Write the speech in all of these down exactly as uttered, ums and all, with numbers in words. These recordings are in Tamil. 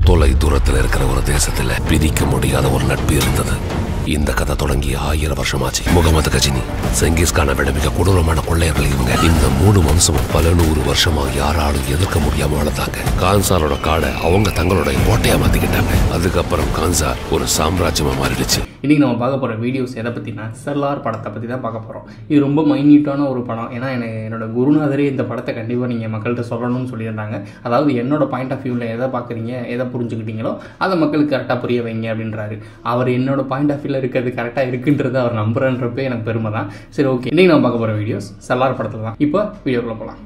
தொலை தூரத்தில் இருக்கிற ஒரு தேசத்துல பிரிக்க முடியாத ஒரு நட்பு இருந்தது. இந்த கதை தொடங்கி ஆயிரம் வருஷமாச்சு. முகமது கஜினி, செங்கிஸ்கானை விட மிக கொடூரமான கொள்ளையர்கள் இவங்க. இந்த மூணு வம்சமும் பல நூறு வருஷமா யாராலும் எதிர்க்க முடியாம வளர்ந்தாங்க. கான்சாரோட காடை அவங்க தங்களோட கோட்டையா மாத்திக்கிட்டாங்க. அதுக்கப்புறம் கான்சார் ஒரு சாம்ராஜ்யமா மாறிடுச்சு. இன்னைக்கு நம்ம பார்க்க போகிற வீடியோஸ் எதை பற்றினா சர்லார் படத்தை பற்றி தான் பார்க்க போகிறோம். இது ரொம்ப மைன்யூட்டான ஒரு படம். ஏன்னா எனக்கு என்னோட குருநாதரே இந்த படத்தை கண்டிப்பாக நீங்கள் மக்கள்கிட்ட சொல்லணும்னு சொல்லியிருந்தாங்க. அதாவது என்னோட பாயிண்ட் ஆஃப் வியூவில் எதை பார்க்குறீங்க, எதை புரிஞ்சுக்கிட்டீங்களோ அதை மக்களுக்கு கரெக்டாக புரிய வைங்க அப்படின்றாரு. அவர் என்னோட பாயிண்ட் ஆஃப் வியூவில் இருக்கிறது கரெக்டாக இருக்குன்றது அவர் நம்புறன்றப்பே எனக்கு பெருமை தான். சரி, ஓகே, இன்னைக்கு நம்ம பார்க்க போகிற வீடியோஸ் சர்லார் படத்தில் தான். இப்போ வீடியோக்குள்ளே போகலாம்.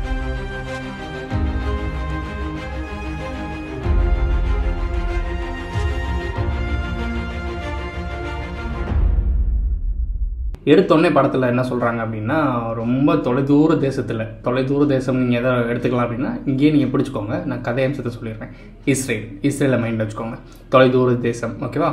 எடுத்தோடனே படத்தில் என்ன சொல்கிறாங்க அப்படின்னா, ரொம்ப தொலைதூர தேசத்தில், தொலைதூர தேசம் நீங்கள் எதை எடுத்துக்கலாம் அப்படின்னா இங்கேயே நீங்கள் பிடிச்சிக்கோங்க. நான் கதை அம்சத்தை சொல்லிடுறேன். இஸ்ரேல், இஸ்ரேலை மைண்டில் வச்சுக்கோங்க. தொலைதூர தேசம், ஓகேவா?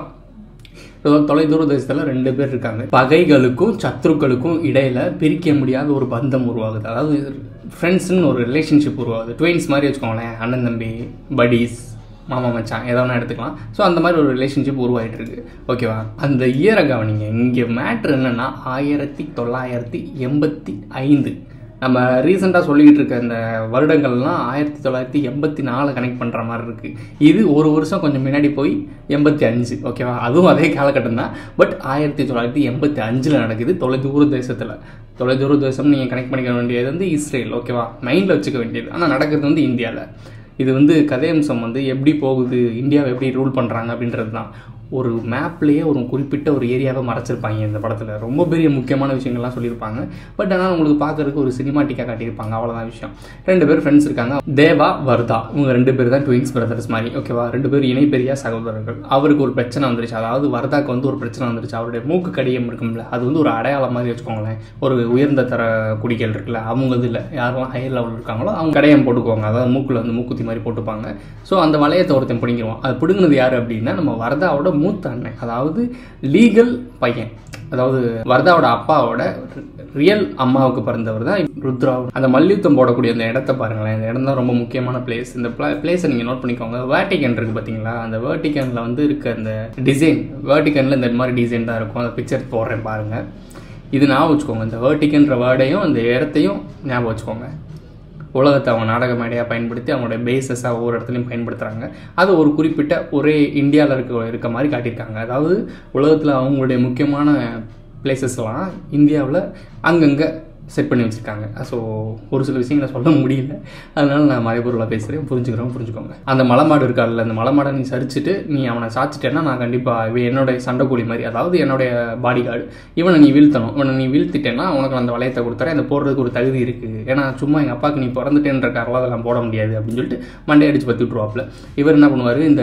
தொலைதூர தேசத்தில் ரெண்டு பேர் இருக்காங்க. பகைகளுக்கும் சத்ருக்களுக்கும் இடையில பிரிக்க முடியாத ஒரு பந்தம் உருவாகுது. அதாவது ஃப்ரெண்ட்ஸ்ன்னு ஒரு ரிலேஷன்ஷிப் உருவாகுது. ட்வின்ஸ் மாதிரி வச்சுக்கோங்களேன். அண்ணன் தம்பி, படிஸ், மாமா மச்சான், எதை வேணா எடுத்துக்கலாம். ஸோ அந்த மாதிரி ஒரு ரிலேஷன்ஷிப் உருவாகிட்டு இருக்கு, ஓகேவா? அந்த இயரை கவனிங்க. இங்கே மேட்ரு என்னன்னா ஆயிரத்தி தொள்ளாயிரத்தி எண்பத்தி ஐந்து நம்ம ரீசெண்டாக சொல்லிக்கிட்டு இருக்க இந்த வருடங்கள்லாம் ஆயிரத்தி தொள்ளாயிரத்தி எண்பத்தி நாலு கனெக்ட் பண்ணுற மாதிரி இருக்குது. இது ஒரு வருஷம் கொஞ்சம் முன்னாடி போய் எண்பத்தி அஞ்சு, ஓகேவா? அதுவும் அதே காலகட்டம் தான். பட் ஆயிரத்தி தொள்ளாயிரத்தி எண்பத்தி அஞ்சில் நடக்குது தொலைதூர தேசத்தில். தொலைதூர தேசம் நீங்கள் கனெக்ட் பண்ணிக்க வேண்டியது வந்து இஸ்ரேல், ஓகேவா? மைண்டில் வச்சுக்க வேண்டியது. ஆனால் நடக்கிறது வந்து இந்தியாவில். இது வந்து கதையம்சம் வந்து எப்படி போகுது, இந்தியாவை எப்படி ரூல் பண்ணுறாங்க அப்படின்றது தான். ஒரு மேப்லேயே ஒரு குறிப்பிட்ட ஒரு ஏரியாவை மறைச்சிருப்பாங்க இந்த படத்தில். ரொம்ப பெரிய முக்கியமான விஷயங்கள்லாம் சொல்லியிருப்பாங்க. பட் ஆனால் உங்களுக்கு பார்க்கறதுக்கு ஒரு சினிமாட்டிக்காக காட்டியிருப்பாங்க, அவ்வளோதான் விஷயம். ரெண்டு பேர் ஃப்ரெண்ட்ஸ் இருக்காங்க, தேவா, வர்தா. இவங்க ரெண்டு பேர் தான் ட்வின்ஸ் பிரதர்ஸ் மாதிரி, ஓகேவா? ரெண்டு பேர் இணை பெரிய சகோதரர்கள். அவருக்கு ஒரு பிரச்சனை வந்துருச்சு. அதாவது வர்தாக்கு வந்து ஒரு பிரச்சனை வந்துருச்சு. அவருடைய மூக்கு கடியம் இருக்கும்ல, அது வந்து ஒரு அடையாளம் மாதிரி வச்சுக்கோங்களேன். ஒரு உயர்ந்த தர குடிகள் இருக்குல்ல, அவங்க இதில் யாரெல்லாம் ஹையர் லெவல் இருக்காங்களோ அவங்க கடையம் போட்டுக்குவாங்க. அதாவது மூக்கில் வந்து மூக்குத்தி மாதிரி போட்டுப்பாங்க. ஸோ அந்த வளையத்தை ஒருத்தன் பிடிங்கிடுவான். அது பிடுங்கினது யார் அப்படின்னா நம்ம வர்தாவோட மூத்த அண்ணன், அதாவது லீகல் பையன். அதாவது வர்தாவோட அப்பாவோட ரியல் அம்மாவுக்கு பிறந்தவர் தான் ருத்ரா. அந்த மல்யுத்தம் போடக்கூடிய அந்த இடத்த பாருங்களேன். இந்த இடம் தான் ரொம்ப முக்கியமான பிளேஸ். இந்த பிளேஸை நீங்கள் நோட் பண்ணிக்கோங்க. வேர்டிகன் இருக்குது பார்த்தீங்களா? அந்த வேர்டிகனில் வந்து இருக்க அந்த டிசைன், வேர்டிகனில் இந்த மாதிரி டிசைன் தான் இருக்கும். அந்த பிக்சர் போடுறேன் பாருங்கள். இது ஞாபகம் வச்சுக்கோங்க. இந்த வேர்டிகன்ற வேர்டையும் அந்த இடத்தையும் ஞாபகம் வச்சுக்கோங்க. உலகத்தை அவங்க நாடக மேடையாக பயன்படுத்தி அவங்களுடைய பேசஸாக ஒவ்வொரு இடத்துலையும் பயன்படுத்துகிறாங்க. அது ஒரு குறிப்பிட்ட ஒரே இந்தியாவில் இருக்க இருக்க மாதிரி காட்டியிருக்காங்க. அதாவது உலகத்தில் அவங்களுடைய முக்கியமான பிளேசஸ்லாம் இந்தியாவில் அங்கங்கே செட் பண்ணி வச்சுருக்காங்க. ஸோ ஒரு சில விஷயங்களை சொல்ல முடியல, அதனால நான் மறைபொருளாக பேசுகிறேன். புரிஞ்சுக்கிறோம், புரிஞ்சுக்கோங்க. அந்த மலைமாடு இருக்காதுல்ல, அந்த மலைமாடை நீ சரிச்சுட்டு நீ அவனை சாச்சிட்டேன்னா நான் கண்டிப்பாக இவன் என்னுடைய சண்டைக்கூலி மாதிரி, அதாவது என்னுடைய பாடி கார்டு. இவனை நீ வீழ்த்தணும். இவனை நீ வீழ்த்திட்டேன்னா உனக்கு அந்த வளையத்தை கொடுத்தாரு. அந்த போடுறதுக்கு ஒரு தகுதி இருக்குது. ஏன்னா சும்மா எங்கள் அப்பாவுக்கு நீ பிறந்துட்டேன்ற காரெல்லாம் அதெல்லாம் போட முடியாது அப்படின்னு சொல்லிட்டு மண்டை அடித்து பற்றி விட்ருவாப்புல. இவர் என்ன பண்ணுவார், இந்த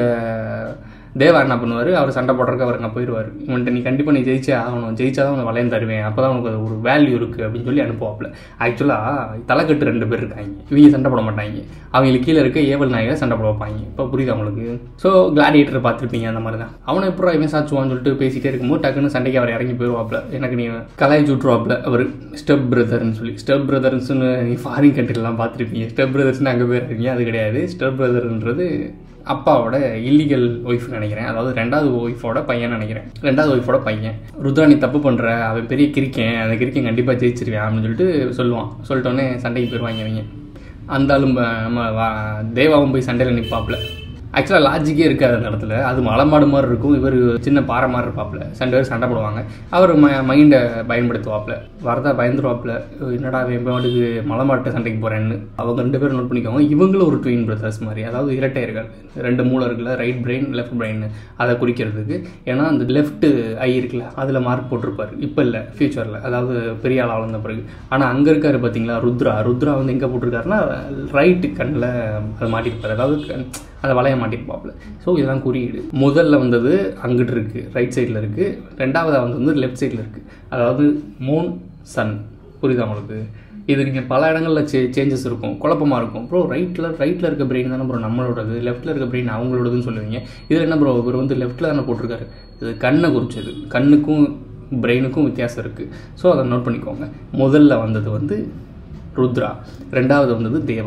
தேவா என்ன பண்ணுவார், அவர் சண்டை போடுறதுக்கு அவர் அங்கே போயிடுவார். இவன்ட்டு நீ கண்டிப்பாக நீ ஜெயிச்சே ஆகணும், ஜெயிச்சா தான் உனக்கு வளையம் தருவேன், அப்போ தான் உனக்கு ஒரு வேல்யூ இருக்குது அப்படின்னு சொல்லி அனுப்புவாப்பில். ஆக்சுவலாக தலைக்கட்டு ரெண்டு பேர் இருக்காங்க. இவங்க சண்டை போட மாட்டாங்க. அவங்களுக்கு கீழே இருக்க ஏவல் நாயகரை சண்டை போட வைப்பாங்க. இப்போ புரியுது அவங்களுக்கு? ஸோ கிளாடியேட்டர் பார்த்துருப்பீங்க அந்த மாதிரி தான். அவனை எப்போ இவன் சாச்சுவான்னு சொல்லிட்டு பேசிகிட்டே இருக்கும்போது டக்குன்னு சண்டைக்கு அவர் இறங்கி போயிடுவாப்பில். எனக்கு நீ கலாய்ச்சி விட்ருவாப்பில். அவர் ஸ்டெப் பிரதர்னு சொல்லி. ஸ்டெப் பிரதர்ஸ்ன்னு நீ ஃபாரின் கண்ட்ரிலாம் பார்த்துருப்பீங்க. ஸ்டெப் பிரதர்ஸ்ன்னு அங்கே போயிருக்கீங்க, அது கிடையாது. ஸ்டெப் பிரதர்ன்றது அப்பாவோட இல்லீகல் ஒய்ஃப் நினைக்கிறேன். அதாவது ரெண்டாவது ஒய்ஃபோட பையன் நினைக்கிறேன். ரெண்டாவது ஒய்ஃபோட பையன். ருத்ரா நீ தப்பு பண்ணுற, அவன் பெரிய கிரிக்கன், அந்த கிரிக்கன் கண்டிப்பாக ஜெயிச்சிருவேன் அப்படின்னு சொல்லிட்டு சொல்லுவான். சொல்லிட்டோன்னே சண்டைக்கு போயிடுவாங்க அவங்க. அந்த ஆளும் நம்ம தேவாவும் போய் சண்டையில் நிற்பாப்புல. ஆக்சுவலாக லாஜிக்கே இருக்காது அந்த இடத்துல. அது மலைமாடு மாதிரி இருக்கும், இவர் சின்ன பாறை மாதிரி இருப்பாப்புல. ரெண்டு பேர் சண்டை போடுவாங்க. அவர் ம மைண்டை பயன்படுத்துவாப்புல. வரதா பயந்துருவாப்புல, என்னடா வெம்பாட்டுக்கு மலைமாட்டை சண்டைக்கு போகிறேன்னு. அவங்க ரெண்டு பேரும் நோட் பண்ணிக்கோங்க. இவங்களும் ஒரு ட்வின் பிரதர்ஸ் மாதிரி, அதாவது இரட்டை இருக்காது. ரெண்டு மூளை இருக்குல்ல, ரைட் பிரெயின் லெஃப்ட் பிரெயின், அதை குறிக்கிறதுக்கு. ஏன்னா அந்த லெஃப்ட் ஐ இருக்குல்ல, அதில் மார்க் போட்டிருப்பார். இப்போ இல்லை, ஃபியூச்சரில், அதாவது பெரிய ஆள் வளர்ந்த பிறகு. ஆனால் அங்கே இருக்காரு பார்த்தீங்களா ருத்ரா. ருத்ரா வந்து எங்கே போட்டிருக்காருன்னா ரைட்டு கண்ணில் அது மாட்டிருப்பார். அதாவது அதை வளைய மாட்டிருப்பாப்புல. ஸோ இதெல்லாம் குறியீடு. முதல்ல வந்தது அங்கிட்டு இருக்குது, ரைட் சைடில் இருக்குது. ரெண்டாவதாக வந்து வந்து லெஃப்ட் சைடில் இருக்குது. அதாவது மூன், சன். புரியுதா உங்களுக்கு? இது நீங்கள் பல இடங்களில் சே சேஞ்சஸ் இருக்கும், குழப்பமாக இருக்கும். ப்ரோ ரைட்டில் ரைட்டில் இருக்க பிரெயின் தானே ப்ரோ நம்மளோடது, லெஃப்ட்டில் இருக்க பிரெயின் அவங்களோடதுன்னு சொல்லுவீங்க. இதில் என்ன ப்ரோ, இவர் வந்து லெஃப்ட்டில் தானே போட்டிருக்காரு. இது கண்ணை குறிச்சது. கண்ணுக்கும் பிரெயினுக்கும் வித்தியாசம் இருக்குது. ஸோ அதை நோட் பண்ணிக்கோங்க. முதல்ல வந்தது வந்து ருத்ரா, ரெண்டாவது வந்தது தேவா.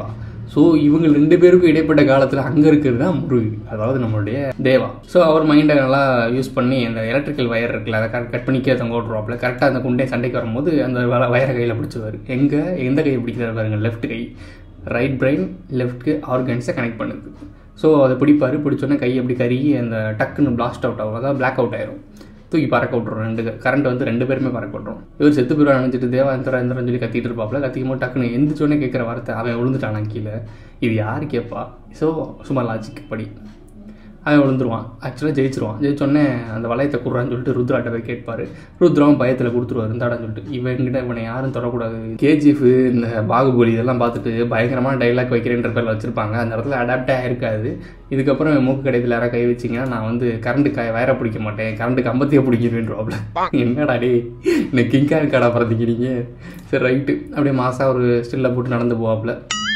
ஸோ இவங்க ரெண்டு பேருக்கும் இடைப்பட்ட காலத்தில் அங்கே இருக்கிறது தான் முருகி, அதாவது நம்மளுடைய தேவா. ஸோ அவர் மைண்டை நல்லா யூஸ் பண்ணி அந்த எலக்ட்ரிக்கல் வயர் இருக்குல்ல, அதை கட் கட் பண்ணி கேத்தவங்க ஓட்டுருவாப்புல. கரெக்டாக அந்த குண்டை சண்டைக்கு வரும்போது அந்த வயரை கையில் பிடிச்சிருவார். எங்கே எந்த கையை பிடிக்கிறார் பாருங்க, லெஃப்ட் கை. ரைட் பிரெயின் லெஃப்ட் ஆர்கன்ஸை கனெக்ட் பண்ணுது. ஸோ அதை பிடிப்பார். பிடிச்சோன்னே கை அப்படி கருகி அந்த டக்குன்னு பிளாஸ்ட் அவுட் ஆகும், அதாவது பிளாக் அவுட் ஆயிரும். தூக்கி பறக்க விட்ருவோம். ரெண்டு கரண்ட் வந்து ரெண்டு பேருமே பறக்க விட்ருவோம். இவர் செத்து போய் நினைச்சிட்டு தேவா எந்திரா எந்திரன்னு சொல்லி கத்திட்டு இருப்பாப்புல. கத்திக்கும் போது டக்குன்னு எந்திரிச்சோன்னே கேட்குற வார்த்தை, அவன் விழுந்துட்டானா கீழே. இது யார் கேட்பா? ஸோ சும்மா லாஜிக் படி அவன் விழுந்துருவான். ஆக்சுவலாக ஜெயிச்சிருவான். ஜெயிச்சோடனே அந்த வளையத்தை குடுறான்னு சொல்லிட்டு ருத்ராட்ட போய் கேட்பார். ருத்ராவும் பயத்தில் கொடுத்துருவார் இந்தாடான்னு சொல்லிட்டு. இவன்கிட்ட இவனை யாரும் தொடக்கூடாது. கேஜிஎஃப் இந்த பாகுபலி இதெல்லாம் பார்த்துட்டு பயங்கரமான டைலாக் வைக்கிறேன்ற பேரில் வச்சுருப்பாங்க. அந்த இடத்துல அடாப்டே ஆகிருக்காது. இதுக்கப்புறம் என் மூக்கு கடையில் யாராவது கை வச்சிங்கன்னா நான் வந்து கரண்ட்டு காய வயரை பிடிக்க மாட்டேன், கரண்ட்டு கம்பத்தையே பிடிக்கிறேன்றாப்ல. என்னடா டே இந்த கிங்கா இருக்காடா பறந்துக்கிறீங்க. சரி ரைட்டு அப்படியே மாதம் ஒரு ஸ்டில்லை போட்டு நடந்து போவாப்புல.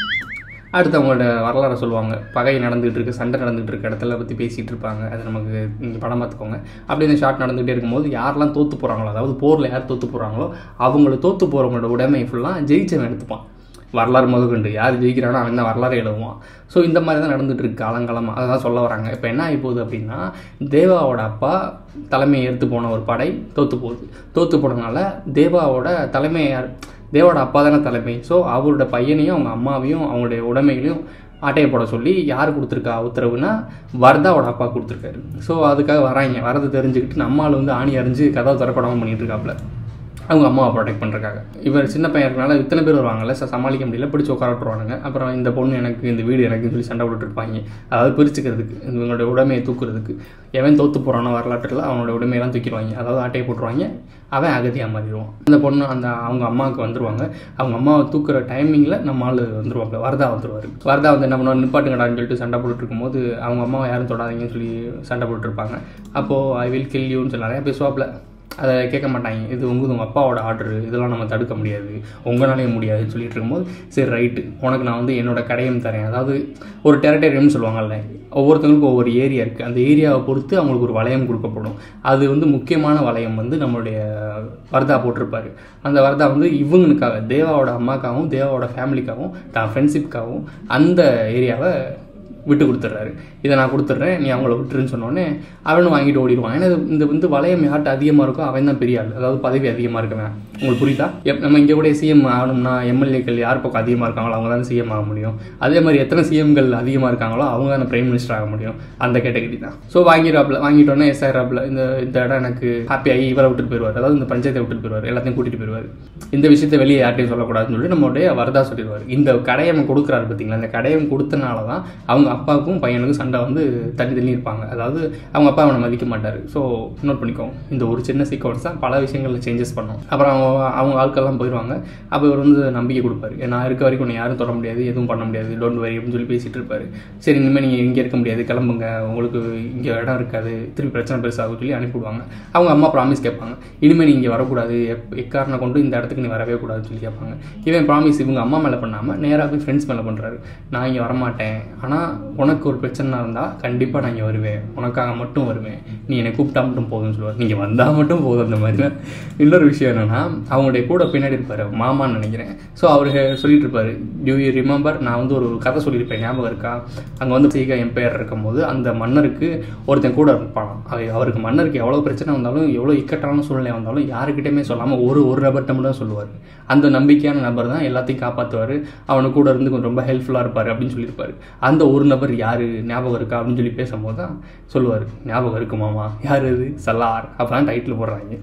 அடுத்து அவங்களோட வரலாறு சொல்லுவாங்க. பகை நடந்துகிட்டு இருக்கு, சண்டை நடந்துகிட்டு இருக்க இடத்துல பற்றி பேசிகிட்டு இருப்பாங்க. அது நமக்கு நீங்கள் படம் பார்த்துக்கோங்க. அப்படி இந்த ஷார்ட் நடந்துகிட்டே இருக்கும்போது யாரெல்லாம் தோற்று போகிறாங்களோ, அதாவது போரில் யார் தோற்று போகிறாங்களோ அவங்கள தோற்று போகிறவங்களோட உடைமை ஃபுல்லாக ஜெயிச்சவன் எடுத்துப்பான். வரலாறு முதற்கொண்டு யார் ஜெயிக்கிறானோ அவன் தான் வரலாறு எழுதுவான். ஸோ இந்த மாதிரி தான் நடந்துகிட்டு இருக்கு காலங்காலமாக. அதை தான் சொல்ல வராங்க. இப்போ என்ன ஆகி போகுது அப்படின்னா, தேவாவோட அப்பா தலைமையை ஏற்று போன ஒரு படை தோற்று போகுது. தோற்று போனதுனால தேவாவோட தலைமை தேவோட அப்பா தானே தலைமை. ஸோ அவரோட பையனையும் அவங்க அம்மாவையும் அவங்களுடைய உடைமைகளையும் ஆட்டையை போட சொல்லி யார் கொடுத்துருக்கா உத்தரவுனா வர்தாவோட அப்பா கொடுத்துருக்காரு. ஸோ அதுக்காக வராங்க. வரதை தெரிஞ்சுக்கிட்டு நம்மளால் வந்து ஆணி அறிஞ்சு கதவை திறப்படாமல் பண்ணிகிட்டு இருக்காப்புல அவங்க அம்மாவை ப்ரொடெக்ட் பண்ணுறக்காக. இவர் சின்ன பையன் இருக்கனால இத்தனை பேர் வருவாங்கல்ல, சார் சமாளிக்க முடியல, பிடிச்சி உட்கார விட்டுருவானுங்க. அப்புறம் இந்த பொண்ணு எனக்கு, இந்த வீடு எனக்குன்னு சொல்லி சண்டை போட்டுருப்பாங்க. அதாவது பிரிச்சுக்கிறதுக்கு, இவங்களோட உடைமையை தூக்குறதுக்கு. எவன் தோற்று போகிறானோ வரலாற்றில் அவனோட உடைமையெல்லாம் தூக்கிடுவாங்க. அதாவது ஆட்டையை போட்டுருவாங்க. அவன் அகதியாக மாறிடுவான். அந்த பொண்ணு அந்த அவங்க அம்மாவுக்கு வந்துடுவாங்க. அவங்க அம்மாவை தூக்குற டைமிங்கில் நம்ம ஆள் வந்துடுவாங்க. வரதா வந்துடுவார். வரதா வந்து என்ன பண்ணுவார், நிப்பாட்டுங்கடான்னு சொல்லிட்டு சண்டை போட்டுட்டு இருக்கும்போது அவங்க அம்மாவை யாரும் தொடாதீங்கன்னு சொல்லி சண்டை போட்டுருப்பாங்க. அப்போது ஐ வில் கில் யூன்னு சொல்லி நிறையா பேசுவாப்பில். அதை கேட்க மாட்டாங்க. இது உங்கள் உங்கள் அப்பாவோட ஆர்டரு, இதெல்லாம் நம்ம தடுக்க முடியாது, உங்களாலே முடியாதுன்னு சொல்லிட்டு இருக்கும்போது சரி ரைட்டு உனக்கு நான் வந்து என்னோடய கடையும் தரேன். அதாவது ஒரு டெரிட்டரியம்னு சொல்லுவாங்கல்ல, ஒவ்வொருத்தவங்களுக்கும் ஒவ்வொரு ஏரியா இருக்குது. அந்த ஏரியாவை பொறுத்து அவங்களுக்கு ஒரு வளையம் கொடுக்கப்படும். அது வந்து முக்கியமான வளையம் வந்து நம்மளுடைய வர்தா போட்டிருப்பார். அந்த வர்தா வந்து இவங்களுக்காக, தேவாவோட அம்மாக்காகவும் தேவாவோட ஃபேமிலிக்காகவும் தான் ஃப்ரெண்ட்ஷிப்காகவும் அந்த ஏரியாவை விட்டு கொடுத்துட்றாரு. இதை நான் கொடுத்துட்றேன், நீ அவங்கள விட்டுருன்னு சொன்னோடனே அவனும் வாங்கிட்டு ஓடிடுவான். ஏன்னா இந்த வந்து வளையம் யார்கிட்ட அதிகமாக இருக்கோ அவன் தான் பெரிய ஆள், அதாவது பதவி அதிகமாக இருக்கவன். உங்களுக்கு புரியுதா? எப் நம்ம இங்கே கூட சிஎம் ஆகணும்னா எம்எல்ஏக்கள் யார் பக்கம் அதிகமாக இருக்காங்களோ அவங்க தானே சிஎம் ஆக முடியும். அதே மாதிரி எத்தனை சிஎம்கள் அதிகமாக இருக்காங்களோ அவங்க தானே பிரைம் மினிஸ்டர் ஆக முடியும். அந்த கேட்டகரி தான். ஸோ வாங்கிடுறாப்புல. வாங்கிட்டோன்னே எஸ் ஆகிறாப்புல. இந்த இந்த இடம் எனக்கு ஹாப்பி ஆகி இவரை விட்டுட்டு போயிடுவார். அதாவது இந்த பஞ்சாயத்தை விட்டுட்டு போயிடுவார், எல்லாத்தையும் கூட்டிகிட்டு போயிடுவார். இந்த விஷயத்தை வெளியே யார்ட்டையும் சொல்லக்கூடாதுன்னு சொல்லிட்டு நம்மளுடைய வரதா சொல்லிடுவார். இந்த கடையம் கொடுக்குறாரு பார்த்தீங்களா, இந்த கடையம் கொடுத்தனால தான் அவங்க அப்பாவுக்கும் பையனுக்கும் சண்டை வந்து தள்ளி தள்ளி இருப்பாங்க. அதாவது அவங்க அப்பா அவனை மதிக்க மாட்டார். ஸோ நோட் பண்ணிக்கோங்க, இந்த ஒரு சின்ன சீக்வன்ஸ் தான் பல விஷயங்களில் சேஞ்சஸ் பண்ணும். அப்புறம் அவங்க அவங்க ஆட்கள்லாம் போயிடுவாங்க. அப்போ இவர் வந்து நம்பிக்கை கொடுப்பாரு, நான் இருக்க வரைக்கும் உன்னை யாரும் தொட முடியாது, எதுவும் பண்ண முடியாது, டோன்ட் வரி அப்படின்னு சொல்லி பேசிகிட்டு இருப்பார். சரி இனிமேல் நீங்கள் இங்கே இருக்க முடியாது, கிளம்புங்க, உங்களுக்கு இங்கே இடம் இருக்காது, திருப்பி பிரச்சனை பெருசாகும் சொல்லி அனுப்பிவிடுவாங்க. அவங்க அம்மா ப்ராமிஸ் கேட்பாங்க, இனிமேல் நீ இங்கே வரக்கூடாது, எப் எக்காரணம் கொண்டு இந்த இடத்துக்கு நீ வரவே கூடாதுன்னு சொல்லி கேட்பாங்க. இவன் ப்ராமிஸ் இவங்க அம்மா மேலே பண்ணாமல் நேராக போய் ஃப்ரெண்ட்ஸ் மேலே பண்ணுறாரு. நான் இங்கே வரமாட்டேன், ஆனால் உனக்கு ஒரு பிரச்சனை இருந்தால் கண்டிப்பாக நான் இங்கே வருவேன், உனக்காக மட்டும் வருவேன், நீ என்னை கூப்பிட்டா மட்டும் போதும்னு சொல்லுவார். நீங்கள் வந்தால் மட்டும் போதும். அந்த மாதிரி தான். இன்னொரு விஷயம் என்னென்னா, அவங்களுடைய கூட பின்னாடி இருப்பார், மாமான்னு நினைக்கிறேன். ஸோ அவர் சொல்லிட்டு இருப்பார், டியூ யூ ரிமெம்பர், நான் வந்து ஒரு கதை சொல்லியிருப்பேன் ஞாபகம் இருக்கா, அங்கே வந்து சீகா எம்பையர் இருக்கும்போது அந்த மன்னருக்கு ஒருத்தன் கூட இருப்பான். அவருக்கு மன்னருக்கு எவ்வளோ பிரச்சனை வந்தாலும் எவ்வளோ இக்கட்டான சூழ்நிலை வந்தாலும் யாருக்கிட்டையுமே சொல்லாமல் ஒரு ஒரு நபர்கிட்ட மட்டும் தான் சொல்லுவார். அந்த நம்பிக்கையான நபர் தான் எல்லாத்தையும் காப்பாற்றுவார், அவனுக்கு கூட இருந்து கொஞ்சம் ரொம்ப ஹெல்ப்ஃபுல்லாக இருப்பார் அப்படின்னு சொல்லியிருப்பார். அந்த ஒரு நபர் யார் ஞாபகம் இருக்கா அப்படின்னு சொல்லி பேசும்போது தான் சொல்லுவார், ஞாபகம் இருக்குமாமா, யார் அது, சலார். அப்போ தான் டைட்டில் போடுறாங்க.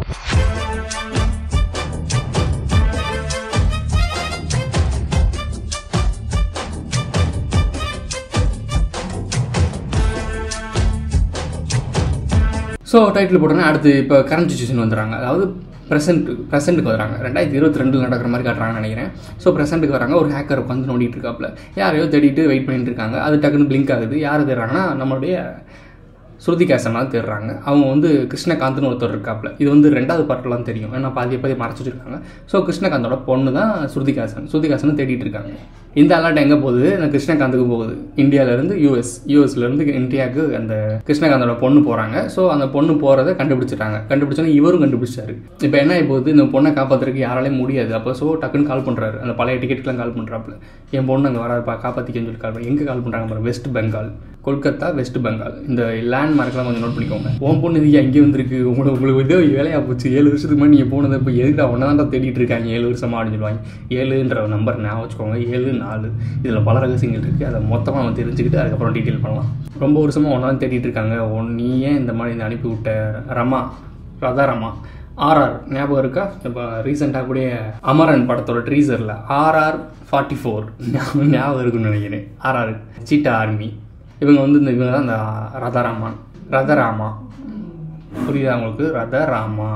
ஸோ டைட்டில் போட்டோன்னா அடுத்து இப்போ கரண்ட் சுச்சுவேஷன் வந்துடுறாங்க. அதாவது ப்ரெசென்ட் ப்ரெசென்ட்டுக்கு வராங்க. ரெண்டாயிரத்தி இருபத்தி ரெண்டில் நடக்கிற மாதிரி காட்டுறாங்கன்னு நினைக்கிறேன். ஸோ ப்ரெசென்ட்டுக்கு வராங்க. ஒரு ஹேக்கர் உட்காந்து நோண்டிட்டு இருக்காப்புல, யாரையோ தேடிட்டு வெயிட் பண்ணிட்டு இருக்காங்க. அது டக்குன்னு பிளிங்க் ஆகுது. யார் தேடுறாங்கன்னா நம்மளுடைய ஸ்ருதிகாசனாக தேடுறாங்க. அவங்க வந்து கிருஷ்ணகாந்த்னு ஒருத்தர் இருக்காப்புல. இது வந்து ரெண்டாவது பார்ட்லாம் தெரியும், ஏன்னா பாதி பாதி மறைச்சி வச்சிருக்காங்க. ஸோ கிருஷ்ணகாந்தோட பொண்ணு தான் ஸ்ருதிகாசன். ஸ்ருதிகாசனை தேடிட்டு இருக்காங்க. இந்த அலாட் எங்கே போகுது? கிருஷ்ணகாந்துக்கு போகுது. இந்தியாவிலேருந்து யூஎஸ் யூஎஸ்லேருந்து இந்தியாவுக்கு அந்த கிருஷ்ணகாந்தோட பொண்ணு போகிறாங்க. ஸோ அந்த பொண்ணு போகிறத கண்டுபிடிச்சிட்டாங்க. கண்டுபிடிச்சோன்னா இவரும் கண்டுபிடிச்சாரு. இப்போ என்ன இப்போது இந்த பொண்ணை காப்பாற்றுறதுக்கு யாராலையும் முடியாது. அப்போ ஸோ டக்குன்னு கால் பண்ணுறாரு. அந்த பழைய டிக்கெட்டுக்கெலாம் கால் பண்ணுறாப்புல, என் பொண்ணு அங்கே வராதுப்பா காப்பாற்றிக்கன்னு சொல்லி கால் பண்ணி. எங்கே கால் பண்ணுறாங்க பாருங்க, வெஸ்ட் பெங்கால், கொல்கத்தா, வெஸ்ட் பெங்கால். இந்த லேண்ட்மார்க்லாம் கொஞ்சம் நோட் பண்ணிக்கோங்க. உன் பொண்ணு இதுக்கு அங்கே வந்துருக்கு, உங்களுக்கு உங்களுக்கு இதோ வேலையாக போச்சு, ஏழு வருஷத்துக்கு முன்னாடி நீங்கள் போனது இப்போ எதுக்கு ஒன்றா தான் தேடிட்டு இருக்காங்க ஏழு வருஷமா அப்படின்னு சொல்லுவாங்க. ஏழுன்ற நம்பர் ஞாபகம் வச்சுக்கோங்க, ஏழு நாலு. இதில் பல ரகசியங்கள் இருக்குது. அதை மொத்தமாக நம்ம தெரிஞ்சுக்கிட்டு அதுக்கப்புறம் டீட்டெயில் பண்ணலாம். ரொம்ப வருஷமாக ஒன்றா தான் தேடிட்டு இருக்காங்க. ஒன் நீ ஏன் இந்த மாதிரி இந்த அனுப்பி விட்ட ரமா, ராதா ரமா. ஆர்ஆர் ஞாபகம் இருக்கா? இப்போ ரீசெண்டாக கூட அமரன் படத்தோட ட்ரீசரில் ஆர்ஆர் ஃபார்ட்டி ஃபோர் ஞாபகம் இருக்குன்னு நினைக்கிறேன். RR cheetah army. இவங்க வந்து இந்த இவங்க தான் இந்த ரதராமான், ரதராமா. புரியுதா உங்களுக்கு? ரதராமா,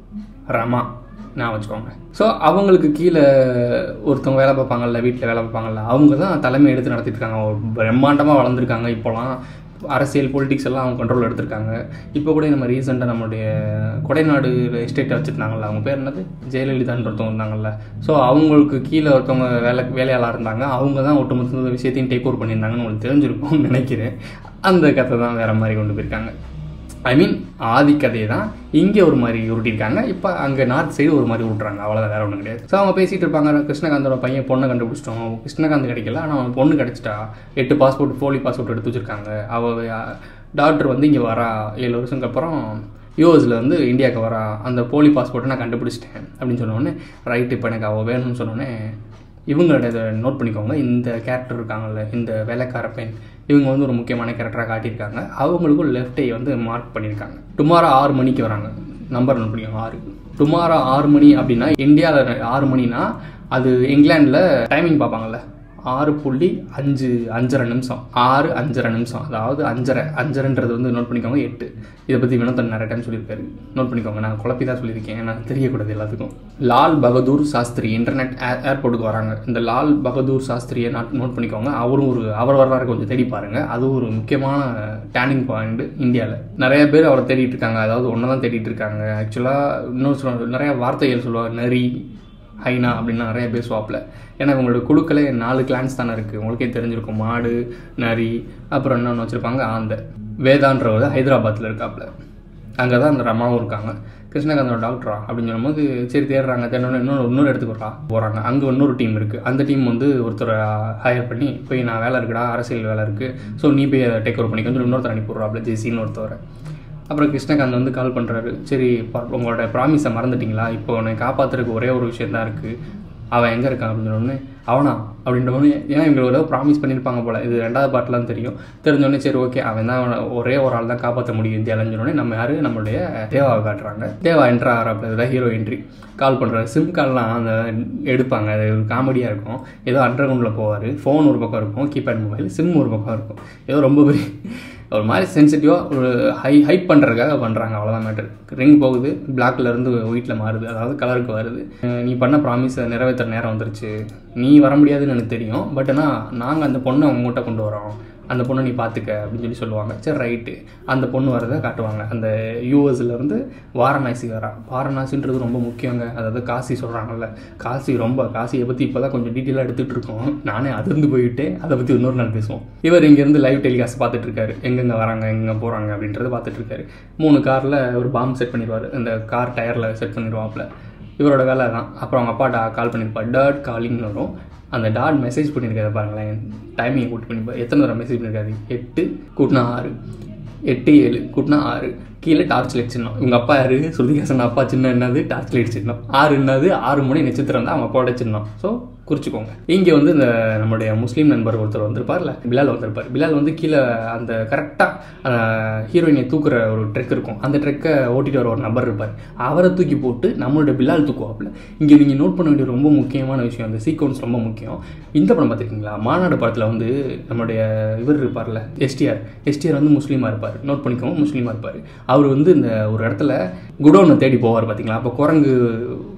ரமா நான் வச்சுக்கோங்க. ஸோ அவங்களுக்கு கீழே ஒருத்தவங்க வேலை பார்ப்பாங்கல்ல, வீட்டில் வேலை பார்ப்பாங்கல்ல, அவங்க தான் தலைமை எடுத்து நடத்திட்டு இருக்காங்க. பிரம்மாண்டமாக வளர்ந்துருக்காங்க. இப்போலாம் அரசியல் பொலிட்டிக்ஸ் எல்லாம் அவங்க கண்ட்ரோல் எடுத்திருக்காங்க. இப்போ கூட நம்ம ரீசெண்டாக நம்மளுடைய கொடைநாடு எஸ்டேட்டை வச்சுருந்தாங்கல்ல, அவங்க பேர் என்னது, ஜெயலலிதான்னு ஒருத்தவங்க இருந்தாங்கல்ல. ஸோ அவங்களுக்கு கீழே ஒருத்தவங்க வேலை வேலையாளாக இருந்தாங்க. அவங்க தான் ஒட்டுமொத்த விஷயத்தையும் டேக் ஓவர் பண்ணியிருந்தாங்கன்னு உங்களுக்கு தெரிஞ்சிருக்கும்னு நினைக்கிறேன். அந்த கதை தான் வேறு மாதிரி கொண்டு போயிருக்காங்க. ஐ மீன் ஆதி கதையை தான் இங்கே ஒரு மாதிரி உருட்டிருக்காங்க. இப்போ அங்கே நார்த் சைடு ஒரு மாதிரி விட்றாங்க. அவ்வளோதான், வேறு ஒன்றும் கிடையாது. ஸோ அவங்க பேசிகிட்டு இருப்பாங்க. கிருஷ்ணகாந்தோட பையன் பொண்ணை கண்டுபிடிச்சிட்டோம், கிருஷ்ணகாந்த் கிடைக்கல, ஆனால் அவன் பொண்ணு கிடச்சிட்டா, எட்டு பாஸ்போர்ட் போலி பாஸ்போர்ட் எடுத்து வச்சுருக்காங்க. அவள் டாக்டர் வந்து இங்கே வரா, ஏழு வருஷத்துக்கு அப்புறம் யூஎஸில் வந்து இந்தியாவுக்கு வரா, அந்த போலி பாஸ்போர்ட்டை நான் கண்டுபிடிச்சிட்டேன் அப்படின்னு சொன்னோடனே, ரைட்டு இப்போ எனக்கு அவள் வேணும்னு சொன்னோடனே இவங்களோட இதை நோட் பண்ணிக்கோங்க. இந்த கேரக்டர் இருக்காங்கல்ல, இந்த வேலைக்கார பெண், இவங்க வந்து ஒரு முக்கியமான கேரக்டராக காட்டியிருக்காங்க. அவங்களுக்கும் லெஃப்ட் ஐ வந்து மார்க் பண்ணியிருக்காங்க. டுமாரோ ஆறு மணிக்கு வராங்க. நம்பர் நோட் பண்ணிக்கோங்க, ஆறு. டுமாரோ ஆறு மணி அப்படின்னா இந்தியாவில் ஆறு மணினா அது இங்கிலாண்டில் டைமிங் பார்ப்பாங்கல்ல, ஆறு புள்ளி அஞ்சு அஞ்சரை நிமிஷம் ஆறு அஞ்சரை நிமிஷம் அதாவது அஞ்சரை அஞ்சரைன்றது வந்து நோட் பண்ணிக்கோங்க எட்டு. இதை பற்றி வினோதன் நிறைய டைம் சொல்லியிருக்காரு, நோட் பண்ணிக்கோங்க. நான் குழப்பி தான் சொல்லியிருக்கேன், ஏன்னா தெரியக்கூடாது எல்லாத்துக்கும். லால் பகதூர் சாஸ்திரி இன்டர்நெட் ஏர்போர்ட்டுக்கு வராங்க. இந்த லால் பகதூர் சாஸ்திரியை நாட் நோட் பண்ணிக்கோங்க. அவரும் ஒரு அவர் வரலாறு கொஞ்சம் தேடி பாருங்கள். அதுவும் ஒரு முக்கியமான டேர்னிங் பாயிண்ட் இந்தியாவில். நிறைய பேர் அவரை தேடிட்டு இருக்காங்க, அதாவது ஒன்று தான் தேடிட்டு இருக்காங்க. ஆக்சுவலாக இன்னொரு சொல்லுவாங்க, நிறைய வார்த்தைகள் சொல்லுவாங்க, நரி ஹைனா அப்படின்னு நிறைய பேசுவாப்பில். ஏன்னா உங்களோட குழுக்களே நாலு கிளான்ஸ் தானே இருக்குது, உங்களுக்கே தெரிஞ்சிருக்கும். மாடு, நரி, அப்புறம் என்னென்னு வச்சுருப்பாங்க, ஆந்த. வேதான்றவர் ஹைதராபாத்தில் இருக்காப்புல. அங்கே தான் அந்த ரமாவும் இருக்காங்க. கிருஷ்ணகாந்தோட டாக்டரா அப்படின்னு சொல்லும்போது சரி தேடுறாங்க. தேடணும் இன்னொரு இன்னொரு இடத்துக்கு வரா போகிறாங்க. அங்கே இன்னொரு டீம் இருக்குது. அந்த டீம் வந்து ஒருத்தரை ஹையர் பண்ணி போய் நான் வேலை இருக்குடா, அரசியல் வேலை இருக்குது, ஸோ நீ போய் டேக் ஓவர் பண்ணிக்க சொல்லி இன்னொருத்தர் அனுப்பிடுறாப்புல, ஜெய்சின்னு ஒருத்தவரை. அப்புறம் கிருஷ்ணகாந்த் வந்து கால் பண்ணுறாரு. சரி உங்களோட ப்ராமிஸை மறந்துட்டிங்களா, இப்போ உன்னை காப்பாற்றுறதுக்கு ஒரே ஒரு விஷயம் தான் இருக்குது, அவன் எங்கே இருக்கான் அப்படின்னு சொன்னோடனே அவனா அப்படின்றவொடனே, ஏன்னா இவங்க ஒரு ப்ராமிஸ் பண்ணியிருப்பாங்க போல். இது ரெண்டாவது பாட்டெலாம் தெரியும். தெரிஞ்சோடனே சரி ஓகே அவன் தான் ஒரே ஒரு ஆள் தான் காப்பாற்ற முடியும் இந்தியாவில்னு சொன்னோடனே நம்ம யார், நம்மளுடைய தேவாவை காட்டுறாங்க. தேவா என்ட்ரா ஆகிறாப்புல, தான் ஹீரோ என்ட்ரி. கால் பண்ணுறாரு. சிம் கால்லாம் அந்த எடுப்பாங்க, அது ஒரு காமெடியாக இருக்கும். ஏதோ அண்டர் கிரவுண்டில் போவார், ஃபோன் ஒரு பக்கம் இருக்கும், கீபேட் மொபைல், சிம் ஒரு பக்கம் இருக்கும். ஏதோ ரொம்ப பெரிய ஒரு மாதிரி சென்சிட்டிவாக ஒரு ஹை ஹைப் பண்ணுறதுக்காக பண்ணுறாங்க, அவ்வளோதான் மேட்டர். ரிங் போகுது, பிளாக்லேருந்து ஒயிட்டில் மாறுது, அதாவது கலருக்கு வருது. நீ பண்ண ப்ராமிஸை நிறைவேற்ற நேரம் வந்துருச்சு, நீ வர முடியாதுன்னு எனக்கு தெரியும், பட் ஆனால் நாங்கள் அந்த பொண்ணை உங்கள்கிட்ட கொண்டு வரோம், அந்த பொண்ணை நீ பார்த்துக்க அப்படின்னு சொல்லி சொல்லுவாங்க. சரி ரைட்டு, அந்த பொண்ணு வரதை காட்டுவாங்க. அந்த யூஎஸ்லேருந்து வாரணாசி வரா. வாரணாசின்றது ரொம்ப முக்கியங்க, அதாவது காசி சொல்கிறாங்கல்ல, காசி ரொம்ப காசியை பற்றி இப்போ தான் கொஞ்சம் டீட்டெயிலாக எடுத்துகிட்டு இருக்கோம். நானே அதிர்ந்து போயிட்டு அதை பற்றி இன்னொரு நாள் பேசுவோம். இவர் இங்கேருந்து லைவ் டெலிகாஸ்ட் பார்த்துட்டு இருக்காரு, எங்கெங்கே வராங்க எங்கே போகிறாங்க அப்படின்றத பார்த்துட்டு இருக்காரு. மூணு காரில் ஒரு பாம்பு செட் பண்ணிடுவார், இந்த கார் டயரில் செட் பண்ணிடுவாப்பில். இவரோட வேலை தான். அப்புறம் அவங்க அப்பா டா கால் பண்ணியிருப்பார், டாட் காலிங்னு வரும். அந்த டாட் மெசேஜ் பண்ணியிருக்காரு பாருங்களேன், டைமிங் கூட்டு பண்ணிப்பார். எத்தனை தடவை மெசேஜ் பண்ணியிருக்காரு, எட்டு கூட்டினா ஆறு, எட்டு ஏழு கூட்டினா ஆறு, கீழே டார்ச் லைட் சின்னம். இவங்க அப்பா யாரு, ஸ்ருதிகாசன் அப்பா சின்னம் என்னது, டார்ச் லைட் சின்னம். ஆறு என்னது, ஆறு மணி நட்சத்திரம் தான் அவங்க அப்பாவோட சின்னம். ஸோ குறிச்சிக்கோங்க. இங்கே வந்து இந்த நம்மளுடைய முஸ்லீம் நண்பர் ஒருத்தர் வந்திருப்பார்ல, பிலால் வந்திருப்பார். பிலால் வந்து கீழே அந்த கரெக்டாக ஹீரோயினை தூக்குற ஒரு ட்ரெக் இருக்கும், அந்த ட்ரெக்கை ஓட்டிட்டு வர ஒரு நபர் இருப்பார். அவரை தூக்கி போட்டு நம்மளோட பிலால் தூக்குவாப்பில். இங்கே நீங்கள் நோட் பண்ண வேண்டிய ரொம்ப முக்கியமான விஷயம், அந்த சீக்வன்ஸ் ரொம்ப முக்கியம். இந்த படம் பார்த்துருக்கீங்களா, மாநாடு படத்தில் வந்து நம்மளுடைய இவர் இருப்பார்ல, எஸ்டிஆர். எஸ்டிஆர் வந்து முஸ்லீமாக இருப்பார், நோட் பண்ணிக்கோங்க, முஸ்லீமாக இருப்பார். அவர் வந்து இந்த ஒரு இடத்துல குடோனை தேடி போவார் பார்த்தீங்களா. அப்போ குரங்கு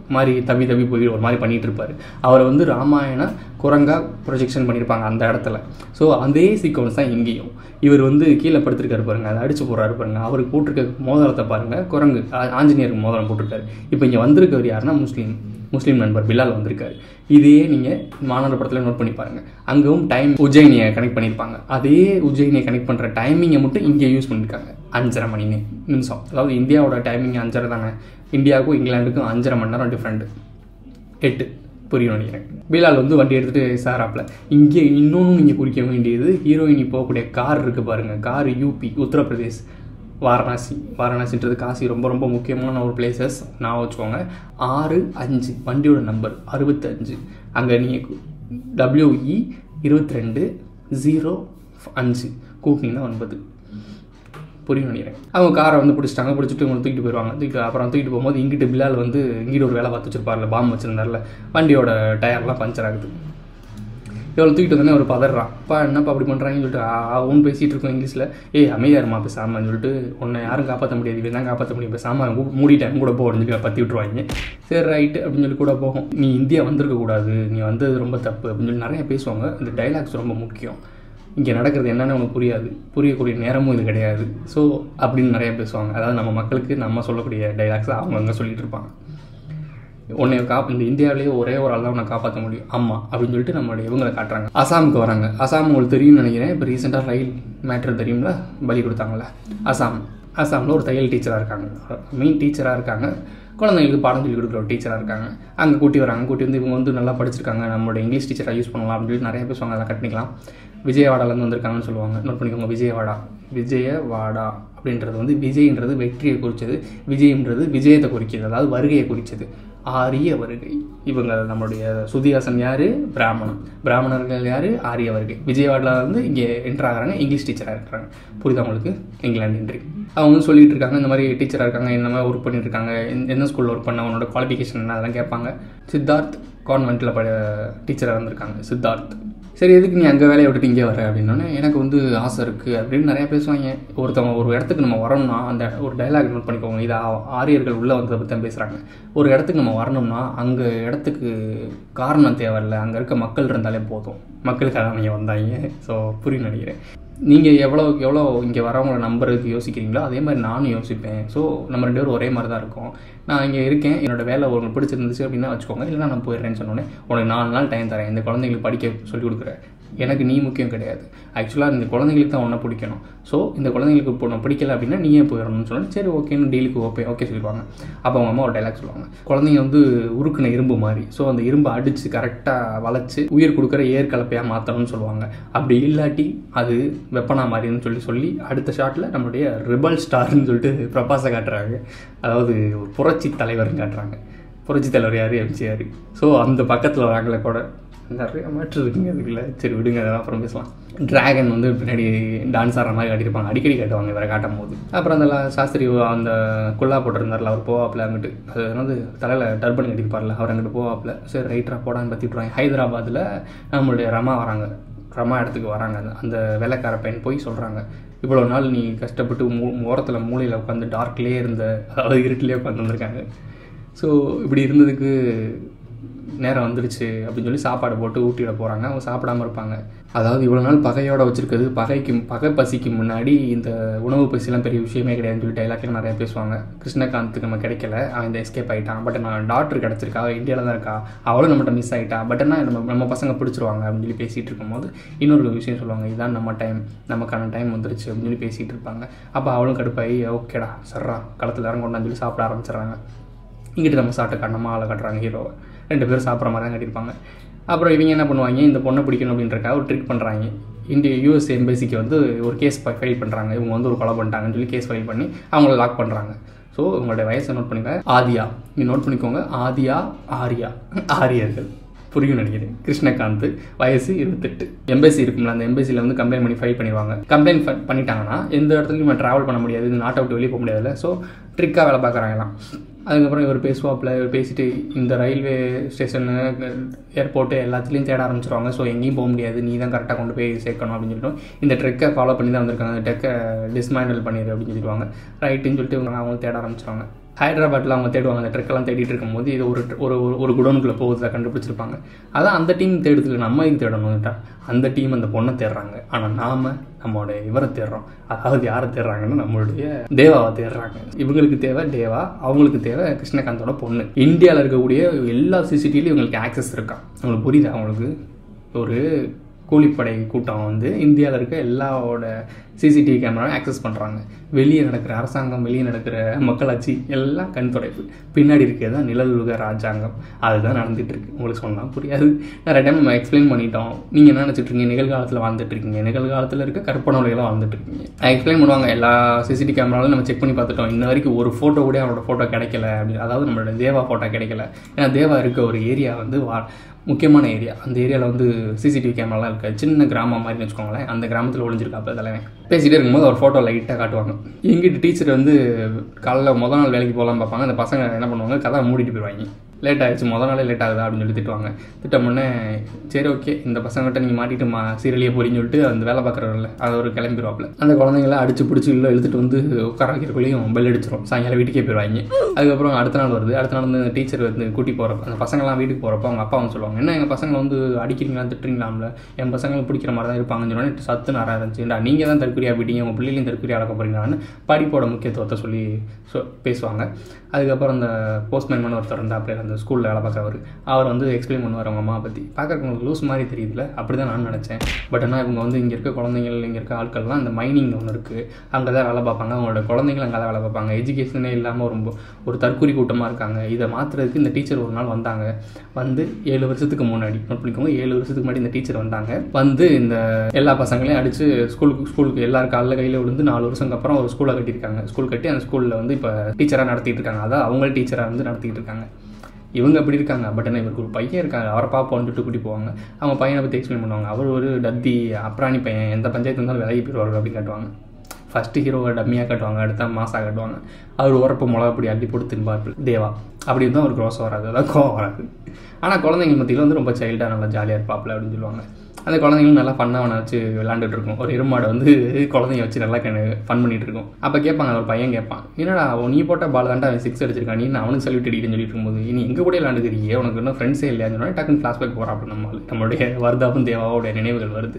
மாதிரி தவி தவி போய் ஒரு மாதிரி பண்ணிகிட்டு இருப்பார். அவரை வந்து ராமாயண குரங்கா ப்ரொஜெக்ஷன் பண்ணியிருப்பாங்க அந்த இடத்துல. ஸோ அதே சீக்வன்ஸ் தான் இங்கேயும். இவர் வந்து கீழே படுத்துருக்காரு பாருங்க, அதை அடிச்சு போடுறாரு பாருங்க. அவருக்கு போட்டிருக்க மோதிரத்தை பாருங்க, குரங்கு ஆஞ்சநேயருக்கு மோதிரம் போட்டிருக்காரு. இப்போ இங்கே வந்திருக்கவர் யாருன்னா முஸ்லீம் முஸ்லீம் நண்பர் பிலால் வந்திருக்காரு. இதே நீங்கள் மாநாடு படத்தில் நோட் பண்ணி பாருங்கள். அங்கவும் டைம் உஜ்ஜயினியை கனெக்ட் பண்ணியிருப்பாங்க. அதே உஜ்ஜயினியை கனெக்ட் பண்ணுற டைமிங்கை மட்டும் இங்கே யூஸ் பண்ணியிருக்காங்க. அஞ்சரை மணி நிமிஷம். அதாவது இந்தியாவோட டைமிங் அஞ்சரை தானே, இந்தியாவுக்கும் இங்கிலாந்துக்கும் அஞ்சரை மணி நேரம் டிஃப்ரெண்ட், எட்டு புரியும் நினைக்கிறேன். பிலால் வந்து வண்டி எடுத்துகிட்டு சாராப்பில். இங்கே இன்னொன்று நீங்கள் குறிக்க வேண்டியது, ஹீரோயினி போகக்கூடிய கார் இருக்குது பாருங்கள். Car UP Uttar Pradesh Varanasi. வாரணாசின்றது காசி ரொம்ப ரொம்ப முக்கியமான ஒரு பிளேசஸ். நான் வச்சுக்கோங்க ஆறு அஞ்சு வண்டியோட நம்பர் அறுபத்தஞ்சு. அங்கே நீங்கள் டபிள்யூஇ இருபத்தி ரெண்டு ஜீரோ அஞ்சு கூட்டினீங்கன்னா ஒன்பது புரியும் நினைக்கிறேன். அவங்க காரை வந்து பிடிச்சிட்டாங்க. பிடிச்சிட்டு இவங்க தூக்கிட்டு போயிடுவாங்க. தூக்கிட்டு அப்புறம் தூக்கிட்டு போகும்போது இங்கிட்டு பிலால் வந்து இங்கிட்ட ஒரு வேலை பார்த்து வச்சிருப்பார்ல, பாம்பு வச்சிருந்தார்ல, வண்டியோட டயர்லாம் பஞ்சர் ஆகுது. இவ்வளோ தூக்கிட்டு வந்தோடனே ஒரு பதறான். அப்பா என்னப்பா அப்படி பண்ணுறாங்கன்னு சொல்லிட்டு அவன் பேசிகிட்டு இருக்கோம் இங்கிலீஷில். ஏய் அமைதியாருமா பேசாமல் சொல்லிட்டு, உன்னை யாரும் காப்பாற்ற முடியாது, இவன் தான் காப்பாற்ற முடியும், பேசாமல் மூடிட்டேன் கூட போகணும்னு சொல்லி பற்றி விட்டுருவாங்க. சரி ரைட்டு அப்படின்னு சொல்லி கூட போகும். நீ இந்தியா வந்திருக்கக்கூடாது, நீ வந்தது ரொம்ப தப்பு அப்படின்னு சொல்லி நிறைய பேசுவாங்க. இந்த டைலாக்ஸ் ரொம்ப முக்கியம். இங்கே நடக்கிறது என்னென்னு உனக்கு புரியாது, புரியக்கூடிய நேரமும் இது கிடையாது. ஸோ அப்படின்னு நிறைய பேசுவாங்க. அதாவது நம்ம மக்களுக்கு நம்ம சொல்லக்கூடிய டைலாக்ஸை அவங்க அங்கே சொல்லிகிட்டு இருப்பாங்க. உன்னை காப் இந்த இந்தியாவிலேயே ஒரே ஒரு ஆள் தான் உன்னை காப்பாற்ற முடியும் அம்மா அப்படின்னு சொல்லிட்டு நம்மளுடைய இவங்களை காட்டுறாங்க. அசாமுக்கு வராங்க. அசாம் உங்களுக்கு தெரியும்னு நினைக்கிறேன். இப்போ ரீசெண்டாக ரயில் மேட்ரு தெரியும்ல, பலி கொடுத்தாங்களே அசாம். அசாமில் ஒரு தையல் டீச்சராக இருக்காங்க, மெயின் டீச்சராக இருக்காங்க. குழந்தைங்களுக்கு பாடம் சொல்லி கொடுக்குற ஒரு டீச்சராக இருக்காங்க. அங்கே கூட்டி வராங்க. கூட்டி வந்து இவங்க வந்து நல்லா படிச்சிருக்காங்க, நம்மளோட இங்கிலீஷ் டீச்சராக யூஸ் பண்ணலாம் அப்படின்னு சொல்லி நிறைய பேசுவாங்க. அதெல்லாம் கட்டிக்கலாம். விஜயவாடாலேருந்து வந்திருக்காங்கன்னு சொல்லுவாங்க. நோட் பண்ணிக்கோங்க, விஜயவாடா. விஜயவாடா அப்படின்றது வந்து விஜய்ன்றது வெற்றியை குறித்தது, விஜயன்றது விஜயத்தை குறிக்கிறது, அதாவது வருகையை குறித்தது. ஆரிய வருகை. இவங்க நம்மளுடைய சுதிஹாசன் யார்? பிராமணன். பிராமணர்கள் யார்? ஆரிய வருகை. விஜயவாடாவில் வந்து இங்கே என்ட்ரு ஆகிறாங்க, இங்கிலீஷ் டீச்சராக இருக்கிறாங்க. புரியுதா உங்களுக்கு? England entry. அவங்க வந்து சொல்லிட்டு இருக்காங்க, இந்த மாதிரி டீச்சராக இருக்காங்க, என்ன மாதிரி ஒர்க் பண்ணிட்டு இருக்காங்க, எந்த ஸ்கூலில் ஒர்க் பண்ண, அவனோட குவாலிஃபிகேஷன் என்ன, அதெல்லாம் கேட்பாங்க. சித்தார்த் கான்வென்ட்டில் பட டீச்சராக இருந்திருக்காங்க சித்தார்த். சரி எதுக்கு நீ அங்கே வேலையை விட்டுட்டு இங்கே வர அப்படின்னோடனே, எனக்கு வந்து ஆசை இருக்குது அப்படின்னு நிறையா பேசுவாங்க. ஒருத்தவங்க ஒரு இடத்துக்கு நம்ம வரணும்னா அந்த ஒரு டைலாக் நோட் பண்ணிக்கோங்க. இது ஆரியர்கள் உள்ளே வந்ததை பற்றி தான் பேசுகிறாங்க. ஒரு இடத்துக்கு நம்ம வரணும்னா அங்கே இடத்துக்கு காரணம் தேவையில்லை, அங்கே இருக்க மக்கள் இருந்தாலே போதும். மக்களுக்காக நீங்கள் வந்தாங்க. ஸோ புரியும் நினைக்கிறேன். நீங்கள் எவ்வளோ எவ்வளோ இங்கே வரவங்களை நம்புறதுக்கு யோசிக்கிறீங்களோ அதே மாதிரி நானும் யோசிப்பேன். ஸோ நம்ம ரெண்டு பேரும் ஒரே மாதிரி தான் இருக்கோம். நான் இங்கே இருக்கேன், என்னோடய வேலை உங்களுக்கு பிடிச்சிருந்துச்சு அப்படின்னா வச்சுக்கோங்க, இல்லைனா நான் போயிடுறேன்னு சொன்னோன்னே உனக்கு நாலு நாள் டைம் தரேன், இந்த குழந்தைங்களுக்கு படிக்க சொல்லிக் கொடுக்குறேன். எனக்கு நீ முக்கியம் கிடையாது, ஆக்சுவலாக இந்த குழந்தைங்களுக்கு தான் ஒன்றை பிடிக்கணும். ஸோ இந்த குழந்தைங்களுக்கு இப்போ ஒன்று பிடிக்கல அப்படின்னா நீயே போயிடணும்னு சொன்னேன். சரி ஓகேன்னு டீலுக்கு ஓகே ஓகே சொல்லிடுவாங்க. அப்போ அவங்க அம்மா ஒரு டைலாக் சொல்லுவாங்க, குழந்தைங்க வந்து உருக்குன இரும்பு மாதிரி, ஸோ அந்த இரும்பை அடித்து கரெக்டாக வளைச்சி உயிர் கொடுக்குற ஏர் கலப்பையாக மாற்றணும்னு சொல்லுவாங்க. அப்படி இல்லாட்டி அது வெப்பனா மாதிரின்னு சொல்லி சொல்லி அடுத்த ஷாட்டில் நம்மளுடைய ரிபல் ஸ்டார்ன்னு சொல்லிட்டு பிரபாஸை காட்டுறாங்க. அதாவது ஒரு புரட்சி தலைவர்னு காட்டுறாங்க. புரட்சி தலைவர் யார்? எம்ஜிஆர். ஸோ அந்த பக்கத்தில் வராங்களே கூட நிறைய மாற்று இருக்குங்க அதுக்குள்ள. சரி விடுங்க, அதெல்லாம் அப்புறம் பேசலாம். டிராகன் வந்து பின்னாடி டான்ஸ் ஆடுற மாதிரி காட்டியிருப்பாங்க, அடிக்கடி காட்டுவாங்க இவரை காட்டும் போது. அப்புறம் அந்த சாஸ்திரி அந்த குல்லா போட்டிருந்தார்ல, அவர் போவாப்பில் அங்கிட்டு, அது வந்து தலையில் டர்பன் கட்டியிருப்பார்ல, அவர் அங்கிட்டு போவாப்பில். சரி ரைட்டராக போடான்னு பற்றி விட்ருவாங்க. ஹைதராபாத்தில் நம்மளுடைய ரமா வராங்க, ரமா இடத்துக்கு வராங்க. அந்த வெள்ளைக்கார பையன் போய் சொல்கிறாங்க, இவ்வளோ நாள் நீ கஷ்டப்பட்டு மூ ஓரத்தில் மூலையில் உட்காந்து டார்க்லேயே இருந்த, அதாவது இருட்டிலே உட்காந்து வந்திருக்காங்க. ஸோ இப்படி இருந்ததுக்கு நேரம் வந்துடுச்சு அப்படின்னு சொல்லி சாப்பாடு போட்டு ஊட்டிவிட போகிறாங்க. அவங்க சாப்பிடாமல் இருப்பாங்க. அதாவது இவ்வளோ நாள் பகையோடு வச்சுருக்குது, பகைக்கு பகை பசிக்கு முன்னாடி இந்த உணவு பசிலாம் பெரிய விஷயமே கிடையாதுன்னு சொல்லி டைலாக்லாம் நிறையா பேசுவாங்க. கிருஷ்ணகாந்துக்கு நம்ம கிடைக்கல, அவன் இந்த எஸ்கேப் ஆகிட்டான். பட் நான் டாக்டர் கிடச்சிருக்கா, இந்தியாவில் தான் இருக்கா, அவளும் நம்மகிட்ட மிஸ் ஆகிட்டா, பட் ஆனால் நம்ம நம்ம பசங்க பிடிச்சிருவாங்க அப்படின்னு சொல்லி பேசிகிட்டு இருக்கும்போது இன்னொரு விஷயம் சொல்லுவாங்க, இதுதான் நம்ம டைம், நமக்கான டைம் வந்துருச்சு அப்படின்னு சொல்லி பேசிகிட்டு இருப்பாங்க. அப்போ அவளும் கடுப்பாகி ஓகேடா சர்றா களத்தில் இறங்கொண்டான்னு சொல்லி சாப்பிட ஆரம்பிச்சிடுறாங்க. இங்கிட்டு நம்ம சாப்பிட்ட கண்ணமாக ஆளை கட்டுறாங்க ஹீரோவை. ரெண்டு பேரும் சாப்பிட்ற மாதிரி தான் கட்டியிருப்பாங்க. அப்புறம் இவங்க என்ன பண்ணுவாங்க, இந்த பொண்ணை பிடிக்கணும் அப்படின்றக்காக ஒரு ட்ரிக் பண்ணுறாங்க. இந்திய யூஎஸ் எம்பசிக்கு வந்து ஒரு கேஸ் ஃபைல் பண்ணுறாங்க. இவங்க வந்து ஒரு கொலை பண்ணிட்டாங்கன்னு சொல்லி கேஸ் ஃபைல் பண்ணி அவங்கள லாக் பண்ணுறாங்க. ஸோ உங்களுடைய வயசை நோட் பண்ணிக்கோங்க, ஆதியா. நீங்கள் நோட் பண்ணிக்கோங்க, ஆதியா ஆரியா, ஆரியர்கள். புரியும் நினைக்கிறேன். கிருஷ்ணகாந்த் வயசு இருபத்தெட்டு. எம்பசி இருக்கும்ல, அந்த எம்பசியில் வந்து கம்ப்ளைண்ட் பண்ணி ஃபைல் பண்ணிடுவாங்க. கம்ப்ளைண்ட் பண்ணிட்டாங்கன்னா எந்த இடத்துலையும் நம்ம ட்ராவல் பண்ண முடியாது, இந்த நாட்டை விட்டு வெளியே போக முடியாதுல்ல. ஸோ ட்ரிக்காக வேலை பார்க்குறாங்களாம். அதுக்கப்புறம் இவர் பேசுவாப்பில், இவர் பேசிட்டு இந்த ரயில்வே ஸ்டேஷனு ஏர்போர்ட்டு எல்லாத்துலேயும் தேட ஆரம்பிச்சிருவாங்க. ஸோ எங்கேயும் போக முடியாது, நீ தான் கரெக்டாக கொண்டு போய் சேர்க்கணும் அப்படின்னு சொல்லிட்டு இந்த ட்ரெக்கை ஃபாலோ பண்ணி தான் வந்திருக்காங்க, அந்த ட்ரெக்கை டிஸ்மேண்டில் பண்ணிடு அப்படின்னு சொல்லிடுவாங்க. ரைட்டுன்னு சொல்லிட்டு இவங்க அவங்க தேட ஆரம்பிச்சிருவாங்க. ஹைதராபாத்தில் அவங்க தேடுவாங்க, அந்த ட்ரெக்கெல்லாம் தேடிட்டு இருக்கும்போது இது ஒரு ஒரு ஒரு குடோனுக்குள்ளே போகுறத கண்டுபிடிச்சிருப்பாங்க. அதான் அந்த டீம் தேடுறதுல நம்ம இது தேடணும்ட்டா அந்த டீம் அந்த பொண்ணை தேடுறாங்க. ஆனால் நாம் நம்மளுடைய இவரை தேடுறோம். அதாவது யாரை தேடுறாங்கன்னா நம்மளுடைய தேவாவை தேடுறாங்க. இவங்களுக்கு தேவை தேவா, அவங்களுக்கு தேவை கிருஷ்ணகாந்தோட பொண்ணு. இந்தியாவில் இருக்கக்கூடிய எல்லா சிசிடிவிலையும் இவங்களுக்கு ஆக்சஸ் இருக்கா. அவங்களுக்கு புரியுது. அவங்களுக்கு ஒரு கூலிப்படை கூட்டம் வந்து இந்தியாவில் இருக்க எல்லாவோட சிசிடிவி கேமராவும் ஆக்சஸ் பண்ணுறாங்க. வெளியே நடக்கிற அரசாங்கம், வெளியே நடக்கிற மக்களாட்சி எல்லாம் கண் துடைப்பு. பின்னாடி இருக்கிறது தான் நிழலுக ராஜாங்கம். அதுதான் நடந்துகிட்டு இருக்கு. உங்களுக்கு சொன்னால் புரியாது. நிறைய டைம் நம்ம எக்ஸ்பிளைன் பண்ணிட்டோம். நீங்கள் என்ன நினச்சிட்டு இருக்கீங்க, நிகழ்காலத்தில் வாழ்ந்துட்டு இருக்கீங்க, நிகழ்காலத்தில் இருக்க கற்பனை உலகெல்லாம் வாழ்ந்துட்டு இருக்கீங்க. எக்ஸ்பிளைன் பண்ணுவாங்க. எல்லா சிசிடிவி கேமராலும் நம்ம செக் பண்ணி பார்த்துட்டோம். இன்ன வரைக்கும் ஒரு ஃபோட்டோ கூட அவனோட ஃபோட்டோ கிடைக்கல அப்படி. அதாவது நம்மளோட தேவா ஃபோட்டோ கிடைக்கல. ஏன்னா தேவா இருக்க ஒரு ஏரியா வந்து வா முக்கியமான ஏரியா. அந்த ஏரியாவில் வந்து சிசிடிவி கேமராலாம் இருக்காது. சின்ன கிராமம் மாதிரி வச்சுக்கோங்களேன். அந்த கிராமத்தில் ஒளிஞ்சிருக்காப்ப தலைவன் பேசிகிட்டே இருக்கும்போது ஒரு ஃபோட்டோ லைட்டாக காட்டுவாங்க. எங்கிட்ட டீச்சர் வந்து காலைல முதல் நாள் வேலைக்கு போகலாம் பார்ப்பாங்க. அந்த பசங்க என்ன பண்ணுவாங்க, கதை மூடிட்டு போயிடுவாங்க. லேட் ஆகிடுச்சு, முதல் நாளே லேட் ஆகுதா அப்படின்னு சொல்லி திட்டுவாங்க. திட்டமுன்னே சரி ஓகே இந்த பசங்கள்கிட்ட நீங்கள் மாட்டிட்டு மா சீரழியே போறீங்கன்னு சொல்லிட்டு அந்த வேலை பார்க்குறவரில் அதை ஒரு கிளம்பிடுவாப்பில். அந்த குழந்தைங்களாம் அடிச்சு பிடிச்சி இல்லை இழுத்துட்டு வந்து உட்கார வைக்கிறக்குள்ளேயும் பெல் அடிச்சிடும். சாயங்காலம் வீட்டுக்கே போயிடுவாங்க. அதுக்கப்புறம் அடுத்த நாள் வருது. அடுத்த நாள் வந்து டீச்சர் வந்து கூட்டி போகிறப்ப அந்த பசங்களாம் வீட்டுக்கு போகிறப்ப அவங்க அப்பா வந்து சொல்லுவாங்க, என்ன எங்கள் பசங்களை வந்து அடிக்கிறீங்களா திட்டுறீங்களாம்ல, என் பசங்களுக்கு பிடிக்கிற மாதிரி தான் இருப்பாங்கன்னு சொன்னால் சத்து நிறையா இருந்துச்சுடா, நீங்கள் தான் தற்கொலையாக போயிட்டீங்க, உங்கள் பிள்ளைகளையும் தற்கொலையாக வளர்க்க போகிறீங்களான்னு படிப்போட முக்கியத்துவத்தை சொல்லி சொ பேசுவாங்க. அதுக்கப்புறம் அந்த போஸ்ட்மேன் பண்ண ஒருத்தர் இருந்தால் அப்படியே அந்த ஸ்கூலில் வேலை பார்க்குறவர் அவர் வந்து எக்ஸ்பிளைன் பண்ணுவார் அவங்க அம்மா பற்றி. பார்க்குறவங்களுக்கு லூஸ் மாதிரி தெரியுதுல, அப்படி தான் நான் நினச்சேன். பட் ஆனால் இவங்க வந்து இங்கே இருக்க குழந்தைங்கள், இங்கே இருக்க ஆட்கள்லாம் அந்த மைனிங் ஒன்று இருக்குது, அங்கே தான் வேலை பார்ப்பாங்க. அவங்களோட குழந்தைங்களும் அங்கே தான் வேலை பார்ப்பாங்க. எஜுகேஷனே இல்லாமல் ரொம்ப ஒரு தற்கொலை கூட்டமாக இருக்காங்க. இதை மாற்றுறதுக்கு இந்த டீச்சர் ஒரு நாள் வந்தாங்க. வந்து ஏழு வருஷத்துக்கு முன்னாடி நோட் பண்ணிக்கோங்க, ஏழு வருஷத்துக்கு முன்னாடி இந்த டீச்சர் வந்தாங்க. வந்து இந்த எல்லா பசங்களையும் அடித்து ஸ்கூலுக்கு ஸ்கூலுக்கு எல்லாரும் காலைல கையில் விழுந்து நாலு வருஷத்துக்கு அப்புறம் ஒரு ஸ்கூலை கட்டியிருக்காங்க. ஸ்கூல் கட்டி அந்த ஸ்கூலில் வந்து இப்போ டீச்சராக நடத்திட்டு இருக்காங்க. அதான் அவங்களே டீச்சராக வந்து நடத்திட்டு இருக்காங்க. இவங்க அப்படி இருக்காங்க. பட் ஆனால் இவருக்கு ஒரு பையன் இருக்காங்க. அவரை பாப்பா வந்துட்டு கூட்டி போவாங்க. அவங்க பையனை பற்றி எக்ஸ்பிளைன் பண்ணுவாங்க. அவர் ஒரு டத்தி அப்ராணி பையன், எந்த பஞ்சாயத்து இருந்தாலும் விலகி போயிடுவார் அப்படின்னு காட்டுவாங்க. ஃபஸ்ட்டு ஹீரோவை டம்மியாக காட்டுவாங்க, அடுத்த மாசாக காட்டுவாங்க. அவர் உரப்பு மிளகா அப்படி அள்ளி போட்டு தின்பார்கள் தேவா. அப்படி இருந்தால் அவருக்கு ரோசம் வராது, அதான் கோவம் வராது. ஆனால் குழந்தைங்க மத்தியில் வந்து ரொம்ப சைல்டாக நல்லா ஜாலியாக இருப்பாப்பில் அப்படின்னு சொல்லுவாங்க. அந்த குழந்தைங்களும் நல்லா ஃபன்னாக அவனை வச்சு விளாண்டுட்டு இருக்கும். ஒரு எருமாடை வந்து குழந்தைங்க வச்சு நல்லா ஃபன் பண்ணிட்டு இருக்கும். அப்போ கேட்பாங்க, ஒரு பையன் கேட்பான், என்னடா நீ போட்ட பால் தாண்டா அவன் சிக்ஸ் அடிச்சிருக்கான், நீ அவனுக்கு சல்யூட் அடிக்கிறேன்னு சொல்லிட்டு இருக்கும்போது நீ எங்கே கூட விளாண்டுக்கிறீங்க, உனக்கு இன்னும் ஃப்ரெண்ட்ஸே இல்லையான்னு சொன்னால் டக்குன்னு ஃப்ளாஷ்பேக் போகிறான். அப்படி நம்ம நம்மளுடைய வர்தாவும் தேவாவோடைய நினைவுகள் வருது.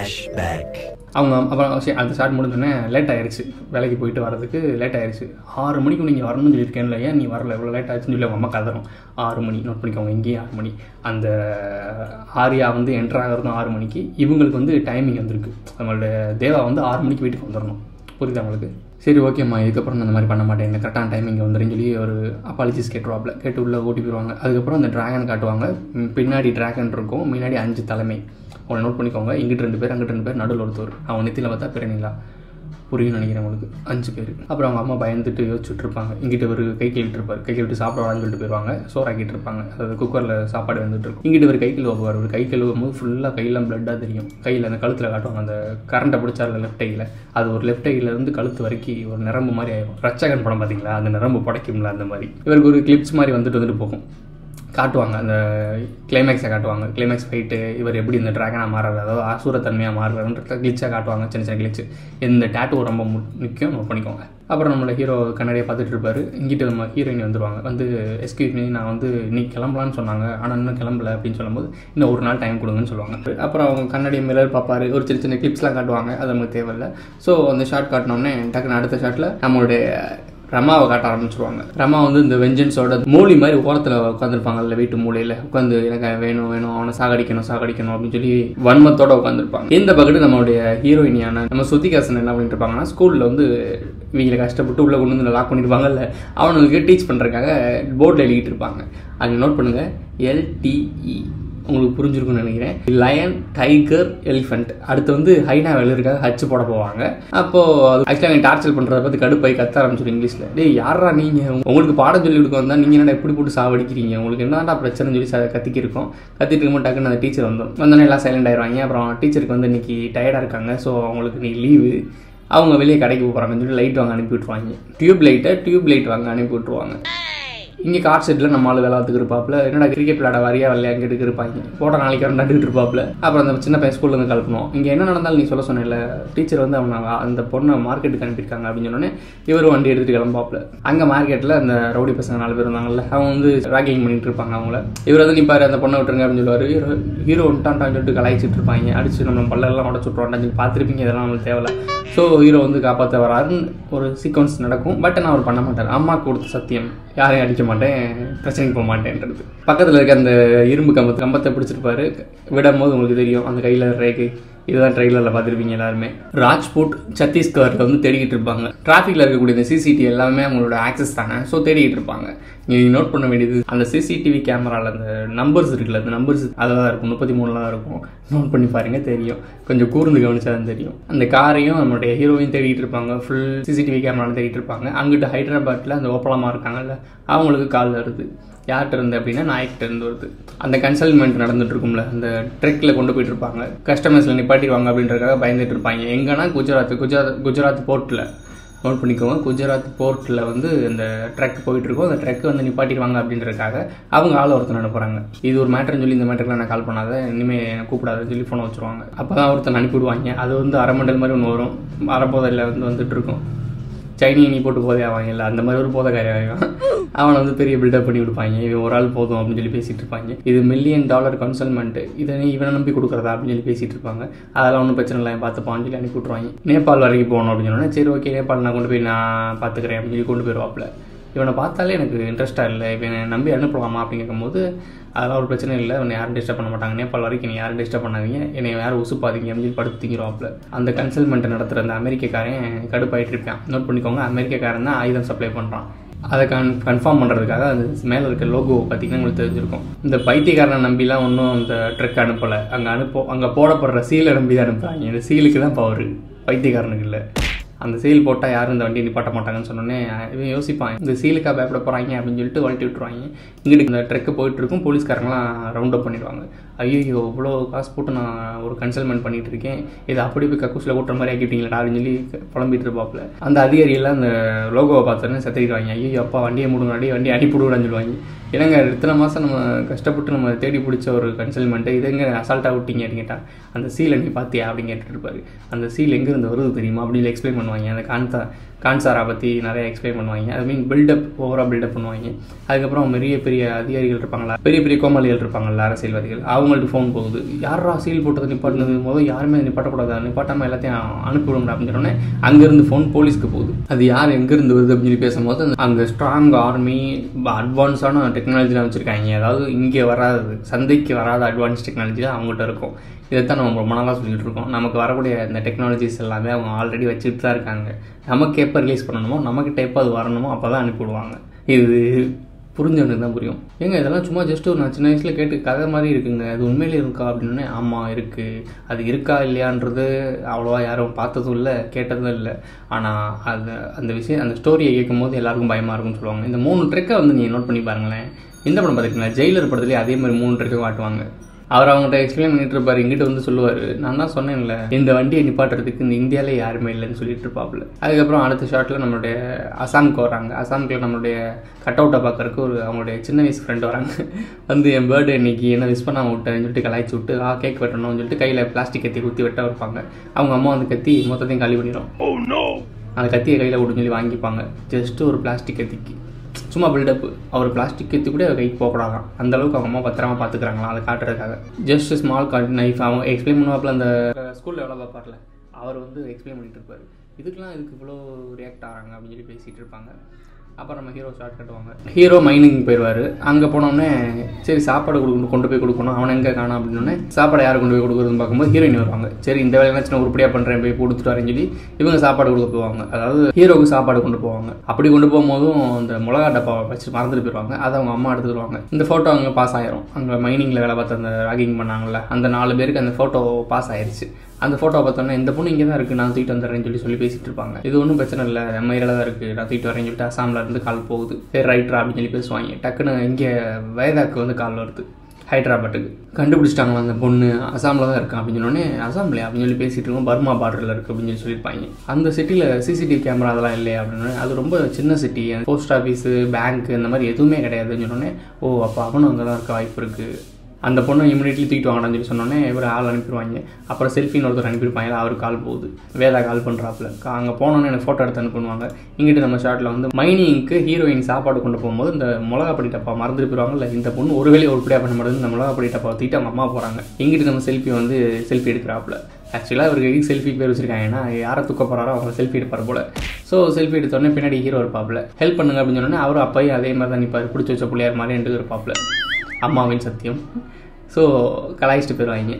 அவங்க அப்புறம் அந்த ஸ்டார்ட் முடிஞ்சோடனே லேட் ஆயிடுச்சு, வேலைக்கு போயிட்டு வரதுக்கு லேட் ஆயிடுச்சு. ஆறு மணிக்கு நீங்கள் வரணும்னு சொல்லியிருக்கேன்ல, ஏன் நீ வரல, எவ்வளோ லேட் ஆயிடுச்சுன்னு சொல்லி அவங்க அம்மா கதறும். ஆறு மணி நோட் பண்ணிக்கோங்க, இங்கேயும் ஆறு மணி. அந்த ஆரியா வந்து என்ட்ரு ஆகிறதும் ஆறு மணிக்கு. இவங்களுக்கு வந்து டைமிங் வந்திருக்கு. நம்மளோட தேவா வந்து ஆறு மணிக்கு வீட்டுக்கு வந்துடணும். புரியுது அவங்களுக்கு? சரி ஓகேம்மா, இதுக்கப்புறம் நான் இந்த மாதிரி பண்ண மாட்டேன், இந்த கரெக்டான டைமிங் வந்துடுன்னு சொல்லி ஒரு அப்பாலஜிஸ் கேட்டுருவாப்பில். கேட்டு உள்ளே ஓட்டி போயிடுவாங்க. அதுக்கப்புறம் அந்த ட்ராகன் காட்டுவாங்க. பின்னாடி ட்ராகன் இருக்கும், முன்னாடி அஞ்சு தலைமை. அவனை நோட் பண்ணிக்கோங்க, இங்கிட்டு ரெண்டு பேர், அங்கிட்டு ரெண்டு பேர், நடுவில் ஒருத்தர். அவன் நெத்தியில் பார்த்தா பிறனிங்களா புரியும் நினைக்கிறேன் உங்களுக்கு. அஞ்சு பேர். அப்புறம் அவங்க அம்மா பயந்துட்டு யோசிச்சுட்டு இருப்பாங்க. இங்கிட்ட ஒரு கை கழுவிட்டு இருப்பார், கை கழுவிட்டு சாப்பிட வரான்னு சொல்லிட்டு போயிடுவாங்க. சோறாக்கிட்டு இருப்பாங்க, அதாவது குக்கரில் சாப்பாடு வந்துட்டு இருக்கும். இங்கிட்ட ஒரு கை கழுவுவார். ஒரு கை கழுவும் போது ஃபுல்லாக கையெல்லாம் பிளட்டாக தெரியும். கையில் அந்த கழுத்தில் காட்டுவாங்க, அந்த கரண்ட்டை பிடிச்சாரில் லெஃப்ட் கையில், அது ஒரு லெஃப்ட் கையிலேருந்து கழுத்து வரைக்கும் ஒரு நரம்பு மாதிரி ஆயிடும். ரச்சகன் படம் பார்த்தீங்களா, அந்த நரம்பு புடைக்கும்ல, அந்த மாதிரி இவருக்கு ஒரு கிளிப்ஸ் மாதிரி வந்துட்டு வந்துட்டு போகும். காட்டுவாங்க அந்த கிளைமேக்ஸை காட்டுவாங்க. கிளைமேக்ஸ் ஃபைட்டு இவர் எப்படி இந்த ட்ராகனாக மாறுறாரு, அதாவது ஆசூரத்தன்மையாக மாறுறாருன்ற கிளிச்சாக காட்டுவாங்க. சின்ன சின்ன கிளிச்சு. இந்த டேட்டூ ரொம்ப முக்கியம், நோட் பண்ணிக்கோங்க. அப்புறம் நம்மளை ஹீரோ கண்ணாடியை பார்த்துட்டு இருப்பார். இங்கிட்ட நம்ம ஹீரோயின் வந்துடுவாங்க. வந்து எஸ்கியூஸ் மீ, நான் வந்து இன்னைக்கு கிளம்பலான்னு சொன்னாங்க, ஆனால் இன்னும் கிளம்பல அப்படின்னு சொல்லும்போது இன்னும் ஒரு நாள் டைம் கொடுங்கன்னு சொல்லுவாங்க. அப்புறம் அவங்க கண்ணாடியை மிரர் பார்ப்பாரு. ஒரு சின்ன சின்ன கிளிப்ஸ்லாம் காட்டுவாங்க, அது நமக்கு தேவையில்லை. ஸோ அந்த ஷார்ட் காட்டினோடனே டக்குன்னு அடுத்த ஷாட்டில் நம்மளுடைய ரமாவை காட்ட ஆரம்பிச்சிருவாங்க. ரமா வந்து இந்த வெஞ்சன்ஸோட மூலி மாதிரி ஓரத்தில் உட்காந்துருப்பாங்கல்ல, வீட்டு மூலையில் உட்காந்து எனக்கு வேணும் வேணும் அவனை சாகடிக்கணும் சாகடிக்கணும் அப்படின்னு சொல்லி வன்மத்தோட உட்காந்துருப்பாங்க. இந்த பக்கத்து நம்மளுடைய ஹீரோயினியான நம்ம ஸ்ருதிஹாசன் என்ன பண்ணிட்டு இருப்பாங்கன்னா, ஸ்கூலில் வந்து இவங்களை கஷ்டப்பட்டு உள்ளே கொண்டு வந்து லாக் பண்ணியிருப்பாங்கல்ல, அவனுக்கு டீச் பண்ணுறதுக்காக போர்டில் எழுதிட்டு இருப்பாங்க. அங்கே நோட் பண்ணுங்கள், எல்டிஇ உங்களுக்கு புரிஞ்சிருக்குன்னு நினைக்கிறேன். Lion, tiger, elephant. அடுத்து வந்து ஹைனா எழுதுறதுக்காக ஹச்சு போட போவாங்க. அப்போது ஆக்சுவலாக நீங்கள் டார்ச்சர் பண்ணுறத பற்றி கடுப்பாய் கத்த ஆரம்பிச்சிடும் இங்கிலீஷில். டே யாரா நீங்கள், உங்களுக்கு பாடம் சொல்லி கொடுக்க வந்தால் நீங்கள் என்ன எப்படி போட்டு சாவடிக்கிறீங்க, உங்களுக்கு என்னடா பிரச்சனைன்னு சொல்லி கத்திக்கி இருக்கோம். கத்திட்டு இருக்கும் டக்குன்னு அந்த டீச்சர் வந்தோம். வந்தோடனே எல்லாம் சைலண்ட் ஆயிடுவாங்க. அப்புறம் டீச்சருக்கு வந்து இன்னைக்கு டயர்டாக இருக்காங்க, ஸோ அவங்களுக்கு நீ லீவு, அவங்க வெளியே கடைக்கு போகிறாங்கன்னு சொல்லி லைட் வாங்க அனுப்பி விட்ருவாங்க. டியூப் லைட்டை டியூப் லைட் வாங்க அனுப்பி விட்ருவாங்க. இங்கே கார் செட்டில் நம்ம ஆள் விளாத்துக்கு இருப்பாப்புல, என்னடா கிரிக்கெட் விளையாட வரியா வரலையா கேட்டுக்கு இருப்பாங்க, போட நாளைக்கு விளாண்டுட்டு இருப்பாப்புல. அப்புறம் அந்த சின்ன பையன் ஸ்கூல்லேருந்து கால் பண்ணுவோம், இங்கே என்ன நடந்தாலும் நீ சொல்ல சொன்ன டீச்சர் வந்து அவங்க அந்த பொண்ணை மார்க்கெட்டுக்கு அனுப்பியிருக்காங்க அப்படின்னு சொன்னோன்னே இவர் வண்டி எடுத்துகிட்டு கிளம்பாப்புல. அங்கே மார்க்கெட்டில் அந்த ரவுடி பசங்க நாலு பேர் இருந்தாங்கல்ல, அவங்க வந்து ராகிங் பண்ணிட்டு இருப்பாங்க அவங்கள. இவர் வந்து நிப்பாரு அந்த பொண்ணை விட்டுருங்க அப்படின்னு சொல்லுவார். ஹீரோ ஹீரோ வந்துட்டான்டான்னு சொல்லிட்டு கலாய்ச்சிட்டு இருப்பாங்க, அடிச்சு நம்ம பல்லெல்லாம் உடச்சு விட்ருவான்டான்னு சொல்லி பார்த்துருப்பீங்க, இதெல்லாம் நம்மளுக்கு தேவையில்ல. ஸோ ஹீரோ வந்து காப்பாற்ற வராருன்னு ஒரு சீக்வன்ஸ் நடக்கும். பட் நான் அவர் பண்ண மாட்டார், அம்மா கொடுத்த சத்தியம் யாரையும் அடிக்க மாட்டேன், பிரச்சனைக்கு போக மாட்டேன்றது. பக்கத்தில் இருக்க அந்த இரும்பு கம்பத்து கம்பத்தை பிடிச்சிருப்பாரு, விடும் போது உங்களுக்கு தெரியும் அந்த கையில் ரேக்கு. இதுதான் ட்ரெய்லரில் பார்த்துருப்பீங்க எல்லாருமே. ராஜ்பூட் சத்தீஸ்கரில் வந்து தேடிக்கிட்டு இருப்பாங்க. டிராஃபிக்கில் இருக்கக்கூடிய இந்த சிசிடிவி எல்லாமே அவங்களோட ஆக்சஸ் தானே, ஸோ தேடிக்கிட்டு இருப்பாங்க. நீங்கள் நோட் பண்ண வேண்டியது அந்த சிசிடிவி கேமராவில் அந்த நம்பர்ஸ் இருக்குல்ல, அந்த நம்பர்ஸ் அதில் தான் இருக்கும், முப்பத்தி மூணில் தான் இருக்கும். நோட் பண்ணி பாருங்க தெரியும், கொஞ்சம் கூர்ந்து கவனிச்சா தான் தெரியும். அந்த காரையும் நம்மளுடைய ஹீரோவையும் தேடிட்டு இருப்பாங்க, ஃபுல் சிசிடிவி கேமராவில் தேடிட்டு இருப்பாங்க. அங்கிட்டு ஹைதராபாத்தில் அந்த ஓப்பலமாக இருக்காங்கல்ல, அவங்களுக்கு கால் வருது. யார்கிட்ட இருந்து அப்படின்னா நாய்கிட்ட இருந்து வருது. அந்த கன்சல்மெண்ட் நடந்துட்டு இருக்கும்ல, அந்த ட்ரெக்கில் கொண்டு போயிட்டு இருப்பாங்க, கஸ்டமர்ஸில் நிப்பாட்டிடுவாங்க அப்படின்றதுக்காக பயந்துட்டு இருப்பாங்க. எங்கன்னா குஜராத் குஜராத் குஜராத் போர்ட்டில் நோட் பண்ணிக்கோங்க. குஜராத் போர்ட்டில் வந்து அந்த ட்ரக் போயிட்டு இருக்கோம், அந்த ட்ரக் வந்து நிப்பாட்டிடுவாங்க அப்படின்றதுக்காக அவங்க ஆள் ஒருத்தர் அனுப்புகிறாங்க. இது ஒரு மேட்டர்னு சொல்லி இந்த மேட்டருக்குலாம் நான் கால் பண்ணாத, இனிமேல் கூப்பிடாதுன்னு சொல்லி ஃபோனை வச்சுருவாங்க. அப்போ தான் ஒருத்தர் அனுப்பிவிடுவாங்க. அது வந்து அரை மண்டல் மாதிரி ஒன்று வரும், அரைப்போதையில் வந்து வந்துட்டு இருக்கும். சைனி நீ போட்டு போதே ஆவாங்க இல்லை, அந்த மாதிரி ஒரு போதைக்காரி ஆகிடும். அவனை வந்து பெரிய பில்டப் பண்ணி கொடுப்பாங்க, இவன் ஒரு ஆள் போதும் அப்படின்னு சொல்லி பேசிகிட்டு இருப்பாங்க. இது மில்லியன் டாலர் கன்சல்மெண்ட்டு, இதை இவனை நம்பி கொடுக்குறதா அப்படின்னு சொல்லி பேசிகிட்டு இருப்பாங்க. அதெல்லாம் ஒன்றும் பிரச்சனை இல்லை, பார்த்துப்பான்னு சொல்லி அனுப்பி விட்ருவாங்க. நேபாள் வரைக்கும் போகணும் அப்படின்னு சொன்னோன்னா சரி ஓகே நேபாள் நான் கொண்டு போய் நான் பார்த்துக்கிறேன் அப்படின்னு சொல்லி கொண்டு போயிடுவாப்பில். இவனை பார்த்தாலே எனக்கு இன்ட்ரெஸ்ட்டாக இல்லை, இவனை நம்பி அனுப்பலாமா அப்படின்னு கேட்கும்போது அதெல்லாம் ஒரு பிரச்சனை இல்லை, இவனை யாரும் டிஸ்டர்ப் பண்ண மாட்டாங்க, நேபாள் வரைக்கும் நீ யாரும் டிஸ்டர்ப் பண்ணாதீங்க, என்னை யாரும் உசுப்பாதீங்க அப்படின்னு சொல்லி படுத்து திங்கிறவாப்பில். அந்த கன்சல்மெண்ட்டை நடத்துகிற அந்த அமெரிக்காரன் கடுப்பாயிட்டு இருப்பான். நோட் பண்ணிக்கோங்க, அமெரிக்காரன் தான் ஆயுதம் சப்ளை பண்ணுறான். அதை கன் கன்ஃபார்ம் பண்ணுறதுக்காக அந்த மேலே இருக்க லோகோ பார்த்திங்கன்னா உங்களுக்கு தெரிஞ்சிருக்கும். இந்த பைத்தியக்காரனை நம்பிலாம் ஒன்றும் அந்த ட்ரெக் அனுப்பலை, அங்கே அனுப்போ அங்கே போடப்படுற சீலை நம்பி தான் அனுப்புகிறாங்க. இந்த சீலுக்கு தான் பவர், பைத்தியக்காரனுக்கு இல்லை. அந்த சீல் போட்டால் யாரும் இந்த வண்டியை நிப்பாட்ட மாட்டாங்கன்னு சொன்னோன்னே இவன் யோசிப்பான், இந்த சீலுக்காக பயப்பட போகிறாங்க அப்படின்னு சொல்லிட்டு வளர்த்தி விட்டுருவாங்க. இங்கிட்டு இந்த ட்ரெக்கு போயிட்டு இருக்கும், போலீஸ்காரங்களாம் ரவுண்ட் அப் பண்ணிடுவாங்க. ஐயோ இவ்வளோ காசு போட்டு நான் ஒரு கன்சல்மெண்ட் பண்ணிட்டு இருக்கேன், இதை அப்படி போய் கக்கூசில் கூட்டுற மாதிரி ஆக்கிட்டீங்களா அப்படின்னு சொல்லி புலம்பிட்டு இருப்பாப்புல. அந்த அதிகாரியெல்லாம் அந்த லோகோவை பார்த்தோன்னே செத்துக்கிடுவாங்க. ஐயோ அப்பா வண்டியை முடுங்காடி வண்டியை அனுப்பிவிடுவான்னு சொல்லுவாங்க. ஏன்னாங்க இத்தனை மாதம் நம்ம கஷ்டப்பட்டு நம்ம தேடி பிடிச்ச ஒரு கன்சல்மெண்ட்டு இது எங்கே அசால்ட்டாக விட்டீங்க அப்படின்னு கேட்டால், அந்த சீலை நீ பார்த்தியா அப்படின்னு கேட்டுட்டு இருப்பாரு. அந்த சீல் எங்கேருந்து வருது தெரியுமா அப்படின்னு எக்ஸ்பிளைன் பண்ணுவாங்க. அந்த கான்சா கான்சாரா பற்றி நிறைய எக்ஸ்பிளைன் பண்ணுவாங்க. அது மீன் பில்டப் ஓவராக பில்டப் பண்ணுவாங்க. அதுக்கப்புறம் பெரிய பெரிய அதிகாரிகள் இருப்பாங்களா, பெரிய பெரிய கோமாளிகள் இருப்பாங்கள்ல அரசியல்வாதிகள், அவங்கள்ட்ட ஃபோன் போகுது. யாரா சீல் போட்டதை நிப்பாட்டினது, முதல் யாருமே நிப்பாட்டக்கூடாது, நிப்பாட்டாமல் எல்லாத்தையும் அனுப்பிவிடுங்க அப்படின்னு சொன்னோன்னே அங்கேருந்து ஃபோன் போலீஸ்க்கு போகுது. அது யார் எங்கேருந்து வருது அப்படின்னு சொல்லி பேசும்போது அங்கே ஸ்ட்ராங் ஆர்மி அட்வான்ஸான டெக்னாலஜிலாம் வச்சுருக்காங்க. அதாவது இங்கே வராது, சந்தைக்கு வராத அட்வான்ஸ் டெக்னாலஜி தான் அவங்ககிட்ட இருக்கும். இதைத்தான் நம்ம ரொம்ப நாளாக சொல்லிகிட்டு இருக்கோம். நமக்கு வரக்கூடிய இந்த டெக்னாலஜிஸ் எல்லாமே அவங்க ஆல்ரெடி வச்சுட்டு தான் இருக்காங்க. நமக்கு எப்போ ரிலீஸ் பண்ணணுமோ, நமக்கிட்ட எப்போ அது வரணுமோ அப்போ தான் அனுப்பிவிடுவாங்க. இது புரிஞ்சவனுக்கு தான் புரியும். ஏங்க இதெல்லாம் சும்மா ஜஸ்ட் ஒரு நான் சின்ன வயசில் கேட்டு கதை மாதிரி இருக்குங்க, அது உண்மையிலே இருக்கா அப்படின்னே, ஆமாம் இருக்குது. அது இருக்கா இல்லையான்றது அவ்வளோவா யாரும் பார்த்ததும் இல்லை, கேட்டதும் இல்லை. ஆனால் அது அந்த விஷயம் அந்த ஸ்டோரியை கேட்கும் போது எல்லாருக்கும் பயமாக இருக்கும்னு சொல்லுவாங்க. இந்த மூணு ட்ரெக்கை வந்து நீங்கள் நோட் பண்ணி பாருங்களேன். இந்த படம் பார்த்துருக்கீங்களா, ஜெயிலர் படத்துலேயே அதே மாதிரி மூணு ட்ரெக்கை காட்டுவாங்க. அவர் அவங்கள்ட்ட எக்ஸ்பிளைன் பண்ணிட்டு இருப்பார். இங்கிட்ட வந்து சொல்லுவார், நான் தான் சொன்னேன்ல இந்த வண்டியை நிப்பாட்டுறதுக்கு இந்த இந்தியாவிலே யாருமே இல்லைன்னு சொல்லிட்டு இருப்பாப்புல. அதுக்கப்புறம் அடுத்த ஷாட்டில் நம்மளுடைய அசாம்க்கு வராங்க. அசாம்கில் நம்மளுடைய கட் அவுட்டை பார்க்கறதுக்கு ஒரு அவங்களுடைய சின்ன வயசு ஃப்ரெண்டு வராங்க. வந்து என் பர்த்டே இன்னைக்கு என்ன விஷ் பண்ணாமல் விட்டேன்னு சொல்லிட்டு கலாய்ச்சி விட்டு ஆ கேக் வெட்டணும்னு சொல்லிட்டு கையில் பிளாஸ்டிக் கத்தி குத்தி வெட்ட வைப்பாங்க. அவங்க அம்மா வந்து கத்தி மொத்தத்தையும் காலி பண்ணிடும். அந்த கத்தியை கையில் விட்டுன்னு சொல்லி வாங்கிப்பாங்க. ஜஸ்ட்டு ஒரு பிளாஸ்டிக் கத்திக்கு சும்மா பில்டப்பு. அவர் பிளாஸ்டிக் கத்தி கூட கைக்கு போகக்கூடாதான், அந்தளவுக்கு அவங்க அம்மா பத்திரமா பார்த்துக்கிறாங்களா அதை காட்டுறதுக்காக. ஜஸ்ட் ஸ்மால் கார்ட் நைஃப் அவங்க எக்ஸ்பிளைன் பண்ணுவாப்பில். அந்த ஸ்கூலில் எவ்வளோ பார்ப்பார்ல அவர் வந்து எக்ஸ்பிளைன் பண்ணிட்டு இருப்பார். இதுக்கெலாம் இதுக்கு இவ்வளோ ரியாக்ட் ஆகிறாங்க அப்படின்னு சொல்லி பேசிகிட்டு இருப்பாங்க. அப்புறம் நம்ம ஹீரோ ஷார்ட் கட்டுவாங்க. ஹீரோ மைனிங் போயிடுவார். அங்கே போனோடனே சரி சாப்பாடு கொடுக்கணும், கொண்டு போய் கொடுக்கணும். அவனை எங்கே காணும் அப்படின்னோடனே சாப்பாடு யார் கொண்டு போய் கொடுக்குறதுன்னு பார்க்கும்போது ஹீரோயின் வருவாங்க. சரி இந்த வேலையெல்லாம் சின்ன உருப்படியாக பண்ணுறேன், போய் கொடுத்துட்டு வரேன்னு சொல்லி இவங்க சாப்பாடு கொடுக்க போவாங்க. அதாவது ஹீரோவுக்கு சாப்பாடு கொண்டு போவாங்க. அப்படி கொண்டு போகும்போதும் அந்த மிளகா டப்பா வச்சு மறந்துட்டு போயிடுவாங்க. அதை அவங்க அம்மா எடுத்துருவாங்க. இந்த ஃபோட்டோ அங்கே பாஸ் ஆயிரும். அங்கே மைனிங்கில் வேலை பார்த்து அந்த ராகிங் பண்ணாங்கல்ல, அந்த நாலு பேருக்கு அந்த ஃபோட்டோ பாஸ் ஆயிடுச்சு. அந்த ஃபோட்டோ பார்த்தோன்னா இந்த பொண்ணு இங்கே தான் இருக்குது, நான் தூக்கிட்டு வந்துடுறேன்னு சொல்லி சொல்லி பேசிகிட்டு இருப்பாங்க. இது ஒன்றும் பிரச்சனை இல்லை, நம்ம ஏரியாவில் தான் இருக்குது, நான் தூக்கிட்டு வரேன்னு சொல்லிட்டு அசாமில் இருந்து கால் போகுது. சரி ரைட்ரா அப்படின்னு சொல்லி பேசுவாங்க. டக்குன்னு இங்கே வயதாக்கு வந்து கால் வருது. ஹைதராபாத்துக்கு. கண்டுபிடிச்சிட்டாங்களா அந்த பொண்ணு அசாமில் தான் இருக்கா அப்படின்னு சொன்னோடனே, அசாம்லையா அப்படின்னு சொல்லி பேசிகிட்டு இருக்கோம், பர்மா பார்டரில் இருக்குது அப்படின்னு சொல்லி சொல்லியிருப்பாங்க. அந்த சிட்டியில் சிசிடிவி கேமரா அதெல்லாம் இல்லையா அப்படின்னு. அது ரொம்ப சின்ன சிட்டி, போஸ்ட் ஆஃபீஸு பேங்க்கு இந்த மாதிரி எதுவுமே கிடையாதுன்னு சொன்னோடனே, ஓ அப்போ அவனும் அங்கே தான் இருக்க வாய்ப்பு இருக்குது. அந்த பொண்ணை இமீடியட்லி தூக்கிட்டு வாங்கன்னு சொல்லி சொன்னோன்னே இவர் ஆள் அனுப்பிடுவாங்க. அப்புறம் செல்ஃபின்னு ஒருத்தர் அனுப்பியிருப்பாங்க, அவருக்கு கால் போகுது, வேதா கால் பண்ணுறாப்புல. அங்கே போனோன்னு எனக்கு ஃபோட்டோ எடுத்து அனுப்புவாங்க. இங்கிட்டு நம்ம ஷார்ட்டில் வந்து மைனிங்க்கு ஹீரோயின் சாப்பாடு கொண்டு போகும்போது இந்த மிளகா பொடி டப்பா மறந்துட்டு போயிடுவாங்க. இல்லை இந்த பொண்ணு ஒரு வேலையை உருப்படியாக பண்ண மாட்டேங்குது, இந்த மிளகா பொடி டப்பா தூக்கிட்டு அவங்க அம்மா போகிறாங்க. இங்கிட்டு நம்ம செல்ஃபி வந்து செல்ஃபி எடுக்கிறாப்புல. ஆக்சுவலாக அவருக்கு எதுக்கு செல்ஃபி பேர் வச்சிருக்காங்கன்னா, யாரை தூக்க போகிறாரோ அவங்க செல்ஃபி எடுப்பார் போல். ஸோ செல்ஃபி எடுத்தோடனே பின்னாடி ஹீரோ இருப்பாப்புல, ஹெல்ப் பண்ணுங்க அப்படின்னு சொன்னோன்னே அவரும் அப்பையும் அதே மாதிரி தான் நிற்பார், பிடிச்சி வச்ச பிள்ளையார் மாதிரி ரெண்டு இருப்பாப்புல, அம்மாவின் சத்தியம். ஸோ கலாய்ச்சிட்டு போயிடுவாங்க.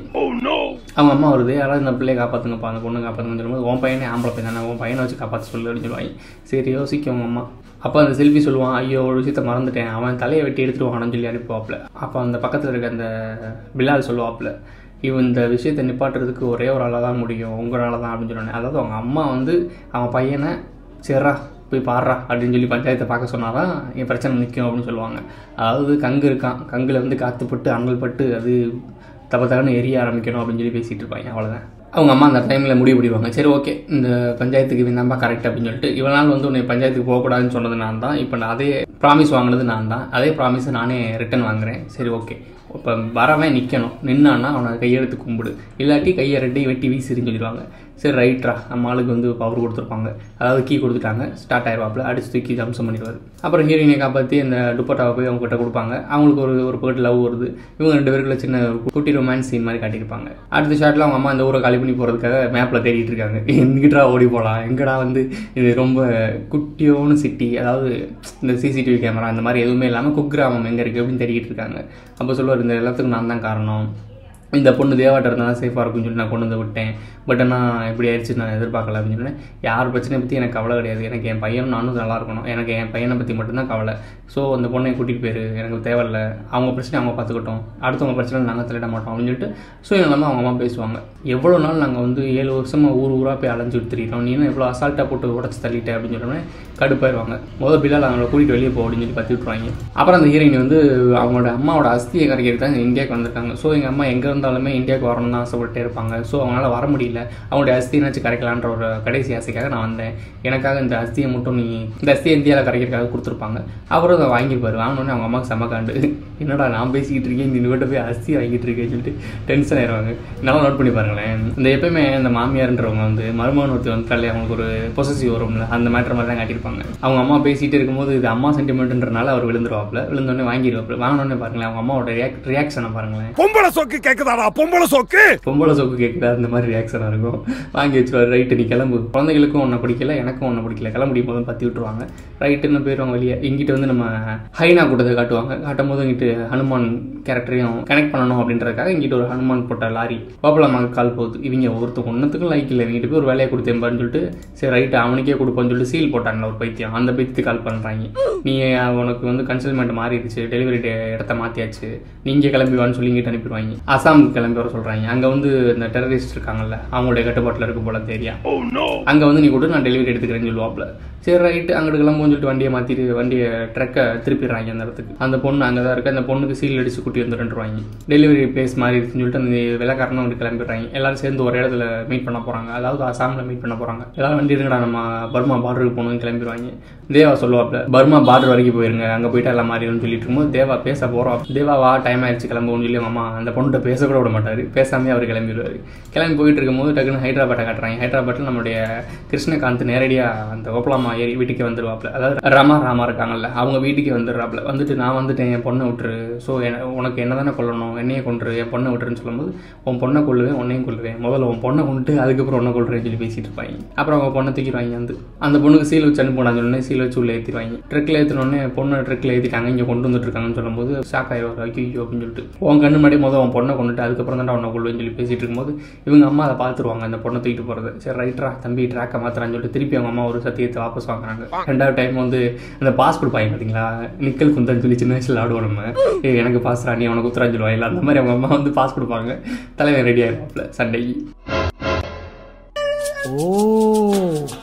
அவங்க அம்மா வருது, யாராவது இந்த பிள்ளையை காப்பாற்றுங்கப்பா, அந்த பொண்ணு காப்பாற்றுங்கன்னு சொல்லும்போது, உன் பையனே ஆம்பளை பையன் தானே, உன் பையனை வச்சு காப்பாற்ற சொல்லு அப்படின்னு சொல்லுவாங்க. சரி யோசிக்க அவங்க அம்மா. அப்போ அந்த செல்ஃபி சொல்லுவான், ஐயோ ஒரு விஷயத்தை மறந்துட்டேன், அவன் தலையை வெட்டி எடுத்துட்டு வாங்கன்னு சொல்லி அனுப்புவாப்புல. அப்போ அந்த பக்கத்தில் இருக்க அந்த பிலால் சொல்லுவாப்புல, இவன் இந்த விஷயத்தை நிப்பாட்டுறதுக்கு ஒரே ஒரு ஆளாக தான் முடியும், உங்களால் தான் அப்படின்னு சொன்னேன். அதாவது அவங்க அம்மா வந்து அவன் பையனை சரிரா போய் பாடுறா அப்படின்னு சொல்லி பஞ்சாயத்தை பார்க்க சொன்னாதான் என் பிரச்சனை நிற்கும் அப்படின்னு சொல்லுவாங்க. அதாவது கங்கு இருக்கான், கங்கில் வந்து காற்றுப்பட்டு அங்கல் பட்டு அது தப்ப தகன்னு எரிய ஆரம்பிக்கணும் அப்படின்னு சொல்லி பேசிகிட்டு இருப்பாங்க. அவ்வளோதான். அவங்க அம்மா அந்த டைமில் முடிவு பிடிவாங்க, சரி ஓகே இந்த பஞ்சாயத்துக்கு இவன் தான்ப்பா கரெக்ட் அப்படின்னு சொல்லிட்டு. இவனால் வந்து உன்னை பஞ்சாயத்துக்கு போகக்கூடாதுன்னு சொன்னது நான் தான், இப்போ நான் அதே ப்ராமிஸ் வாங்கினது நான் தான், அதே ப்ராமிஸை நானே ரிட்டன் வாங்குறேன். சரி ஓகே, இப்போ வரவன் நிற்கணும், நின்னான்னா அவனை கையெடுத்து கும்பிடு, இல்லாட்டி கையை ரெட்டி வெட்டி வீசிருன்னு சொல்லிடுவாங்க. சரி ரைட்ரா, நம்ம ஆளுக்கு வந்து பவர் கொடுத்துருப்பாங்க, அதாவது கீ கொடுத்துட்டாங்க, ஸ்டார்ட் ஆயிடுவாப்பில், அடிச்சு தூக்கி ஜம்சம் பண்ணிடுவார். அப்புறம் ஹீரோயினை காப்பாற்றி அந்த துப்பட்டாவை போய் அவங்க கிட்ட கொடுப்பாங்க. அவங்களுக்கு ஒரு ஒரு பேர்ட் லவ் வருது. இவங்க ரெண்டு பேருக்குள்ள சின்ன குட்டி ரொமான்ஸ் சீன் மாதிரி காட்டியிருப்பாங்க. அடுத்த ஷாட்டில் அவங்க அம்மா அந்த ஊரை காலி பண்ணி போகிறதுக்காக மேப்பில் தேடிட்டு இருக்காங்க, எங்கிட்டா ஓடி போகலாம், எங்கடா வந்து இது ரொம்ப குட்டியோன்னு சிட்டி, அதாவது இந்த சிசிடிவி கேமரா இந்த மாதிரி எதுவுமே இல்லாமல் குக்கிராமம் எங்கே இருக்குது அப்படின்னு தேடிக்கிட்டு இருக்காங்க. அப்போ சொல்லுவார், இந்த எல்லாத்துக்கும் நான் தான் காரணம், இந்த பொண்ணு தேவாட்ட இருந்தால் தான் சேஃபாக இருக்குன்னு சொல்லி நான் கொண்டு வந்து விட்டேன், பட் ஆனால் எப்படி ஆயிடுச்சு நான் எதிர்பார்க்கல அப்படின்னு சொன்னேன். யார் பிரச்சனையை பற்றி எனக்கு கவலை கிடையாது, எனக்கு என் பையனும் நானும் நல்லா இருக்கணும், எனக்கு என் பையனை பற்றி மட்டும்தான் கவலை. ஸோ அந்த பொண்ணை கூட்டிகிட்டு போயிரு, எனக்கு தேவையில்லை, அவங்க பிரச்சனை அவங்க பார்த்துக்கிட்டோம், அடுத்தவங்க பிரச்சனை நாங்கள் தலையிட மாட்டோம் அப்படின்னு சொல்லிட்டு ஸோ இல்லாமல் அவங்க அம்மா பேசுவாங்க. எவ்வளோ நாள் நாங்கள் வந்து ஏழு வருஷமாக ஊர் ஊராக போய் அலைஞ்சிட்டு தெரியிறோம், நீ எவ்வளோ அசால்ட்டாக போட்டு உடச்சி தள்ளிட்டேன் அப்படின்னு சொன்னோடனே கடுப்பாயிருவாங்க. முதல் பிள்ளைகள் அவங்கள கூட்டிகிட்டு வெளியே போ அப்படின்னு சொல்லி பற்றி விட்டுருவாங்க. அப்புறம் அந்த ஹீரோயின் வந்து அவங்களோட அம்மாவோட அஸ்தியை கரைக்கிறது தான் இந்தியாவுக்கு வந்திருக்காங்க. ஸோ எங்கள் அம்மா எங்கே இருந்தாலுமே இந்தியாவுக்கு வரணும்னு தான் ஆசைப்பட்டே இருப்பாங்க. ஸோ அவங்களால வர முடியல, அவங்களுடைய அஸ்தினாச்சும் கரைக்கலான்ற ஒரு கடைசி ஆசைக்காக நான் வந்தேன், எனக்காக இந்த அஸ்தியை மட்டும் நீ இந்த அஸ்தியை இந்தியாவில் கரைக்கிறதுக்காக கொடுத்துருப்பாங்க. அப்புறம் அதை வாங்கியிருப்பாரு. வாங்கினோடனே அவங்க அம்மாவுக்கு செம்ம காண்டு, என்னடா நான் பேசிக்கிட்டு இருக்கேன், இந்த வீட்டை போய் அஸ்தி வாங்கிட்டு இருக்கேன்னு சொல்லிட்டு டென்ஷன் ஆயிடுவாங்க. நல்லா நோட் பண்ணி பாருங்களேன், இந்த எப்பயுமே இந்த மாமியார்ன்றவங்க வந்து மருமகன் ஒருத்தி வந்து தள்ளி அவங்களுக்கு ஒரு பொசசிவ் வரும்ல, அந்த மேட்டர் மாதிரி தான் காட்டியிருப்பாங்க. அவங்க அம்மா பேசிகிட்டு இருக்கும்போது இது அம்மா சென்டிமெண்ட்ன்றனால அவர் விழுந்துருவாப்புல, விழுந்தோடனே வாங்கிடுவாப்புல. வாங்கினோடனே பாருங்களேன் அவங்க அம்மாவோட ரியாக்ட் ரியாக்ஷனை பாருங்களேன், பொம்பளை சோக்கு கேட்குதாடா, பொம்பளை சோக்கு பொம்பளை சோக்கு கேட்குதா, அந்த மாதிரி ரியாக்ஷனாக இருக்கும். வாங்கி வச்சுருவாரு. ரைட்டு நீ கிளம்பு, குழந்தைகளுக்கும் ஒன்றை பிடிக்கல, எனக்கும் ஒன்றை பிடிக்கல, கிளம்பி போதும் பற்றி விட்டுருவாங்க. ரைட்டுன்னு போயிடுவாங்க வெளியே. இங்கிட்ட வந்து நம்ம ஹைனா கூட்டத்தை காட்டுவாங்க. காட்டும் போது இங்கிட்டு ஹனுமான் கேரக்டரையும் கனெக்ட் பண்ணணும் அப்படின்றதுக்காக இங்கிட்ட ஒரு ஹனுமான் போட்ட லாரி பாப்பலாமாக்கு கால் போகுது. இவங்க ஒருத்தர் ஒன்றுத்துக்கும் லைக் இல்லை, இவங்கிட்ட போய் ஒரு வேலையை கொடுத்தேன்பான்னு சொல்லிட்டு சரி ரைட்டு அவனுக்கே கொடுப்போன்னு சொல்லிட்டு சீல் போட்டாங்க ஒரு பைத்தியம். அந்த பைத்தியத்துக்கு கால் பண்ணுறாங்க, நீ உனக்கு வந்து கன்சல்மெண்ட் மாறிடுச்சு, டெலிவரி இடத்த மாற்றியாச்சு, நீங்கள் கிளம்பிவான்னு சொல்லி இங்கிட்ட அனுப்பிடுவாங்க. அசாமுக்கு கிளம்பி வர சொல்கிறாங்க. அங்கே வந்து இந்த டெரரிஸ்ட் இருக்காங்கல்ல, அவங்களுடைய கட்டுப்பாட்டில் இருக்க போல தெரியா, அங்கே வந்து நீ கூட நான் டெலிவரி எடுத்துக்கிறேன்னு சொல்லுவாப்புல. சரி ரைட்டு அங்கிட்டு கிளம்புன்னு சொல்லிட்டு வண்டியை மாற்றிட்டு வண்டியை ட்ரக்கை திருப்பிடுறாங்க அந்த இடத்துக்கு. அந்த பொண்ணு அங்கே தான் இருக்குது. அந்த பொண்ணுக்கு சீல் அடிச்சு கூட்டி வந்துட்டுருவாங்க. டெலிவரி பிளேஸ் மாதிரி இருக்குன்னு சொல்லிட்டு அந்த விலைக்காரனும் வந்து கிளம்பிடுறாங்க. எல்லாரும் சேர்ந்து ஒரு இடத்துல மீட் பண்ண போகிறாங்க, அதாவது அசாமில் மீட் பண்ண போகிறாங்க. எல்லாரும் வண்டி இருக்கடா நம்ம பர்மா பார்டருக்கு போகணும்னு கிளம்பிடுவாங்க. தேவா சொல்லுவாப்புல, பர்மா பார்டர் வரைக்கும் போயிருங்க, அங்கே போயிட்டு எல்லாம் மாறிடும்னு சொல்லிட்டு இருக்கும்போது தேவா பேச போகிறோம். தேவாவா டைம் ஆயிடுச்சு கிளம்புன்னு சொல்லி அம்மா அந்த பொண்ணுகிட்ட பேசக்கூட விட மாட்டார், பேசாமே அவர் கிளம்பிடுவார். கிளம்பி போயிட்டு இருக்கும்போது டக்குன்னு ஹைதராபாத்தை காட்டுறாங்க. ஹைதராபாத்தில் நம்மளுடைய கிருஷ்ணகாந்த் நேரடியாக அந்த ஓப்பலாமா ஏறி வீட்டுக்கு வந்துடுவாப்புல, அதாவது ரமா ராமா இருக்காங்கல்ல அவங்க வீட்டுக்கு வந்துடுறாப்புல. வந்துட்டு நான் வந்துட்டேன், என் பொண்ணை விட்டுரு, ஸோ உனக்கு என்ன தானே கொல்லணும், என்னையே கொண்டுரு, என் பொண்ணை விட்டுருன்னு சொல்லும்போது உன் பொண்ணை கொள்ளுவேன், உன்னையும் கொள்ளுவேன், முதல்ல உன் பொண்ணை கொண்டுட்டு அதுக்கப்புறம் உன்னை கொள்றேன்னு சொல்லி பேசிட்டு இருப்பாங்க. அப்புறம் அவங்க பொண்ணை தூக்கிடுவாங்க. வந்து அந்த பொண்ணுக்கு சீல் வச்சு அனுப்பினான்னு சொன்னே சீல் வச்சு உள்ள ஏற்றிடுவாங்க. ட்ரெக்கில் ஏற்றினோடனே பொண்ணை ட்ரெக்கில் ஏற்றிட்டாங்க, இங்கே கொண்டு வந்துட்டு இருக்காங்கன்னு சொல்லும்போது ஷாக் ஆயிடுவார், ஐயோ அப்படின்னு சொல்லிட்டு. உன் கண்ணு முன்னாடி முதல் உன் பொண்ணை கொண்டுட்டு அதுக்கப்புறம் தான் உன்னை கொள்வேன்னு சொல்லி பேசிட்டு இருக்கும்போது இவங்க அம்மா அதை பார்த்துருவாங்க, அந்த பொண்ணை தூக்கிட்டு போகிறது. சரி ரைட்ரா தம்பி ட்ராக்கை மாத்திரான்னு சொல்லிட்டு திருப்பி அவங்க அம்மா ஒரு சத்தியத்தை வாபஸ் வாங்குறாங்க. ரெண்டாவது டைம் வந்து அந்த பாஸ் கொடுப்பாங்க பார்த்தீங்களா, நிக்கல் குந்தன்னு சொல்லி சின்ன வயசில் ஆடுவோம் நம்ம, ஏ எனக்கு பாஸ் ராணி அவனை குத்துறான்னு சொல்லுவாங்க. அந்த மாதிரி அவங்க அம்மா வந்து பாஸ் கொடுப்பாங்க. தலைவன் ரெடி ஆகிருப்பாப்புல சண்டைக்கு. ஓ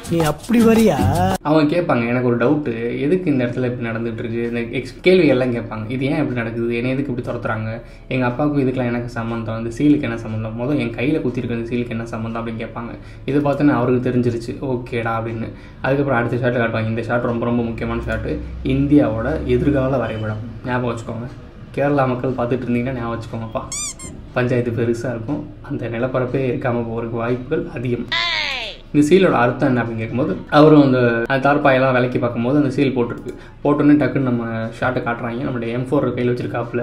நீ அப்படி வரியா? அவங்க கேட்பாங்க, எனக்கு ஒரு டவுட்டு, எதுக்கு இந்த இடத்துல இப்படி நடந்துட்டு இருக்கு, இந்த எக்ஸ் கேள்வி எல்லாம் கேட்பாங்க. இது ஏன் இப்படி நடக்குது, என்ன எதுக்கு இப்படி துரத்துறாங்க, எங்கள் அப்பாவுக்கும் இதுக்கெல்லாம் எனக்கு சம்மந்தம், இந்த சீலுக்கு என்ன சம்மந்தம், மொதல் என் கையில் குத்திருக்க இந்த சீலுக்கு என்ன சம்மந்தம் அப்படின்னு கேட்பாங்க. இதை பார்த்தோன்னே அவருக்கு தெரிஞ்சிருச்சு, ஓகேடா அப்படின்னு. அதுக்கப்புறம் அடுத்த ஷாட்டு காட்டுவாங்க. இந்த ஷாட் ரொம்ப ரொம்ப முக்கியமான ஷாட்டு, இந்தியாவோட எதிர்கால வரைபடம். ஞாபகம் வச்சுக்கோங்க, கேரளா மக்கள் பார்த்துட்டு இருந்தீங்கன்னா ஞாபகம் வச்சுக்கோங்கப்பா, பஞ்சாயத்து பெருசாக இருக்கும், அந்த நிலப்பரப்பே இருக்காமல் போகிறதுக்கு வாய்ப்புகள் அதிகம். இந்த சீலோட அர்த்தம் என்ன அப்படின்னு கேட்கும்போது அவரும் அந்த தார்பாயெல்லாம் விலைக்கு பார்க்கும்போது அந்த சீல் போட்டிருக்கு. போட்டோன்னே டக்குன்னு நம்ம ஷாட்டை காட்டுறாங்க. நம்மளுடைய எம் ஃபோர் கையில் வச்சிருக்காப்புல.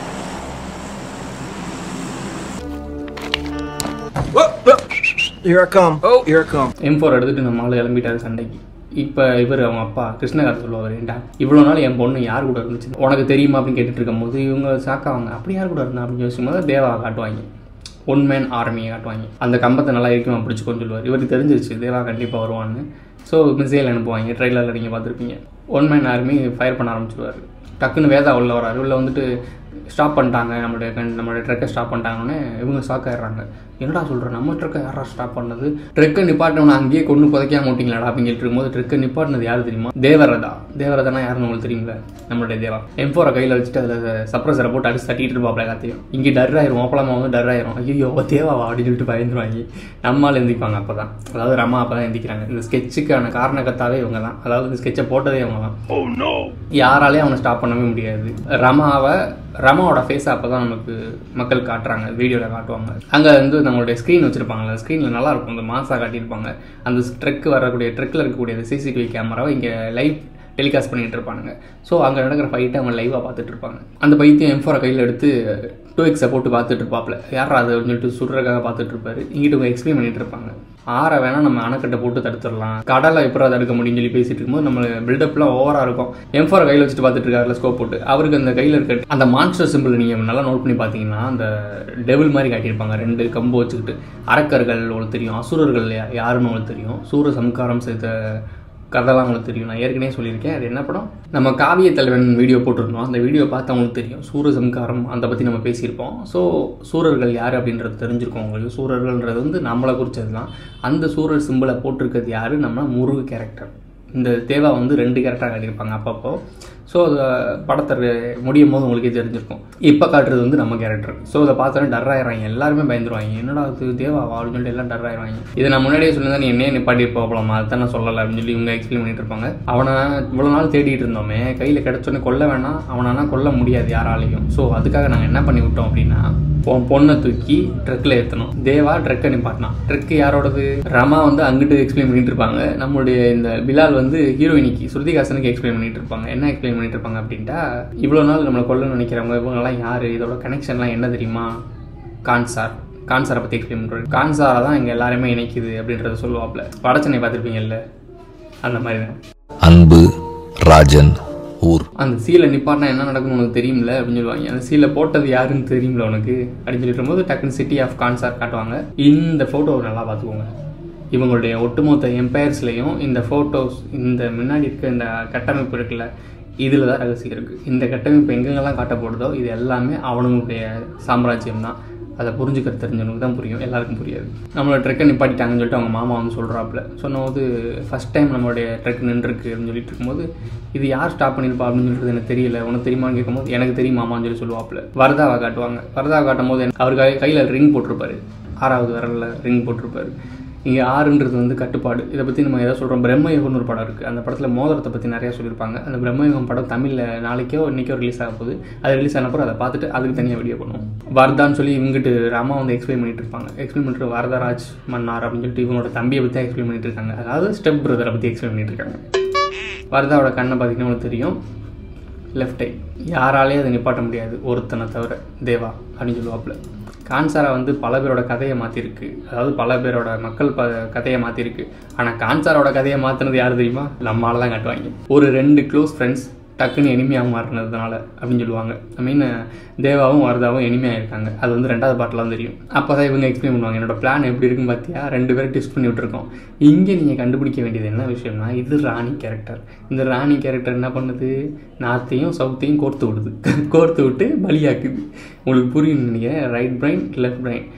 எம் ஃபோர் எடுத்துட்டு நம்ம ஆள் கிளம்பிட்டாரு சண்டைக்கு. இப்போ இவர் அவங்க அப்பா கிருஷ்ணகார்த்த சொல்லுவார், ஏன்டா இவ்வளோ நாள் என் பொண்ணு யார் கூட இருந்துச்சு உனக்கு தெரியுமா அப்படின்னு கேட்டுட்டு இருக்கும் போது இவங்க சாக்காவாங்க, அப்படி யார் கூட இருந்தா அப்படின்னு யோசிக்கும் தேவா காட்டுவாங்க. ஒன் மேன் ஆர்மியை காட்டுவாங்க. அந்த கம்பத்தை நல்லா இருக்குமா பிடிச்சிக்கோன்னு சொல்லுவார். இவருக்கு தெரிஞ்சிருச்சு தேவா கண்டிப்பாக வருவான்னு. ஸோ மிசைல் அனுப்புவாங்க. ட்ரெய்லரில் நீங்கள் பார்த்துருப்பீங்க. ஒன் மேன் ஆர்மி ஃபயர் பண்ண ஆரம்பிச்சிடுவார். டக்குன்னு வேதா உள்ள வராரு. உள்ள வந்துட்டு ஸ்டாப் பண்ணிட்டாங்க, நம்மளுடைய நம்மளுடைய ட்ரெக்கை ஸ்டாப் பண்ணிட்டாங்கன்னு இவங்க ஷாக் ஆகிடுறாங்க. என்னடா சொல்கிறேன், நம்ம ட்ரெக்கை யாரா ஸ்டாப் பண்ணது, ட்ரெக்கை நிப்பாட்டினவனை அங்கேயே கொண்டு புதைக்காம விட்டீங்களாடா அப்படின்னு சொல்லிட்டு இருக்கும்போது ட்ரெக்கை நிப்பாட்டினது யார் தெரியுமா? தேவரதா. தேவரதானா யாருன்னு உங்களுக்கு தெரியுங்களா? நம்மளுடைய தேவா. எம் ஃபோரை கையில் வச்சுட்டு அதில் சப்ரஸரை போட்டு அடிச்சு தட்டிட்டு இருப்பாப்ல எல்லாத்தையும். இங்கே டர் ஆயிரும், ஓப்பலமாக வந்து டர் ஆயிரும். ஐயோ தேவாவா அப்படின்னு சொல்லிட்டு பயந்துருவாங்க. நம்மளால் எந்திப்பாங்க. அப்போ தான், அதாவது ரமா அப்போ தான் எந்திக்கிறாங்க. இந்த ஸ்கெட்சுக்கான காரணக்கத்தாவே இவங்க தான். அதாவது இந்த ஸ்கெட்சை போட்டதே இவங்க தான். யாராலையும் அவனை ஸ்டாப் பண்ணவே முடியாது. ரமாவை ரமாவோட ஃபேஸை அப்போ தான் நமக்கு மக்கள் காட்டுறாங்க, வீடியோவில் காட்டுவாங்க. அங்கே வந்து நம்மளுடைய ஸ்க்ரீன் வச்சுருப்பாங்களே, ஸ்க்ரீனில் நல்லாயிருக்கும், இந்த மாசாக காட்டியிருப்பாங்க. அந்த ட்ரெக் வரக்கூடிய ட்ரெக்கில் இருக்கக்கூடிய அந்த சிசிடிவி கேமராவை இங்கே லைவ் டெலிகாஸ்ட் பண்ணிகிட்டு இருப்பானுங்க. ஸோ அங்கே நடக்கிற ஃபைட்டை அவங்க லைவாக பார்த்துட்டு இருப்பாங்க. அந்த பைத்தியம் எம் ஃபோரை கையில் எடுத்து டூ எக்ஸை போட்டு பார்த்துட்டு இருப்பாப்ல. யாரா அது அப்படின்னு சொல்லிட்டு சுடுறதுக்காக பார்த்துட்டு இருப்பாரு. இங்கிட்ட அவங்க எக்ஸ்பிளைன் பண்ணிட்டு இருப்பாங்க. ஆற வேணால் நம்ம அணைக்கட்டை போட்டு தடுத்துடலாம், கடலை எப்படி அதை தடுக்க முடியும்னு சொல்லி பேசிட்டு இருக்கும்போது நம்ம பில்டப்லாம் ஓவராக இருக்கும். எம் ஃபோரை கையில் வச்சுட்டு பார்த்துட்டு இருக்காருல ஸ்கோப் போட்டு. அவருக்கு அந்த கையில் இருக்க அந்த மான்ஸ்டர் சிம்பிள் நீங்கள் நல்லா நோட் பண்ணி பார்த்தீங்கன்னா அந்த டெவில் மாதிரி காட்டியிருப்பாங்க. ரெண்டு கம்பு வச்சுக்கிட்டு. அரக்கர்கள் உங்களுக்கு தெரியும், அசுரர்கள் யாருன்னு உங்களுக்கு தெரியும், சூர சம்காரம் செய்த கதைலாம் உங்களுக்கு தெரியும். நான் ஏற்கனவே சொல்லியிருக்கேன். அது என்ன படம், நம்ம காவிய தலைவன் வீடியோ போட்டிருந்தோம். அந்த வீடியோ பார்த்து அவங்களுக்கு தெரியும். சூர சம்காரம் அதை பற்றி நம்ம பேசியிருப்போம். ஸோ சூரர்கள் யார் அப்படின்றது தெரிஞ்சிருக்கோம் உங்களுக்கு. சூரர்கள்ன்றது வந்து நம்மளை குறித்தது தான். அந்த சூரர் சிம்பிளை போட்டிருக்கிறது யார், நம்ம முருகு கேரக்டர். இந்த தேவா வந்து ரெண்டு கேரக்டராக காட்டியிருப்பாங்க அப்பப்போ. ஸோ அதை படத்தை முடியும் போது உங்களுக்கே தெரிஞ்சிருக்கும். இப்போ காட்டுறது வந்து நம்ம கேரக்டர். ஸோ அதை பார்த்தோன்னே டர் ஆயிடுறாங்க, எல்லாருமே பயந்துருவாங்க. என்னடா அது தேவா அப்படின்னு சொல்லிட்டு எல்லாம் டர் ஆயிடுவாங்க. இதை நான் முன்னாடியே சொல்லியிருந்தா நீ என்னையே நிப்பாட்டி போகலாமா, அதுதான் நான் சொல்லலை அப்படின்னு சொல்லி இவங்க எக்ஸ்பிளைன் பண்ணிட்டு இருப்பாங்க. அவனை இவ்வளோ நாள் தேடிட்டு இருந்தோமே, கையில் கிடச்சோன்னே கொல்ல வேணாம், அவனானா கொல்ல முடியாது யாராலையும். ஸோ அதுக்காக நாங்கள் என்ன பண்ணி விட்டோம் அப்படின்னா, பொண்ணை தூக்கி ட்ரெக்கில் ஏற்றணும். தேவா ட்ரெக்கை நிப்பாட்டினான். ட்ரெக்கு யாரோடது? ரமா வந்து அங்கிட்டு எக்ஸ்பிளைன் பண்ணிட்டு இருப்பாங்க. நம்மளுடைய இந்த பிலால் வந்து ஹீரோயினிக்கு ஸ்ருதிஹாசனுக்கு எக்ஸ்பிளைன் பண்ணிட்டு இருப்பாங்க. என்ன எக்ஸ்பிளைன் பண்ணிட்டு இருப்பாங்க அப்படின்ட்டா, இவ்வளோ நாள் நம்மளை கொல்ல நினைக்கிறவங்க இவங்கெல்லாம் யார், இதோட கனெக்ஷன்லாம் என்ன தெரியுமா? கான்சார். கான்சாரை பற்றி எக்ஸ்பிளைன் பண்ணுறாரு. கான்சாரை தான் இங்கே எல்லாருமே இணைக்குது அப்படின்றத சொல்லுவாப்ல. வடச்சென்னை பார்த்துருப்பீங்கல்ல, அந்த மாதிரி தான். அன்பு ராஜன் ஊர். அந்த சீலை நிப்பாட்டினா என்ன நடக்கும்னு உனக்கு தெரியும்ல அப்படின்னு சொல்லுவாங்க. அந்த சீலை போட்டது யாருன்னு தெரியும்ல உனக்கு அப்படின்னு சொல்லிட்டு போது டக்குன்னு சிட்டி ஆஃப் கான்சார் காட்டுவாங்க. இந்த ஃபோட்டோவை நல்லா பார்த்துக்கோங்க. இவங்களுடைய ஒட்டுமொத்த எம்பையர்ஸ்லையும் இந்த ஃபோட்டோஸ், இந்த முன்னாடி இருக்க இந்த கட்டமைப்பு இருக்குல்ல, இதில் தான் ரகசியம் இருக்குது. இந்த கட்டமைப்பு எங்கெங்கெல்லாம் காட்டப்படுதோ இது எல்லாமே அவனுங்களுடைய சாம்ராஜ்யம் தான். அதை புரிஞ்சுக்கிறது தெரிஞ்சவனுக்கு தான் புரியும், எல்லாருக்கும் புரியாது. நம்மளோட ட்ரெக்கை நிப்பாட்டிட்டாங்கன்னு சொல்லிட்டு அவங்க மாமா வந்து சொல்கிறாப்புல. சொன்னபோது ஃபஸ்ட் டைம் நம்மளுடைய ட்ரெக் நின்றுருக்கு அப்படின்னு சொல்லிட்டு இருக்கும்போது, இது யார் ஸ்டாப் பண்ணியிருப்பா அப்படின்னு சொல்லிட்டு எனக்கு தெரியல, உனக்கு தெரியுமான்னு கேட்கும்போது எனக்கு தெரியுமாமான்னு சொல்லி சொல்லுவாப்புல. வரதாவை காட்டுவாங்க. வரதாவை காட்டும் போது அவர் கை கையில் ரிங் போட்டிருப்பாரு, ஆறாவது விரலில் ரிங் போட்டிருப்பாரு. இங்கே ஆறுன்றது வந்து கட்டுப்பாடு. இதை பற்றி நம்ம எதாவது சொல்கிறோம். பிரம்மயுகம்னு ஒரு படம் இருக்குது. அந்த படத்தில் மோதிரத்தை பற்றி நிறையா சொல்லியிருப்பாங்க. அந்த பிரம்மயுகம் படம் தமிழில் நாளைக்கோ இன்றைக்கோ ரிலீஸ் ஆக போகுது. அது ரிலீஸ் ஆனப்போ அதை பார்த்துட்டு அதுக்கு தனியாக வீடியோ பண்ணுவோம். வரதான்னு சொல்லி இவங்ககிட்ட ராமா வந்து எக்ஸ்பிளைன் பண்ணிட்டு இருப்பாங்க. எக்ஸ்பிளைன் பண்ணிட்டு வரதராஜ் மன்னார் அப்படின்னு சொல்லிட்டு இவங்களோட தம்பியை பற்றி எக்ஸ்பிளைன் பண்ணிட்டு இருக்காங்க. அதாவது ஸ்டெப் பிரதரை பற்றி எக்ஸ்பிளைன் பண்ணிட்டு இருக்காங்க. வரதாவோட கண்ணை பார்த்தீங்கன்னா உங்களுக்கு தெரியும், லெஃப்ட் ஐ. யாராலேயும் அதை நிப்பாட்ட முடியாது ஒருத்தனை தவிர, தேவா அப்படின்னு சொல்லுவாப்புல. கான்சாரா வந்து பல பேரோட கதையை மாற்றிருக்கு. அதாவது பல பேரோட மக்கள் ப கதையை மாற்றிருக்கு. ஆனால் கான்சாரோட கதையை மாற்றினது யார் தெரியுமா? நம்மளால தான் காட்டுவாங்க. ஒரு ரெண்டு க்ளோஸ் ஃப்ரெண்ட்ஸ் டக்குன்னு எனிமையாக மாறினதுனால அப்படின்னு சொல்லுவாங்க. ஐ மீன் தேவாவும் வரதாவும் எனிமையாக இருக்காங்க. அது வந்து ரெண்டாவது பாட்டிலாம் தெரியும். அப்போ தான் இவங்க எக்ஸ்பிளைன் பண்ணுவாங்க, என்னோட பிளான் எப்படி இருக்குன்னு பார்த்தியா, ரெண்டு பேரும் டிஸ்ட் பண்ணி விட்டுருக்கோம். இங்கே நீங்கள் கண்டுபிடிக்க வேண்டியது என்ன விஷயம்னா, இது ராணி கேரக்டர். இந்த ராணி கேரக்டர் என்ன பண்ணுது, நார்த்தையும் சவுத்தையும் கோர்த்து விடுது. கோர்த்து விட்டு பலியாக்குது. உங்களுக்கு புரியும்னு நினைக்கிறேன். ரைட் பிரைன் லெஃப்ட் பிரைன்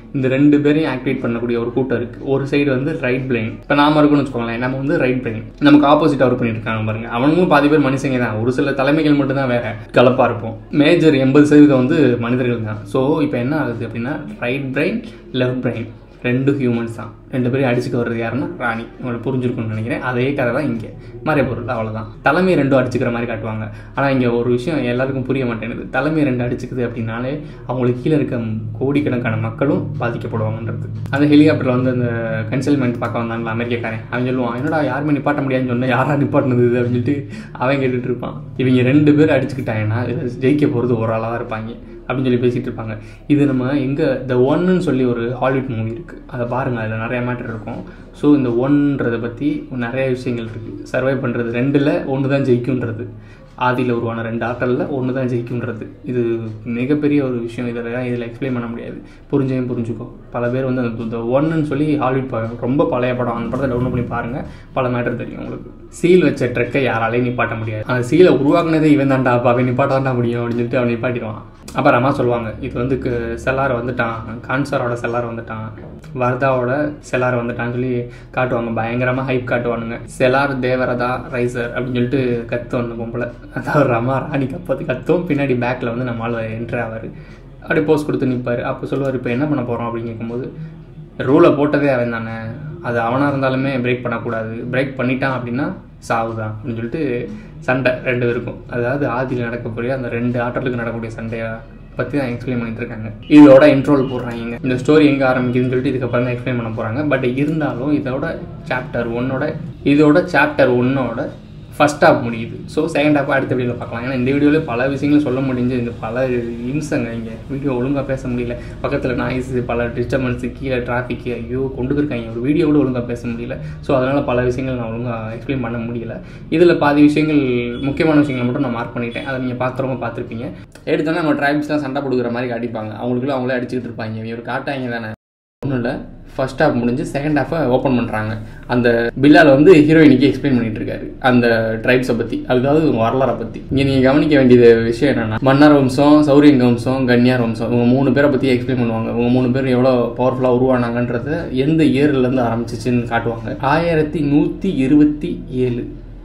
இந்த ரெண்டு பேரையும் ஆக்டிவேட் பண்ணக்கூடிய ஒரு கூட்டம் இருக்குது. ஒரு சைடு வந்து ரைட் பிரெயின், இப்போ நாம இருக்குன்னு வச்சுக்கோங்களேன், நம்ம வந்து ரைட் பிரெயின், நமக்கு ஆப்போசிட்டாக ஒர்க் பண்ணிட்டு இருக்காங்க பாருங்க. அவனுங்களும் பாதி பேர் மனுஷங்க தான், ஒரு சில தலைமைகள் மட்டும் தான் வேற கலப்பாக இருப்போம். மேஜர் எண்பது சதவீதம் வந்து மனிதர்கள் தான். ஸோ இப்போ என்ன ஆகுது அப்படின்னா ரைட் பிரெயின் லெஃப்ட் பிரெயின் ரெண்டு ஹியூமன்ஸ் தான். ரெண்டு பேரும் அடிச்சுட்டு வர்றது யாருன்னா ராணி. உங்களை புரிஞ்சிருக்குன்னு நினைக்கிறேன். அதே கதை தான் இங்கே மறைபொருள், அவ்வளோதான். தலைமை ரெண்டும் அடிச்சுக்கிற மாதிரி காட்டுவாங்க. ஆனால் இங்கே ஒரு விஷயம் எல்லாருக்கும் புரிய மாட்டேங்குது. தலைமை ரெண்டு அடிச்சுக்குது அப்படின்னாலே அவங்களுக்கு கீழே இருக்க கோடிக்கணக்கான மக்களும் பாதிக்கப்படுவாங்கன்றது. அந்த ஹெலிகாப்டரில் வந்து அந்த கன்சல்மெண்ட் பார்க்க வந்தாங்களா அமெரிக்காக்காரன், அவன் சொல்லுவான், என்னடா யாருமே நிப்பாட்ட முடியாதுன்னு சொன்னால் யாரா நிப்பாட்டினது அப்படின்னு சொல்லிட்டு அவன் கேட்டுட்டு இருப்பான். இவங்க ரெண்டு பேர் அடிச்சுக்கிட்டாங்கன்னா ஜெயிக்க போகிறது ஒரு ஆளாக தான் இருப்பாங்க அப்படின்னு சொல்லி பேசிகிட்டு இருப்பாங்க. இது நம்ம எங்கே த ஒன்னு சொல்லி ஒரு ஹாலிவுட் மூவி இருக்குது, அதை பாருங்கள். அதில் நிறைய மேட்டர் இருக்கும். ஸோ இந்த ஒன்றதை பற்றி நிறைய விஷயங்கள் இருக்குது. சர்வை பண்ணுறது ரெண்டில் ஒன்று தான் ஜெயிக்குன்றது, ஆதியில் உருவான ரெண்டு ஆற்றலில் ஒன்று தான் ஜெயிக்குன்றது. இது மிகப்பெரிய ஒரு விஷயம். இதில் இதில் எக்ஸ்பிளைன் பண்ண முடியாது. புரிஞ்சையும் புரிஞ்சுக்கோ. பல பேர் வந்து அந்த ஒன்னு சொல்லி ஹாலிவுட் படம், ரொம்ப பழைய படம், அந்த படத்தை டவுன்லோட் பண்ணி பாருங்கள். பல மேட்டர் தெரியும் உங்களுக்கு. சீல் வச்ச ட்ரக்கை யாராலையும் நிப்பாட்ட முடியாது. அந்த சீலை உருவாக்குனதே இவன் தான்டா, அப்போ அவன் நிப்பாட்டாண்டா முடியும் அப்படின்னு சொல்லிட்டு அவன் நிப்பாட்டிடுவான். அப்புறம் அம்மா சொல்லுவாங்க, இது வந்து செல்லார் வந்துட்டான், கான்சாரோட செல்லார் வந்துட்டான், வர்தாவோட செல்லார் வந்துட்டான்னு சொல்லி காட்டுவாங்க. பயங்கரமாக ஹைப் காட்டுவானுங்க. செலார் தேவரதா ரைசர் அப்படின்னு சொல்லிட்டு கத்தும் அந்த பொம்பளை, அதாவது அம்மா ராணி கப்பத்து கத்தும். பின்னாடி பேக்கில் வந்து நம்மளால் என்ட்ரு ஆவார். அப்படி போஸ்ட் கொடுத்து நிற்பார். அப்போ சொல்லுவார், இப்போ என்ன பண்ண போகிறோம் அப்படின்னு கேட்கும்போது, ரூலை போட்டதே அவன் தானே, அது அவனாக இருந்தாலுமே பிரேக் பண்ணக்கூடாது, பிரேக் பண்ணிட்டான் அப்படின்னா சாவுதான் அப்படின்னு சொல்லிட்டு சண்டை ரெண்டு பேருக்கும். அதாவது ஆதியில் நடக்கக்கூடிய அந்த ரெண்டு ஆற்றலுக்கு நடக்கக்கூடிய சண்டையை பற்றி தான் எக்ஸ்பிளைன் பண்ணிட்டு இருக்காங்க. இதோட இன்ட்ரோல் போடுறாங்க. இந்த ஸ்டோரி எங்கே ஆரம்பிக்குதுன்னு சொல்லிட்டு இதுக்கப்புறம் தான் எக்ஸ்பிளைன் பண்ண போகிறாங்க. பட் இருந்தாலும் இதோட சாப்டர் ஒன்னோட இதோட சாப்டர் ஒன்னோட ஃபஸ்ட் ஹாஃப் முடியுது. ஸோ செகண்ட் ஹாஃப் அடுத்த வீடியோவில் பார்க்கலாம். ஏன்னா இந்த வீடியோவில் பல விஷயங்களும் சொல்ல முடிஞ்சு, இந்த பல இம்சங்க இங்கே வீடியோ ஒழுங்காக பேச முடியல. பக்கத்தில் நாய்ஸு, பல டிஸ்டர்பன்ஸு, கீழே டிராஃபிக்கு, ஐயோ கொண்டு போயிருக்காங்க, ஒரு வீடியோ கூட ஒழுங்காக பேச முடியல. ஸோ அதனால் பல விஷயங்கள் நான் ஒழுங்காக எக்ஸ்பிளைன் பண்ண முடியல. இதில் பாதி விஷயங்கள், முக்கியமான விஷயங்களை மட்டும் நான் மார்க் பண்ணிட்டேன். அதை நீங்கள் பார்க்குறவங்க பார்த்துருப்பீங்க. எடுத்தோன்னா நம்ம ட்ரைப்ஸ்லாம் சண்டை கொடுக்குற மாதிரி காட்டிப்பாங்க. அவங்களுக்குள்ள அவங்களே அடிச்சுக்கிட்டு இருப்பாங்க. இவர் காட்டாங்க தானே, ஒன்றும் இல்லை. ஃபர்ஸ்ட் ஹாஃப் முடிஞ்சு செகண்ட் ஹாஃபை ஓப்பன் பண்ணுறாங்க. அந்த பில்லால் வந்து ஹீரோயினிக்கு எக்ஸ்பிளைன் பண்ணிட்டு இருக்காரு அந்த ட்ரைப்ஸை பற்றி, அதாவது வரலாறை பற்றி. இங்கே நீங்கள் கவனிக்க வேண்டியது விஷயம் என்னென்னா, மன்னார் வம்சம், சௌரியங்க வம்சம், கன்னியார் வம்சம், இவங்க மூணு பேரை பற்றி எக்ஸ்பிளைன் பண்ணுவாங்க. இவங்க மூணு பேர் எவ்வளோ பவர்ஃபுல்லாக உருவானாங்கன்றத எந்த இயர்லேருந்து ஆரம்பிச்சிச்சுன்னு காட்டுவாங்க. ஆயிரத்தி நூற்றி இருபத்தி ஏழு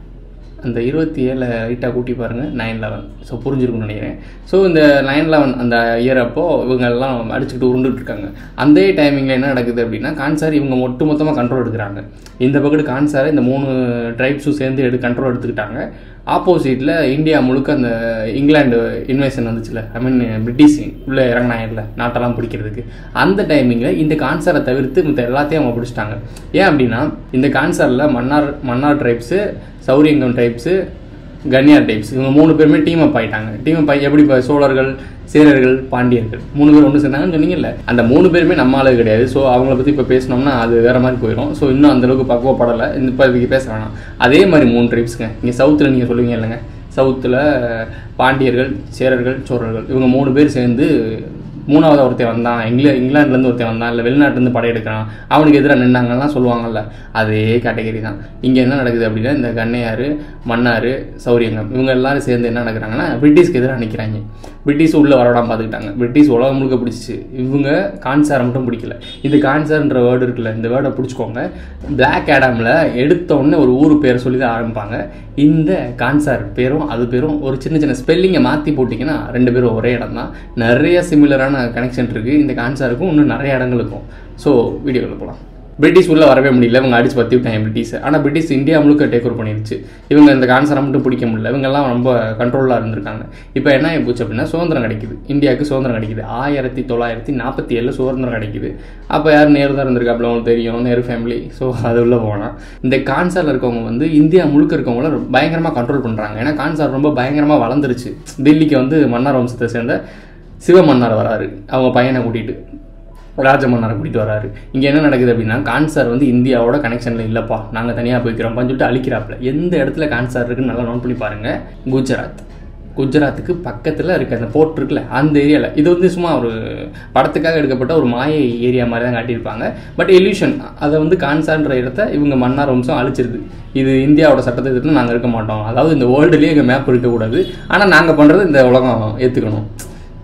அந்த இருபத்தி ஏழை லைட்டாக கூட்டி பாருங்கள், நைன் லெவன். ஸோ புரிஞ்சிருக்குன்னு நினைக்கிறேன். ஸோ இந்த நைன் லெவன் அந்த இயர் அப்போ இவங்க எல்லாம் அடிச்சுக்கிட்டு உருண்டுட்டு இருக்காங்க. அந்த டைமிங்கில் என்ன நடக்குது அப்படின்னா, கான்சார் இவங்க ஒட்டு மொத்தமாக கண்ட்ரோல் எடுக்கிறாங்க. இந்த பக்கத்து கான்சாரை இந்த மூணு ட்ரைப்ஸும் சேர்ந்து எடு கண்ட்ரோல் எடுத்துக்கிட்டாங்க. ஆப்போசிட்டில் இந்தியா முழுக்க அந்த இங்கிலாந்து இன்வேஷன் வந்துச்சுல, ஐ மீன் பிரிட்டிஷ் உள்ளே இறங்கினாங்கல்ல நாட்டெல்லாம் பிடிக்கிறதுக்கு, அந்த டைமிங்கில் இந்த கான்சாரை தவிர்த்து மற்ற எல்லாத்தையும் அவங்க பிடிச்சிட்டாங்க. ஏன் அப்படின்னா, இந்த கான்சாரில் மன்னார் மன்னார் ட்ரைப்ஸு, சௌரியங்கம் ட்ரைப்ஸு, கன்னியார் டைப்ஸ், இவங்க மூணு பேருமே டீம் அப் ஆகிட்டாங்க. டீம் அப் ஆகி எப்படி இப்போ சோழர்கள், சேரர்கள், பாண்டியர்கள் மூணு பேர் ஒன்று சேர்ந்தாங்கன்னு சொன்னீங்கல்ல, அந்த மூணு பேருமே நம்ம ஆளு கிடையாது. ஸோ அவங்கள பற்றி இப்போ பேசினோம்னா அது வேறு மாதிரி போயிடும். ஸோ இன்னும் அந்தளவுக்கு பக்குவப்படலை, இந்த இப்போ இதுக்கு பேச வேணாம். அதே மாதிரி மூணு ட்ரைப்ஸுங்க. இங்கே சவுத்தில் நீங்கள் சொல்லுவீங்க இல்லைங்க, சவுத்தில் பாண்டியர்கள், சேரர்கள், சோழர்கள், இவங்க மூணு பேர் சேர்ந்து மூணாவது ஒருத்தன் வந்தான், இங்கில இங்கிலாந்துலேருந்து ஒருத்தன் வந்தான், இல்லை வெளிநாட்டிலேருந்து படையெடுக்கிறான், அவனுக்கு எதிராக நின்னாங்கலாம் சொல்லுவாங்கல்ல, அதே கேட்டகரி தான். இங்கே என்ன நடக்குது அப்படின்னா, இந்த கண்ணையார், மன்னார், சௌரியங்கம் இவங்க எல்லாரும் சேர்ந்து என்ன நடக்கிறாங்கன்னா, பிரிட்டிஷ்க்கு எதிராக நிற்கிறாங்க. பிரிட்டிஷ் உள்ளே வரவிடாமல் பார்த்துக்கிட்டாங்க. பிரிட்டிஷ் உலகம் முழுக்க பிடிச்சிச்சு. இவங்க கான்சாரை மட்டும் பிடிக்கல. இது கான்சார்ன்ற வேர்டு இருக்குல்ல, இந்த வேர்டை பிடிச்சிக்கோங்க. பிளாக் ஆடமில் எடுத்தோடனே ஒரு ஊர் பேர் சொல்லி தான் ஆரம்பிப்பாங்க. இந்த கான்சார் பேரும் அது பேரும் ஒரு சின்ன சின்ன ஸ்பெல்லிங்கை மாற்றி போட்டிங்கன்னா ரெண்டு பேரும் ஒரே இடம் தான். நிறைய சிமிலரான கனெக்ஷன் இருக்குது இந்த கான்சாருக்கும், இன்னும் நிறைய இடங்களுக்கும். ஸோ வீடியோவில் போகலாம். பிரிட்டிஷ் உள்ளே வரவே முடியல, இவங்க அடிச்சு பற்றி விட்டாங்க பிரிட்டிஷை. ஆனால் பிரிட்டிஷ் இந்தியா முழுக்க டேக் ஓவர் பண்ணிடுச்சு. இவங்க இந்த கான்சாரை மட்டும் பிடிக்க முடியல. இவங்கெல்லாம் ரொம்ப கண்ட்ரோலாக இருந்திருக்காங்க. இப்போ என்ன போச்சு அப்படின்னா, சுதந்திரம் கிடைக்குது, இந்தியாவுக்கு சுதந்திரம் கிடைக்குது. ஆயிரத்தி தொள்ளாயிரத்தி நாற்பத்தி ஏழில் சுதந்திரம் கிடைக்குது. அப்போ யார் நேரு தான் இருந்திருக்காப்புல, அவங்களுக்கு தெரியும், நேரு ஃபேமிலி. ஸோ அது உள்ளே போனால் இந்த கான்சாரில் இருக்கவங்க வந்து இந்தியா முழுக்க இருக்கவங்கள பயங்கரமாக கண்ட்ரோல் பண்ணுறாங்க. ஏன்னா கான்சார் ரொம்ப பயங்கரமாக வளர்ந்துருச்சு. டெல்லிக்கு வந்து மன்னார் வம்சத்தை சேர்ந்த சிவ மன்னார் வராரு, அவங்க பையனை கூட்டிகிட்டு ராஜ மன்னாரை கூட்டிகிட்டு வராரு. இங்கே என்ன நடக்குது அப்படின்னா, கான்சார் வந்து இந்தியாவோட கனெக்ஷனில் இல்லைப்பா, நாங்கள் தனியாக போய்க்கிறோம் சொல்லிட்டு அழிக்கிறாப்புல. எந்த இடத்துல கான்சார் இருக்குன்னு நல்லா நோட் பண்ணி பாருங்கள். குஜராத், குஜராத்துக்கு பக்கத்தில் இருக்க அந்த போர்ட் இருக்குல்ல, அந்த ஏரியாவில். இது வந்து சும்மா ஒரு படத்துக்காக எடுக்கப்பட்ட ஒரு மாய ஏரியா மாதிரி தான் காட்டியிருப்பாங்க. பட் எல்யூஷன், அதை வந்து கான்சார்ன்ற இடத்த இவங்க மன்னார் வம்சம் அழிச்சிருது. இது இந்தியாவோட சட்டத்தை எதிர்த்து நாங்கள் இருக்க மாட்டோம், அதாவது இந்த வேர்ல்டுலேயே எங்கள் மேப் இருக்கக்கூடாது, ஆனால் நாங்கள் பண்ணுறது இந்த உலகம் ஏற்றுக்கணும்.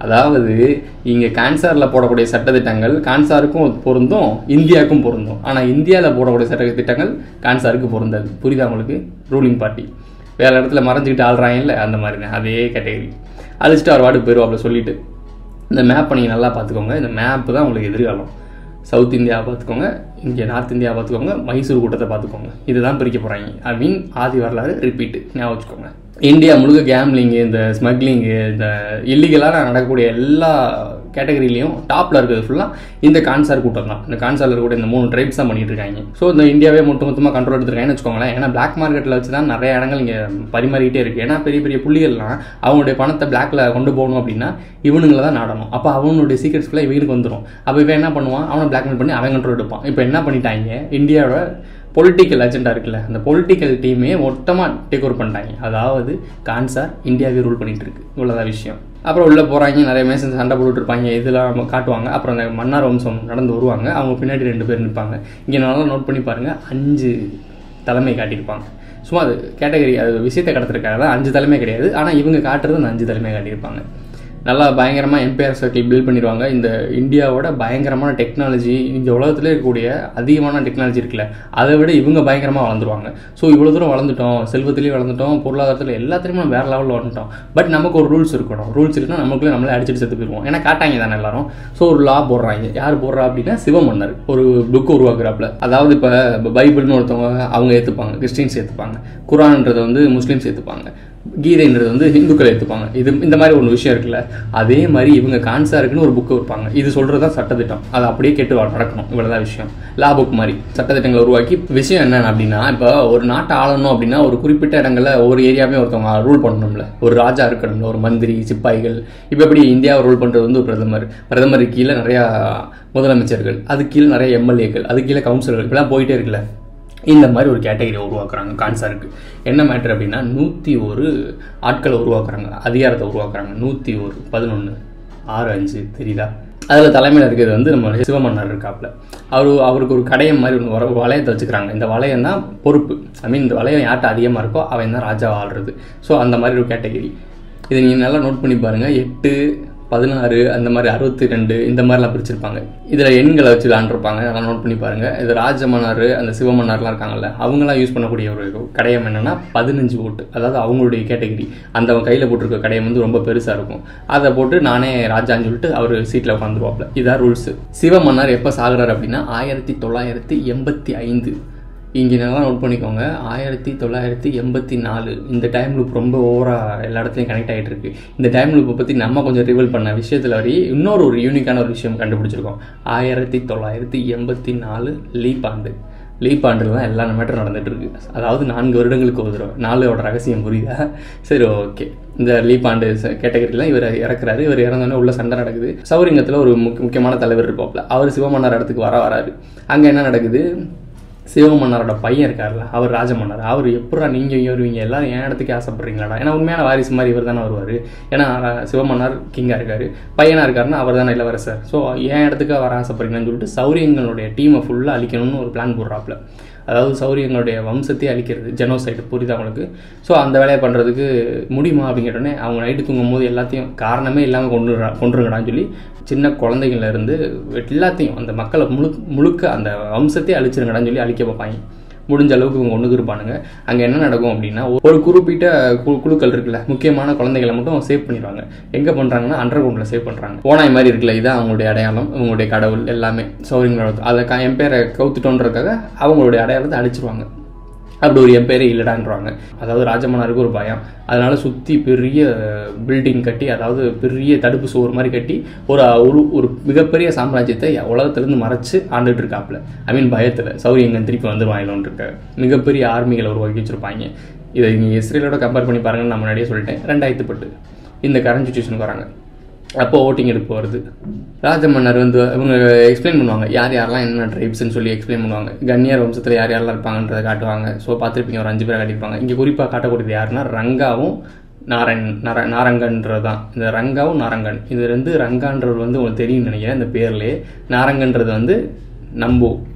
அதாவது இங்கே கான்சாரில் போடக்கூடிய சட்டத்திட்டங்கள் கான்சாருக்கும் பொருந்தும், இந்தியாவுக்கும் பொருந்தும். ஆனால் இந்தியாவில் போடக்கூடிய சட்டத்திட்டங்கள் கான்சாருக்கு பொருந்தாது. புரியுதா உங்களுக்கு? ரூலிங் பார்ட்டி வேறு இடத்துல மறைஞ்சிக்கிட்டு ஆள்றாங்க இல்லை, அந்த மாதிரி தான் அதே கேட்டகரி. அழிச்சிட்டு அவர் வாட்டுக்கு போயிடுவாப்ல சொல்லிட்டு. இந்த மேப்பை நீங்கள் நல்லா பார்த்துக்கோங்க. இந்த மேப்பு தான் உங்களுக்கு எதிர்காலம். சவுத் இந்தியாவை பார்த்துக்கோங்க, இங்கே நார்த் இந்தியாவை பார்த்துக்கோங்க, மைசூர் கூட்டத்தை பார்த்துக்கோங்க. இதுதான் பிரிக்க போகிறாங்க. ஐ மீன் ஆதி வரலாறு ரிப்பீட்டு ஞாபகம் வச்சுக்கோங்க. இந்தியா முழுக்க கேம்லிங்கு, இந்த ஸ்மக்லிங்கு, இந்த இல்லீகலாக நடக்கக்கூடிய எல்லா கேட்டகரியிலையும் டாப்பில் இருக்கிறது ஃபுல்லாக இந்த கான்சார் கூட்டம் தான். இந்த கான்சாரில் இருக்கக்கூடிய இந்த மூணு ட்ரைப்ஸ் தான் பண்ணிட்டு இருக்காங்க. ஸோ இந்த இந்தியாவே மொத்த மொத்தமாக கண்ட்ரோல் எடுத்துருக்காங்கன்னு வச்சுக்கோங்களேன். ஏன்னா பிளாக் மார்க்கெட்டில் வச்சு தான் நிறைய இடங்கள் இங்கே பரிமாறிக்கிட்டே இருக்குது. ஏன்னா பெரிய பெரிய புள்ளிகள்லாம் அவங்களுடைய பணத்தை பிளாக்ல கொண்டு போகணும் அப்படின்னா இவனுங்களை தான் நாடணும். அப்போ அவனுடைய சீக்ரெட்ஸ்க்குள்ள இவனுக்கு வந்துடும். அப்போ இவன் என்ன பண்ணுவான்? அவனை பிளாக்மெயில் பண்ணி அவன் கண்ட்ரோல் எடுப்பான். இப்போ என்ன பண்ணிட்டாங்க, இந்தியாவோட பொலிட்டிக்கல் அஜெண்டா இருக்குல்ல, அந்த பொலிட்டிக்கல் டீமே மொத்தமாக டேக் ஓவர் பண்ணிட்டாங்க. அதாவது கான்சார் இந்தியாவே ரூல் பண்ணிட்டு இருக்கு. இவ்வளோதான் விஷயம். அப்புறம் உள்ளே போகிறாங்க, நிறைய மேசன்ஸ் சண்டை போட்டுட்டு இருப்பாங்க, இதெல்லாம் காட்டுவாங்க. அப்புறம் அந்த மன்னார் வம்சம் நடந்து வருவாங்க, அவங்க பின்னாடி ரெண்டு பேர் நிற்பாங்க. இங்கே நல்லா நோட் பண்ணி பாருங்கள், அஞ்சு தலைமை காட்டியிருப்பாங்க. சும்மா அது கேட்டகரி, அது விஷயத்தை கடத்திருக்காங்க. அஞ்சு தலைமை கிடையாது, ஆனால் இவங்க காட்டுறது அந்த அஞ்சு தலைமை காட்டியிருப்பாங்க. நல்லா பயங்கரமாக எம்பையர் சர்க்கிள் பில்ட் பண்ணிடுவாங்க. இந்த இந்தியாவோட பயங்கரமான டெக்னாலஜி, இந்த உலகத்தில் இருக்கக்கூடிய அதிகமான டெக்னாலஜி இருக்குல்ல, அதை விட இவங்க பயங்கரமாக வளர்ந்துருவாங்க. ஸோ இவ்வளோ தூரம் வளர்ந்துட்டோம், செல்வத்துலேயும் வளர்ந்துட்டோம், பொருளாதாரத்தில் எல்லாத்துலேயுமே வேறு லெவலில் வந்துட்டோம். பட் நமக்கு ஒரு ரூல்ஸ் இருக்கணும். ரூல்ஸ் இருக்குன்னா நமக்குள்ளே நம்மளே அடிச்சுட்டு செத்து போயிடுவோம். ஏன்னா காட்டாங்க தானே எல்லாரும். ஸோ ஒரு லா போடுறாங்க. யார் போடுறா அப்படின்னா சிவமன்னர் ஒரு புக்கு உருவாக்குறாப்புல. அதாவது இப்போ பைபிள்னு ஒருத்தவங்க அவங்க ஏற்றுப்பாங்க, கிறிஸ்டின்ஸ் ஏற்றுப்பாங்க. குரான்ன்றதை வந்து முஸ்லீம்ஸ் ஏற்றுப்பாங்க. கீதைன்றது வந்து ஹிந்துக்கள் எடுத்துப்பாங்க. இது இந்த மாதிரி ஒரு விஷயம் இருக்குல்ல, அதே மாதிரி இவங்க கான்சாருக்குன்னு ஒரு புக்கு வைப்பாங்க. இது சொல்கிறது தான் சட்டத்திட்டம். அதை அப்படியே கேட்டு நடக்கணும். இவ்வளோதான் விஷயம். லா புக் மாதிரி சட்டத்திட்டங்களை உருவாக்கி விஷயம் என்ன அப்படின்னா, இப்போ ஒரு நாட்டை ஆளணும் அப்படின்னா ஒரு குறிப்பிட்ட இடங்களில் ஒரு ஏரியாவே ஒருத்தவங்க ரூல் பண்ணணும்ல. ஒரு ராஜா இருக்கணும்ல, ஒரு மந்திரி, சிப்பாய்கள். இப்போ எப்படி இந்தியாவை ரூல் பண்ணுறது வந்து ஒரு பிரதமர், பிரதமர் கீழே நிறையா முதலமைச்சர்கள், அது கீழே நிறைய எம்எல்ஏக்கள், அது கீழே கவுன்சிலர்கள், இப்படிலாம் போயிட்டே இருக்குல்ல. இந்த மாதிரி ஒரு கேட்டகரியை உருவாக்குறாங்க கான்சாருக்கு. என்ன மேட்ரு அப்படின்னா, நூற்றி ஒரு ஆட்களை உருவாக்குறாங்க, அதிகாரத்தை உருவாக்குறாங்க. நூற்றி ஒரு பதினொன்று ஆறு அஞ்சு தெரியுதா? அதில் தலைமையில் இருக்கிறது வந்து நம்ம சிவமன்னர் இருக்காப்புல. அவர் அவருக்கு ஒரு கடையம் மாதிரி ஒன்று வர வளையத்தை வச்சுக்கிறாங்க. இந்த வளையம் தான் பொறுப்பு. ஐ மீன் இந்த வளையம் யார்கிட்ட அதிகமாக இருக்கோ அவன் தான் ராஜா ஆள்றது. ஸோ அந்த மாதிரி ஒரு கேட்டகரி. இதை நீங்கள் நல்லா நோட் பண்ணி பாருங்கள். எட்டு பதினாறு அந்த மாதிரி அறுபத்தி ரெண்டு இந்த மாதிரிலாம் பிரிச்சிருப்பாங்க. இதில் எண்களை வச்சு விளாண்டுருப்பாங்க. அதெல்லாம் நோட் பண்ணி பாருங்கள். இது ராஜமன்னார், அந்த சிவமன்னார்லாம் இருக்காங்கல்ல, அவங்களாம் யூஸ் பண்ணக்கூடிய ஒரு கடையம் என்னென்னா பதினஞ்சு ஓட்டு. அதாவது அவங்களுடைய கேட்டகரி. அந்த கையில் போட்டிருக்க கடையம் வந்து ரொம்ப பெருசாக இருக்கும். அதை போட்டு நானே ராஜான்னு சொல்லிட்டு அவர் சீட்டில் உட்காந்துருவாப்ல. இதான் ரூல்ஸு. சிவமன்னார் எப்போ சாகுறாரு அப்படின்னா ஆயிரத்தி தொள்ளாயிரத்தி எண்பத்தி ஐந்து இங்கே நல்லா நோட் பண்ணிக்கோங்க. ஆயிரத்தி தொள்ளாயிரத்தி எண்பத்தி நாலு இந்த டைம் லூப் ரொம்ப ஓவராக எல்லா இடத்துலையும் கனெக்ட் ஆகிட்டு இருக்கு. இந்த டைம் லூப்பை பற்றி நம்ம கொஞ்சம் ரிவீல் பண்ண விஷயத்தில் வரை இன்னொரு ஒரு யூனிக்கான ஒரு விஷயம் கண்டுபிடிச்சிருக்கோம். ஆயிரத்தி தொள்ளாயிரத்தி எண்பத்தி நாலு லீப் ஆண்டு. லீப் ஆண்டில் தான் எல்லா மேட்டரும் நடந்துகிட்டு இருக்கு. அதாவது நான்கு வருடங்களுக்கு ஒரு தடவை. நாலோட ரகசியம் புரியுதா? சரி, ஓகே. இந்த லீப் ஆண்டு கேட்டகரிலாம் இவர் இறக்குறாரு. இவர் இறந்தோடனே உள்ள சண்டை நடக்குது. சௌரிங்கத்தில் ஒரு முக்கிய முக்கியமான தலைவர் இருப்பாப்ல. அவர் சிவமன்னார் இடத்துக்கு வர வராரு. அங்கே என்ன நடக்குது? சிவமன்னாரோட பையன் இருக்கார்ல, அவர் ராஜமன்னார். அவர் எப்படா நீங்கள் இங்கே வருவீங்க, எல்லாரும் என் இடத்துக்கு ஆசைப்படுறீங்களாடா? ஏன்னா உண்மையான வாரிசு மாதிரி இவர் தானே வருவார். ஏன்னா சிவமன்னார் கிங்காக இருக்கார், பையனாக இருக்காருன்னா அவர் தானே இளவரசர். ஸோ என் இடத்துக்கு வர ஆசைப்படுறீங்கன்னு சொல்லிட்டு சௌரியங்களுடைய டீமை ஃபுல்லாக அழிக்கணும்னு ஒரு பிளான் போடுறாப்புல. அதாவது சௌரியங்களுடைய வம்சத்தையே அழிக்கிறது, ஜெனோசைடு. புரியுதா உங்களுக்கு? ஸோ அந்த வேலையை பண்ணுறதுக்கு முடியுமா அப்படிங்கிட்டோடனே அவங்க நைட்டு தூங்கும் போது எல்லாத்தையும் காரணமே இல்லாமல் கொண்டு கொண்டுருங்கடான்னு சொல்லி சின்ன குழந்தைங்கள்லேருந்து எல்லாத்தையும் அந்த மக்களை முழு முழுக்க அந்த வம்சத்தையே அழிச்சிருங்கடான்னு சொல்லி அழிக்க பார்ப்பாங்க. முடிஞ்ச அளவுக்கு இவங்க ஒன்றுக்கு இருப்பானுங்க. அங்கே என்ன நடக்கும் அப்படின்னா, ஒரு குறிப்பிட்ட குழுக்கள் இருக்குல்ல, முக்கியமான குழந்தைகளை மட்டும் சேவ் பண்ணிடுவாங்க. எங்கே பண்ணுறாங்கன்னா அண்டர் கிரவுண்டில் சேவ் பண்ணுறாங்க. ஓனாய் மாதிரி இருக்குல்ல, இதுதான் அவங்களுடைய அடையாளம், அவங்களுடைய கடவுள் எல்லாமே. சௌரியங்களோட அதை எம்பேரை கவுத்துட்டோன்றதுக்காக அவங்களுடைய அடையாளத்தை அழிச்சிருவாங்க. அப்படி ஒரு எம்பேரே இல்லைடான்றாங்க. அதாவது ராஜமன்னாருக்கு ஒரு பயம். அதனால சுற்றி பெரிய பில்டிங் கட்டி, அதாவது பெரிய தடுப்பு சுவர் மாதிரி கட்டி ஒரு ஒரு மிகப்பெரிய சாம்ராஜ்யத்தை உலகத்திலேருந்து மறைச்சு ஆண்டுகிட்டு இருக்காப்புல. ஐ மீன் பயத்தில் சௌரியங்கன் திருப்பி வந்துடுவாங்களோன்னு இருக்க மிகப்பெரிய ஆர்மிகளை உருவாக்கி வச்சுருப்பாங்க. இதை நீங்கள் இஸ்ரேலோட கம்பேர் பண்ணி பாருங்கன்னு நான் முன்னாடியே சொல்லிட்டேன். ரெண்டாயிரத்து பட்டு இந்த கரண்ட் சுச்சுவேஷனுக்கு வராங்க. அப்போ ஓட்டிங் எடுப்பு வருது. ராஜமன்னர் வந்து இவங்க எக்ஸ்பிளைன் பண்ணுவாங்க, யார் யாரெல்லாம் என்னென்ன ட்ரைப்ஸ்ன்னு சொல்லி எக்ஸ்பிளைன் பண்ணுவாங்க. கன்னியார் வம்சத்தில் யார் யாரெல்லாம் இருப்பாங்கன்றதை காட்டுவாங்க. ஸோ பார்த்துருப்பீங்க, ஒரு அஞ்சு பேரை காட்டியிருப்பாங்க. இங்கே குறிப்பாக காட்டக்கூடியது யாருன்னா ரங்காவும் நாராயண் நர நாரங்கன்றது தான். இந்த ரங்காவும் நாரங்கன், இது வந்து ரங்கான்றது வந்து உங்களுக்கு தெரியும்னு நினைக்கிறேன் இந்த பேர்லேயே. நாரங்கன்றது வந்து நம்பு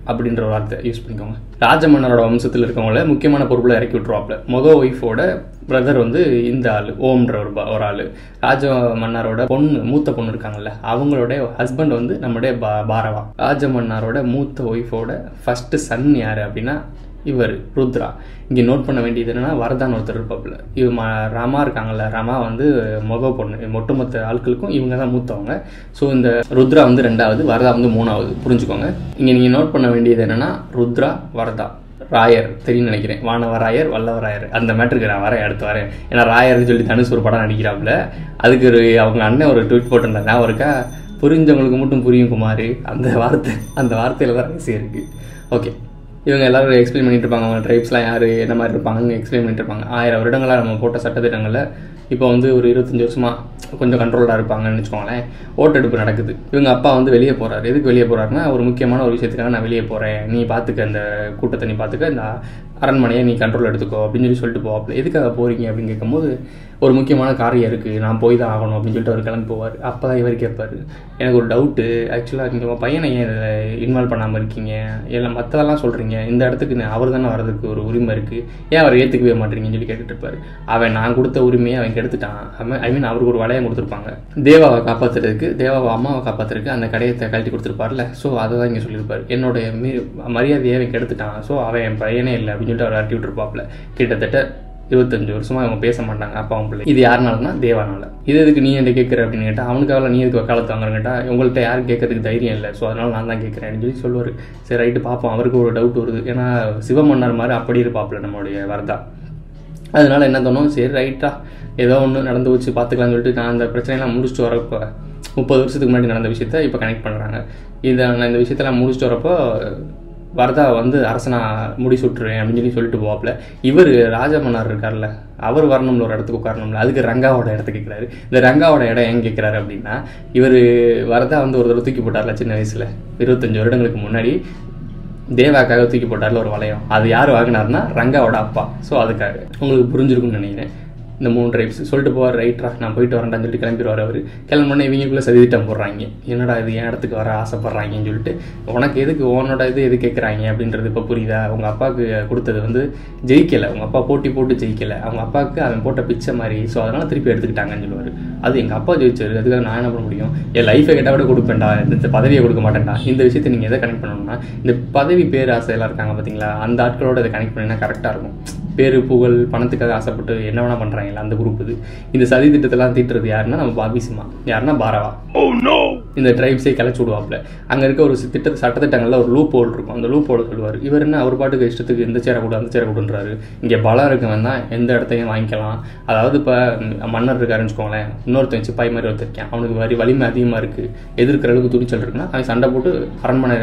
அப்படின்ற ஒரு வார்த்தை யூஸ் பண்ணிக்கோங்க. ராஜமன்னரோட வம்சத்தில் இருக்கவங்கள முக்கியமான பொறுப்பில் இறக்கி விட்டுருவாப்புல. மொதல் ஒய்ஃபோட பிரதர் வந்து இந்த ஆள் ஓம்ன்ற ஒரு ஒரு ஆள். ராஜ மன்னாரோட பொண்ணு மூத்த பொண்ணு இருக்காங்கல்ல, அவங்களோட ஹஸ்பண்ட் வந்து நம்முடைய பா பாரவா. ராஜ மன்னாரோட மூத்த ஒய்ஃபோட ஃபர்ஸ்ட் சன் யார் அப்படின்னா இவர் ருத்ரா. இங்கே நோட் பண்ண வேண்டியது என்னென்னா வரதான்னு ஒருத்தர் இருப்பாப்புல. இவ ம ரமா இருக்காங்கல்ல, ரமா வந்து மொக பொண்ணு. ஒட்டுமொத்த ஆட்களுக்கும் இவங்க தான் மூத்தவங்க. ஸோ இந்த ருத்ரா வந்து ரெண்டாவது, வரதா வந்து மூணாவது, புரிஞ்சுக்கோங்க. இங்கே நீங்கள் நோட் பண்ண வேண்டியது என்னென்னா ருத்ரா, வரதா, ராயர் தெரியும்னு நினைக்கிறேன், வானவராயர் வல்லவராயர், அந்த மேட்டருக்கு நான் வரேன், அடுத்து வரேன். ஏன்னா ராயர்னு சொல்லி தனுஷ் ஒரு படம் நடிக்கிறாப்புல, அதுக்கு ஒரு அவங்க அண்ணன் ஒரு ட்வீட் போட்டிருந்தாங்க, நான் இருக்கா புரிஞ்சவங்களுக்கு மட்டும் புரியும் குமார், அந்த வார்த்தை அந்த வார்த்தையில் தான் ரகசியம் இருக்குது. ஓகே, இவங்க எல்லோரும் எக்ஸ்பிளைன் பண்ணிட்டு இருப்பாங்க, அவங்க ட்ரைப்ஸ்லாம் யார் என்ன மாதிரி இருப்பாங்கன்னு எக்ஸ்பிளைன் பண்ணிட்டு இருப்பாங்க. ஆயிரம் வருடங்களாக நம்ம போட்ட சட்டத்திட்டங்களில் இப்போ வந்து ஒரு இருபத்தஞ்சி வருஷமாக கொஞ்சம் கண்ட்ரோலாக இருப்பாங்கன்னு வச்சுக்கோங்களேன். ஓட்டெடுப்பு நடக்குது. இவங்க அப்பா வந்து வெளியே போகிறாரு. எதுக்கு வெளியே போகிறாருன்னா, ஒரு முக்கியமான ஒரு விஷயத்துக்காக நான் வெளியே போகிறேன், நீ பார்த்துக்க, அந்த கூட்டத்தை நீ பார்த்துக்க, இந்த அரண்மனையை நீ கண்ட்ரோல் எடுத்துக்கோ அப்படின்னு சொல்லி சொல்லிட்டு போவாப்பில். எதுக்காக போகிறீங்க அப்படின்னு கேட்கும்போது, ஒரு முக்கியமான காரியம் இருக்குது, நான் போய் தான் ஆகணும் அப்படின்னு சொல்லிட்டு அவர் கிளம்பி போவார். அப்போ தான் இவர் கேட்பார், எனக்கு ஒரு டவுட்டு, ஆக்சுவலாக நீங்கள் உங்கள் பையனை ஏன் இதில் இன்வால்வ் பண்ணாமல் இருக்கீங்க, எல்லாம் மற்றதெல்லாம் சொல்கிறீங்க, இந்த இடத்துக்கு அவர் தானே வர்றதுக்கு ஒரு உரிமை இருக்குது, ஏன் அவர் ஏற்றுக்கவே மாட்டேறீங்கன்னு சொல்லி கேட்டுட்டு இருப்பார். அவன் நான் கொடுத்த உரிமையை அவன் கெடுத்துட்டான். அவன் ஐ மீன் அவருக்கு ஒரு வளையம் கொடுத்துருப்பாங்க, தேவாவை காப்பாற்றுறதுக்கு, தேவாவை அம்மாவை காப்பாற்றுறதுக்கு அந்த கடையத்தை கழட்டி கொடுத்துருப்பார்ல. ஸோ அதை தான் இங்கே சொல்லியிருப்பார், என்னோடைய மீ மரியாதையை அவன் கெடுத்துட்டான், ஸோ அவன் என் பையனே இல்லை அப்படின்னு சொல்லிட்டு அவர் அரட்டி விட்டுருப்பாப்புல. கிட்டத்தட்ட இருபத்தஞ்சு வருஷமா அவங்க பேச மாட்டாங்க, அப்பா அவன் பிள்ளை. இது யாருனாலனா தேவானால. இது எதுக்கு நீ என்ன கேட்குற அப்படின்னு கேட்டால், அவனுக்காக நீ எதுக்கு வக்காலத்து வாங்குறேன்னு கேட்டால், உங்கள்கிட்ட யாரும் கேட்கறதுக்கு தைரியம் இல்லை, ஸோ அதனால நான் தான் கேட்குறேன்னு சொல்லி சொல்லுவார். சரி ரைட்டு பார்ப்போம். அவருக்கு ஒரு டவுட் வருது, ஏன்னா சிவமன்னர் மாதிரி அப்படி இருப்பாப்புல நம்மளுடைய வரதா. அதனால என்ன தோணும், சரி ரைட்டா ஏதோ ஒன்று நடந்து வச்சு பார்த்துக்கலாம்னு சொல்லிட்டு நான் அந்த பிரச்சனையெல்லாம் முடிச்சுட்டு வரப்போ, முப்பது வருஷத்துக்கு முன்னாடி நடந்த விஷயத்த இப்போ கனெக்ட் பண்ணுறாங்க. இதை நான் இந்த விஷயத்தெல்லாம் முடிச்சுட்டு வரப்போ வரதா வந்து அரசனா முடி சுட்டுருவேன் அப்படின்னு சொல்லி சொல்லிட்டு போவாப்புல. இவர் ராஜமன்னார் இருக்கார்ல, அவர் வரணும்ல ஒரு இடத்துக்கு உட்காரணும்ல, அதுக்கு ரங்காவோட இடத்த கேட்குறாரு. இந்த ரங்காவோட இடம் ஏன் கேட்குறாரு அப்படின்னா, இவர் வரதா வந்து ஒரு தடவை தூக்கி போட்டார்ல சின்ன வயசில், இருபத்தஞ்சு வருடங்களுக்கு முன்னாடி தேவாக்காக தூக்கி போட்டார்ல ஒரு வளையம், அது யார் வாங்கினார்னா ரங்காவோட அப்பா. ஸோ அதுக்காக உங்களுக்கு புரிஞ்சிருக்குன்னு நினைக்கிறேன். இந்த மூணு ட்ரைப்ஸ் சொல்லிட்டு போவார், ரைட்ரா நான் போயிட்டு வரேன்டான்னு சொல்லிட்டு கிளம்பிடுவார். அவர் கிளம்புனே இவங்களுக்குள்ளே சதித்திட்டம் போடுறாங்க, என்னடா இது என் இடத்துக்கு வர ஆசைப்பட்றாங்கன்னு சொல்லிட்டு, உனக்கு எதுக்கு உன்னோட இது எது கேட்குறாங்க அப்படின்றது இப்போ புரியுதா. உங்கள் அப்பாவுக்கு கொடுத்தது வந்து ஜெயிக்கலை, உங்கள் அப்பா போட்டி போட்டு ஜெயிக்கலை, அவங்க அப்பாவுக்கு அவன் போட்ட பிச்சை மாதிரி, ஸோ அதனால் திருப்பி எடுத்துக்கிட்டாங்கன்னு சொல்லுவார். அது எங்கள் அப்பா ஜெயிச்சார், அதுக்காக நான் என்ன பண்ண முடியும், என் லைஃபை கேட்டால் கூட கொடுப்பேன்டா, இந்த பதவியை கொடுக்க மாட்டேன்டா. இந்த விஷயத்தை நீங்கள் எதை கனெக்ட் பண்ணணும்னா, இந்த பதவி பேர் ஆசையெல்லாம் இருக்காங்க பார்த்தீங்களா, அந்த ஆட்களோட இதை கனெக்ட் பண்ணினா கரெக்டாக இருக்கும். பேரு புகழ் பணத்துக்காக ஆசைப்பட்டு என்ன வேணா பண்ணுறாங்களா அந்த குரூப். இது இந்த சதி திட்டத்தெல்லாம் தீட்டுறது யாருன்னா நம்ம பாபி சிம்மா, யாருன்னா பாரவா. இந்த ட்ரைப்ஸே கிளச்சி விடுவாப்புல. அங்கே இருக்க ஒரு திட்ட சட்டத்திட்டங்களில் ஒரு லூப் ஹோல் இருக்கும், அந்த லூப் ஹோல் சொல்லுவார். இவர் என்ன அவர் பாட்டுக்கு இஷ்டத்துக்கு இந்த சேரை கூட அந்த சேரை கூடன்றாரு. இங்கே பலம் இருக்கவன் தான் எந்த இடத்தையும் வாங்கிக்கலாம். அதாவது இப்போ மன்னர் இருக்காருன்னு வச்சுக்கோங்களேன், இன்னொருத்தன் சிப்பாய் மாதிரி ஒருத்தருக்கேன், அவனுக்கு வரி வலிமை அதிகமாக இருக்குது, எதிர்க்கிற அளவுக்கு துணிச்சல் இருக்குன்னா அவன் சண்டை போட்டு அரண்மனை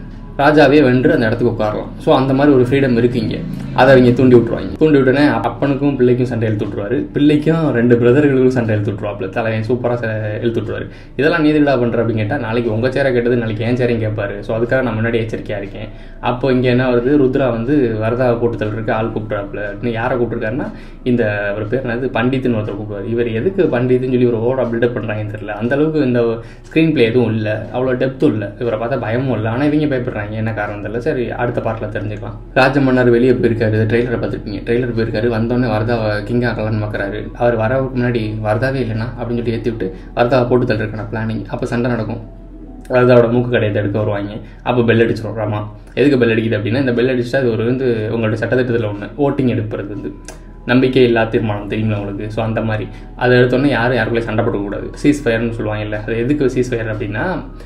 ராஜாவே வென்று அந்த இடத்துக்கு உட்காரலாம். ஸோ அந்த மாதிரி ஒரு ஃப்ரீடம் இருக்குங்க. அதை அவங்க தூண்டி விட்டுருவாங்க. தூண்டி விட்டோன்னே அப்பனுக்கும் பிள்ளைக்கும் சண்டை எழுத்து விட்டுருவாரு, பிள்ளைக்கும் ரெண்டு பிரதர்களுக்கும் சண்டை எழுத்து விட்டுருவாப்புல. தலைவன் சூப்பராக எழுத்து விட்டுருவாரு. இதெல்லாம் நீதிடா பண்ணுற அப்படின்னு கேட்டால், நாளைக்கு உங்கள் சேரை கேட்டது நாளைக்கு ஏன் சேரையும் கேட்பாரு. ஸோ அதுக்காக நான் முன்னாடி எச்சரிக்கையாக இருக்கேன். அப்போ இங்கே என்ன வருது, ருத்ரா வந்து வரதா கூட்டத்தில் இருக்க ஆள் கூப்பிட்றாப்புல. இன்னும் யாரை கூப்பிட்டுருக்காருன்னா, இந்த ஒரு பேர் என்னது பண்டித்துன்னு ஒருத்தர் கூப்பிடுவார். இவர் எதுக்கு பண்டித்துன்னு சொல்லி ஒரு ஓட பில்டப் பண்ணுறாங்கன்னு தெரியல. அந்தளவுக்கு இந்த ஸ்க்ரீன் பிளே எதுவும் இல்லை, அவ்வளோ டெப்த்தும் இல்லை, இவரை பார்த்தா பயமும் இல்லை. ஆனால் இவங்க பயப்படுறாங்க, என்ன காரணம் தெரியல. சரி அடுத்த பார்ட்டில் தெரிஞ்சுக்கலாம். ராஜமன்னர் வெளியே போயிருக்காரு, ட்ரெய்லரை பார்த்துருப்பீங்க. ட்ரெய்லர் போயிருக்காரு, வந்தோடனே வரதா கிங் ஆகலான்னு பார்க்குறாரு. அவர் வரவுக்கு முன்னாடி வரதாவே இல்லைன்னா அப்படின்னு சொல்லி ஏற்றி விட்டு வரதாவை போட்டு தள்ளிருக்கான பிளானிங். அப்போ சண்டை நடக்கும். வரதாவோட மூக்கு கடையத்தை எடுக்க வருவாங்க. அப்போ பெல் அடிச்சிடும் ராமா. எதுக்கு பெல் அடிக்குது அப்படின்னா, இந்த பெல் அடிச்சுட்டா அது ஒரு வந்து உங்களோட சட்டத்திட்டத்தில் ஒன்று ஓட்டிங் எடுப்புறது வந்து நம்பிக்கை இல்லா தீர்மானம் தெரியுங்களா உங்களுக்கு. ஸோ அந்த மாதிரி அதை எடுத்தோடனே யாரும் யாருக்குள்ளே சண்டை போடக்கூடாது. சீஸ் ஃபயர்னு சொல்லுவாங்க இல்லை, அது எதுக்கு சீஸ் ஃபயர் அப்படின்னா,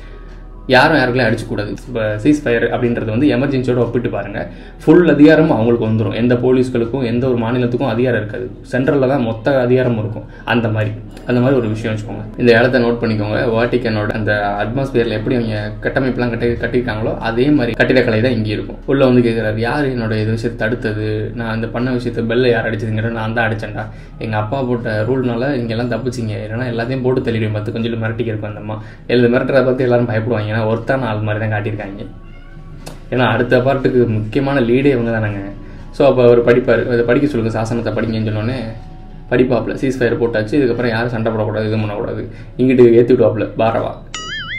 யாரும் யாருக்குள்ளே அடிச்சுக்கூடாது. இப்போ சீஸ் ஃபயர் அப்படின்றது வந்து எமர்ஜென்சியோட ஒப்பிட்டு பாருங்கள், ஃபுல் அதிகாரமும் அவங்களுக்கு வந்துடும். எந்த போலீஸ்களுக்கும் எந்த ஒரு மாநிலத்துக்கும் அதிகாரம் இருக்காது, சென்ட்ரலில் தான் மொத்த அதிகாரமும் இருக்கும். அந்த மாதிரி அந்த மாதிரி ஒரு விஷயம் வச்சுக்கோங்க. இந்த இடத்த நோட் பண்ணிக்கோங்க. வாட்டிக்கனோட அந்த அட்மாஸ்பியரில் எப்படி அவங்க கட்டமைப்புலாம் கட்டி கட்டியிருக்காங்களோ அதே மாதிரி கட்டிடக்கலை தான் இங்கே இருக்கும். உள்ளே வந்து கேட்குறாரு, யார் என்னோட இது விஷயத்தை தடுத்தது, நான் இந்த பண்ண விஷயத்தை பெல்ல யார் அடிச்சதுங்கிற, நான் தான் அடிச்சேன்டா, எங்கள் அப்பா போட்ட ரூல்னால இங்கெல்லாம் தப்பிச்சிங்க, இல்லைன்னா எல்லாத்தையும் போட்டு தள்ளிடுவேன் பார்த்து கொஞ்சம் மிரட்டிக்க இருக்கும். அந்தம்மா எழுத மிரட்டுறதை பார்த்து எல்லாரும் பயப்படுவாங்க. ஏன்னா ஒருத்தான ஆள் மாதிரி தான் காட்டியிருக்காங்க. ஏன்னா அடுத்த பார்ட்டுக்கு முக்கியமான லீடே இவங்க தானாங்க. ஸோ அப்போ அவர் படிப்பார், அதை படிக்க சொல்லுங்கள், சாசனத்தை படிங்கன்னு சொன்னோன்னே படிப்பாப்பில். சீஸ் ஃபயர் போட்டாச்சு, இதுக்கப்புறம் யாரும் சண்டை போடக்கூடாது, இது பண்ணக்கூடாது. இங்கிட்டு ஏற்றி விடுவாப்பில் பாரவா.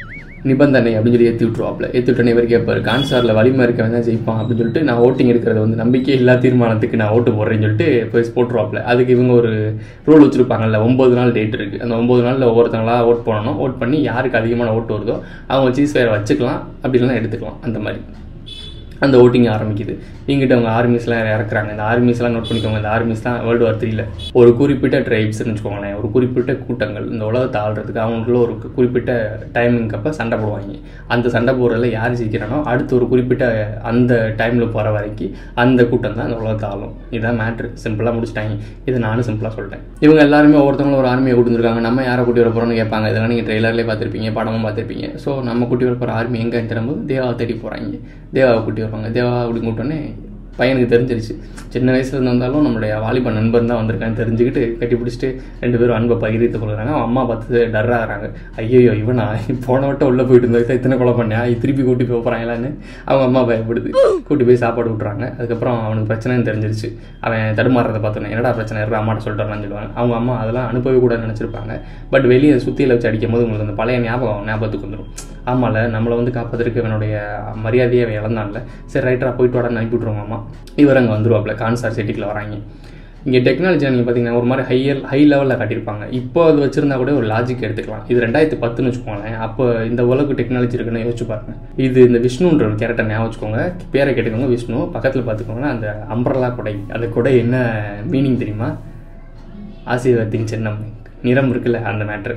நிபந்தனை அப்படின்னு சொல்லி ஏற்றி விட்ருவாப்ல. ஏற்றி விட்டோன்னே இவர் கேட்பார், கான்சாரில் வலிமை இருக்கவன் தான் ஜெயிப்பான் அப்படின்னு சொல்லிட்டு நான் ஓட்டிங் எடுக்கிறது வந்து நம்பிக்கை இல்லா தீர்மானத்துக்கு நான் ஓட்டு போடுறேன்னு சொல்லிட்டு போய் போட்டுருவாப்ல. அதுக்கு இவங்க ஒரு ரூல் வச்சுருப்பாங்கல்ல, ஒம்பது நாள் டேட் இருக்குது. அந்த ஒம்பது நாளில் ஒவ்வொருத்தங்களாக ஓட் பண்ணணும். ஓட் பண்ணி யாருக்கு அதிகமான ஓட்டு வருதோ அவங்க சீஸ் ஃபயர் வச்சுக்கலாம், அப்படி இல்லைனா எடுத்துக்கலாம். அந்த மாதிரி அந்த ஓட்டிங் ஆரம்பிக்குது. இங்கிட்ட அவங்க ஆர்மிஸ்லாம் இறக்குறாங்க. இந்த ஆர்மிஸ்லாம் நோட் பண்ணிக்கோங்க, இந்த ஆர்மிஸ் தான் வேர்ல்டு வார் த்ரீல ஒரு குறிப்பிட்ட ட்ரைப்ஸ்ன்னு வச்சுக்கோங்களேன், ஒரு குறிப்பிட்ட கூட்டங்கள் இந்த உலகத்தை ஆள்றதுக்கு அவங்களுக்குள்ள ஒரு குறிப்பிட்ட டைமிங்கப்போ சண்டை போடுவாங்க. அந்த சண்டை போடுறதுல யார் ஜெயிக்கிறானோ அடுத்து ஒரு குறிப்பிட்ட அந்த டைமில் போகிற வரைக்கும் அந்த கூட்டம் தான் அந்த உலகத்தை ஆளும். இதுதான் மேட்ரு. சிம்பிளாக முடிச்சிட்டாங்க. இதை நானும் சிம்பிளாக சொல்லிட்டேன். இவங்க எல்லாருமே ஒவ்வொருத்தவங்களும் ஒரு ஆர்மியை கூட்டிருக்காங்க. நம்ம யாரை கூட்டி வர போகிறோம்னு கேட்பாங்க. இதெல்லாம் நீங்கள் ட்ரெய்லர்லேயே பார்த்துருப்பீங்க, படமும் பார்த்துருப்பீங்க. ஸோ நம்ம கூட்டி வர போகிற ஆர்மி எங்கே தரும்போது தேவாவை தேடி போகிறாங்க. தேவாவை கூட்டி வருவாங்க. தேவா அப்படி கூப்பிட்டோன்னே பையனுக்கு தெரிஞ்சிருச்சு. சின்ன வயசுல இருந்தாலும் நம்மளுடைய வாலிப நண்பன் தான் வந்திருக்கான்னு தெரிஞ்சுக்கிட்டு கட்டி பிடிச்சிட்டு ரெண்டு பேரும் அன்பை பகிர்த்து கொள்கிறாங்க. அவன் அம்மா பார்த்து டர்றாகிறாங்க. ஐயோ இவனா போன வட்டம் உள்ளே போயிட்டு இருந்தது இத்தனை கொலை பண்ணா திருப்பி கூட்டி போய் போகிறாங்களான்னு அவங்க அம்மா பயப்படுது. கூட்டி போய் சாப்பாடு விட்டுறாங்க. அதுக்கப்புறம் அவனுக்கு பிரச்சனைன்னு தெரிஞ்சிருச்சு. அவன் தடுமாறதை பார்த்தோன்னே என்னடா பிரச்சனை இருக்கா அம்மாட்ட சொல்லிட்டான்னு சொல்லுவாங்க. அவங்க அம்மா அதெல்லாம் அனுப்பவே கூட நினச்சிருப்பாங்க. பட் வெளியே சுற்றியில் வச்சு அடிக்கும் போது உங்களுக்கு அந்த பழைய ஞாபகம் ஞாபகத்துக்கு வந்துடும். ஆமாம்ல நம்மளை வந்து காப்பதற்கு இவனுடைய மரியாதையை அவன் இழந்தான்ல, சரி ரைட்டரா போயிட்டு வாடான்னு அனுப்பி விட்ருவாங்க அம்மா. இவர் அங்கே வந்துருவாப்ல. கான்சார் சிட்டிக்குள்ள வராங்க. இங்கே டெக்னாலஜி நீங்கள் பார்த்தீங்கன்னா ஒரு மாதிரி ஹையர் ஹை லெவலில் காட்டியிருப்பாங்க. இப்போ அது வச்சுருந்தா கூட ஒரு லாஜிக் எடுத்துக்கலாம். இது ரெண்டாயிரத்தி பத்துன்னு வச்சுக்கோங்களேன். அப்போ இந்த உலக டெக்னாலஜி இருக்குன்னு யோசிச்சு பாருங்க. இது இந்த விஷ்ணுன்ற ஒரு கேரக்டர் ஞாபகம் வச்சுக்கோங்க. பேரை கேட்டுக்கோங்க விஷ்ணு. பக்கத்தில் பார்த்துக்கோங்க அந்த அம்பர்லா கொடை. அந்த கொடை என்ன மீனிங் தெரியுமா? ஆசீர்வாதத்தின் சின்னம் நிறம் இருக்குல்ல, அந்த மேட்ரு.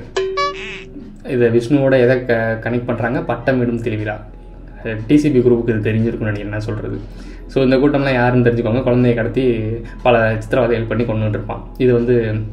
இதை விஷ்ணுவோட எதை க கனெக்ட் பண்ணுறாங்க, பட்டமிடும் திருவிழா. டிசிபி குரூப்புக்கு இது தெரிஞ்சிருக்குன்னு நினைக்கிறேன் என்ன சொல்கிறது. ஸோ இந்த கூட்டம்லாம் யாருன்னு தெரிஞ்சுக்கோங்க. குழந்தைய கடத்தி பல சித்திரவதைகள் பண்ணி கொண்டு வந்துருப்பான். இது வந்து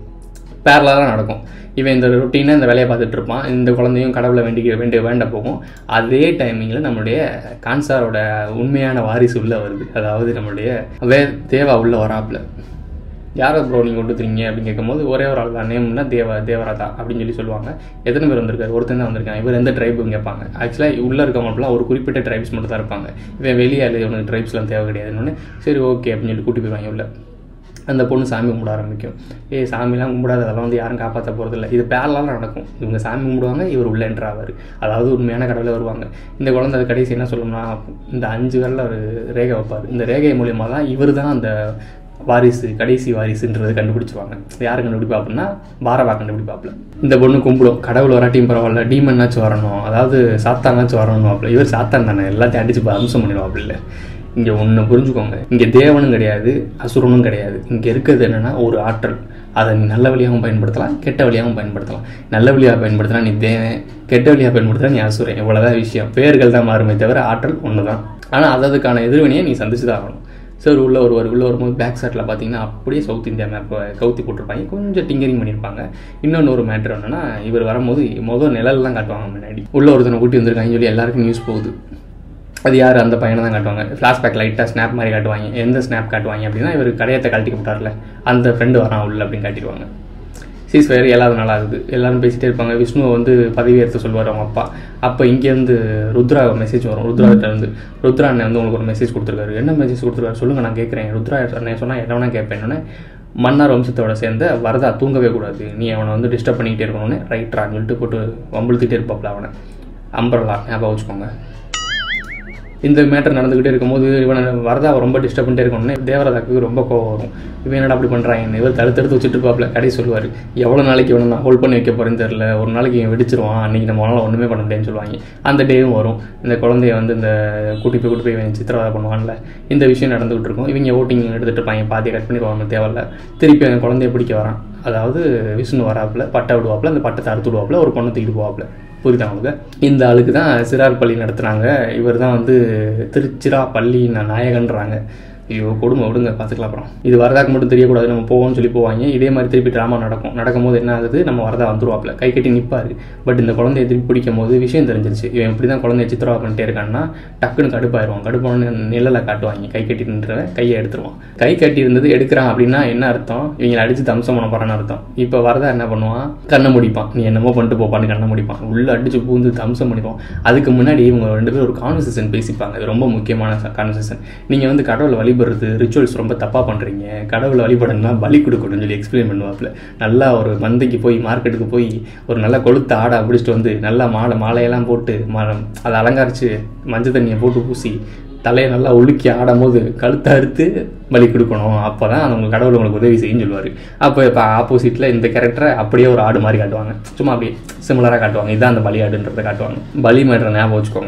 பேரலாக நடக்கும். இவன் இந்த ரொட்டீனாக இந்த வேலையை பார்த்துட்டு இருப்பான். இந்த குழந்தையும் கடவுளை வேண்டிக்க வேண்டிய வேண்ட போகும். அதே டைமிங்கில் நம்மளுடைய கான்சாரோட உண்மையான வாரிசு உள்ளே வருது. அதாவது நம்மளுடைய வே தேவா உள்ளே வராப்புல. யாரை ப்ரோ நீங்கள் கொண்டு வந்துருங்க அப்படின்னு கேட்கும்போது ஒரே ஒரு ஆள் தான். நேம்னா தேவ தேவராதா அப்படின்னு சொல்லி சொல்லுவாங்க. எத்தனை பேர் வந்திருக்காரு? ஒருத்தன் தான் வந்திருக்காங்க. இவர் எந்த ட்ரைபுன்னு கேட்பாங்க. ஆக்சுவலாக உள்ளே இருக்கவங்களுக்குலாம் ஒரு குறிப்பிட்ட ட்ரைப்ஸ் மட்டும் தான் இருப்பாங்க. இவன் வெளியே இவனுக்கு ட்ரைப்ஸ்லாம் தேவை கிடையாதுன்னு சரி ஓகே அப்படின்னு சொல்லி கூட்டி போய்வாங்க உள்ள. அந்த பொண்ணு சாமி கும்பிட ஆரம்பிக்கும். ஏ சாமிலாம் கும்பிடாது, அதெல்லாம் வந்து யாரும் காப்பாற்ற போகிறதில்ல. இது பேரலாம் நடக்கும். இவங்க சாமி கும்பிடுவாங்க, இவர் உள்ள என்றாவார். அதாவது உண்மையான கடவுளே வருவாங்க. இந்த குழந்தை அது கடைசி என்ன சொல்லணும்னா இந்த அஞ்சு பேரில் ஒரு ரேகை வைப்பார். இந்த ரேகை மூலியமாக தான் இவர் தான் அந்த வாரிசு கடைசி வாரிசுன்றது கண்டுபிடிச்சுவாங்க. யார் கண்டுபிடிப்பா அப்படின்னா பாரவா கண்டுபிடிப்பாப்புல. இந்த பொண்ணு கும்பிடும், கடவுள் வராட்டியும் பரவாயில்ல, டீமன்னாச்சும் வரணும், அதாவது சாத்தானாச்சும் வரணும் அப்பல. இவர் சாத்தான் தானே, எல்லாத்தையும் அடிச்சு அம்சம் பண்ணிடுவாப்புல. இங்கே ஒன்று புரிஞ்சுக்கோங்க, இங்கே தேவனும் கிடையாது அசுரனும் கிடையாது. இங்கே இருக்கிறது என்னென்னா ஒரு ஆற்றல். அதை நீ நல்ல வழியாகவும் பயன்படுத்தலாம், கெட்ட வழியாகவும் பயன்படுத்தலாம். நல்ல வழியாக பயன்படுத்தினா நீ தேவன், கெட்ட வழியாக பயன்படுத்தினா நீ அசுரன். இவ்வளோதான் விஷயம். பேர்கள் தான் மாறுமே தவிர ஆற்றல் ஒன்று தான். ஆனால் அததுக்கான எதிர்வினையை நீ சந்திச்சு தான் ஆகணும். சார் உள்ளே வருவார். உள்ளே வரும்போது பேக் சைட்டில் பார்த்தீங்கன்னா அப்படியே சவுத் இந்தியா மேப்பை கவுத்தி போட்டிருப்பாங்க. கொஞ்சம் டிங்கரிங் பண்ணியிருப்பாங்க. இன்னொன்று ஒரு மேட்ரு என்னென்னா இவர் வரும்போது முதல் நிழல்லாம் காட்டுவாங்க முன்னாடி. உள்ள ஒருத்தனை கூட்டி வந்திருக்காங்கன்னு சொல்லி எல்லாருக்கும் நியூஸ் போகுது. அது யார்? அந்த பையனை தான் காட்டுவாங்க. ஃப்ளாஷ்பேக் லைட்டாக ஸ்னாப் மாதிரி காட்டுவாங்க. எந்த ஸ்னாப் காட்டுவாங்க அப்படின்னா இவர் கடையத்தை கழட்டிக்க போட்டார்ல அந்த ஃப்ரெண்டு வரான் உள்ள அப்படின்னு காட்டிடுவாங்க. சீஸ் ஃபயர் ஏழாவது நாள் ஆகுது. எல்லோரும் பேசிகிட்டே இருப்பாங்க. விஷ்ணுவை வந்து பதவி ஏற்று சொல்லுவார் அவங்க அப்பா. அப்போ இங்கேருந்து ருத்ரா மெசேஜ் வரும். ருத்ராகிட்ட இருந்து ருத்ரா அண்ணன் வந்து உங்களுக்கு ஒரு மெசேஜ் கொடுத்துருக்காரு. என்ன மெசேஜ் கொடுத்துருக்காரு சொல்லுங்கள் நான் கேட்குறேன். ருத்ரா அண்ணன் சொன்னால் என்ன வேணா கேட்பேன். என்னென்ன மன்னார் வம்சத்தோட சேர்ந்த வரதா தூங்கவே கூடாது, நீ அவனை வந்து டிஸ்டர்ப் பண்ணிக்கிட்டே இருக்கணும்னு ரைட்ரான்னு சொல்லிட்டு போட்டு வம்புழுத்திட்டே இருப்பாப்ல அவனை. அம்பரலா ஞாபகம் வச்சுக்கோங்க. இந்த மேட்டர் நடந்துக்கிட்டே இருக்கும்போது இவனை வரதா ரொம்ப டிஸ்டர்ப் பண்ணிட்டே இருக்கணும்னு தேவராதாக்கு ரொம்ப கோவம் வரும். இவன் என்னடா அப்படி பண்ணுறாங்க, இவர் தடுத்தெடுத்து வச்சுட்டு இருப்பாப்ல. கடை சொல்லுவார், எவ்வளோ நாளைக்கு இவனை நான் ஹோல்ட் பண்ணி வைக்க போகிறேன்னு தெரில, ஒரு நாளைக்கு இவன் வெடிச்சிருவான், அன்றைக்கி நம்மளால் ஒன்றுமே பண்ண முடியாதுன்னு சொல்லுவாங்க. அந்த டேவும் வரும். இந்த குழந்தைய வந்து இந்த கூட்டி போய் கூட்டி போய் இவன் சித்திரவதை பண்ணுவான்ல, இந்த விஷயம் நடந்துகிட்டு இருக்கும். இவங்க ஓட்டிங் எடுத்துகிட்டு இருப்பாங்க, பாதியை கட் பண்ணிடுவாங்க தேவையில்ல. திருப்பி அந்த குழந்தைய பிடிக்க வரான். அதாவது விஷ்ணு வராப்பில் பட்டை விடுவாப்பில், அந்த பட்டத்தை அறுத்து விடுவாப்பில், ஒரு பொண்ணை தூக்கிட்டு போவாப்பில். புரியுதா அவங்களுக்கு? இந்த ஆளுக்கு தான் சிறார் பள்ளி நடத்துகிறாங்க. இவர் தான் வந்து திருச்சிரா பள்ளி நாயகன்றாங்க. ஐயோ கொடுமை, விடுங்க பார்த்துக்கலாம். அப்புறம் இது வரதாக்கு மட்டும் தெரியக்கூடாது, நம்ம போவோம்னு சொல்லி போவாங்க. இதே மாதிரி திருப்பி ட்ராமா நடக்கும். நடக்கும்போது என்ன ஆகுது, நம்ம வரதா வந்துருவாப்பில், கை கட்டி நிற்பார். பட் இந்த குழந்தைய திருப்பி பிடிக்கும் போது விஷயம் தெரிஞ்சிருச்சு. இவன் இப்படி தான் குழந்தைய சித்திரவா பண்ணிட்டே இருக்கான்னா டக்குன்னு கடுப்பாயிடுவான். கடுப்பான நிழலை காட்டுவாங்க. கை கட்டி நின்றவன் கையை எடுத்துருவான். கை கட்டி இருந்தது எடுக்கிறான் அப்படின்னா என்ன அர்த்தம், இவங்களை அடித்து தம்சம் பண்ண போகிறான்னு அர்த்தம். இப்போ வரதா என்ன பண்ணுவான், கண்ணை முடிப்பான். நீ என்னமோ பண்ணிட்டு போப்பான்னு கண்ணை முடிப்பான். உள்ளே அடித்து பூந்து தம்சம் பண்ணிடுவான். அதுக்கு முன்னாடி இவங்க ரெண்டு பேரும் ஒரு கான்வர்சேஷன் பேசிப்பாங்க. அது ரொம்ப முக்கியமான கான்வர்சேஷன். நீங்கள் வந்து கடவுளை வழி வழிபடுறது ரிச்சுவல்ஸ் ரொம்ப தப்பாக பண்ணுறீங்க, கடவுளை வழிபடணும்னா பலி கொடுக்கணும்னு சொல்லி எக்ஸ்பிளைன் பண்ணுவாப்புல. நல்லா ஒரு மந்தைக்கு போய் மார்க்கெட்டுக்கு போய் ஒரு நல்லா கொளுத்த ஆடை பிடிச்சிட்டு வந்து நல்லா மாலை மாலையெல்லாம் போட்டு மா அதை அலங்கரித்து மஞ்சள் தண்ணியை போட்டு பூசி தலையை நல்லா உலுக்கி ஆடும் போது கழுத்தை அறுத்து பலி கொடுக்கணும், அப்போ தான் அவங்க கடவுள் உங்களுக்கு உதவி செய்யுன்னு சொல்லுவார். அப்போ இப்போ ஆப்போசிட்டில் இந்த கேரக்டரை அப்படியே ஒரு ஆடு மாதிரி காட்டுவாங்க, சும்மா அப்படியே சிமிலராக காட்டுவாங்க. இதுதான் அந்த பலி ஆடுன்றதை காட்டுவாங்க. பலி மாடுற ஞாபகம் வச்சுக்கோங்க.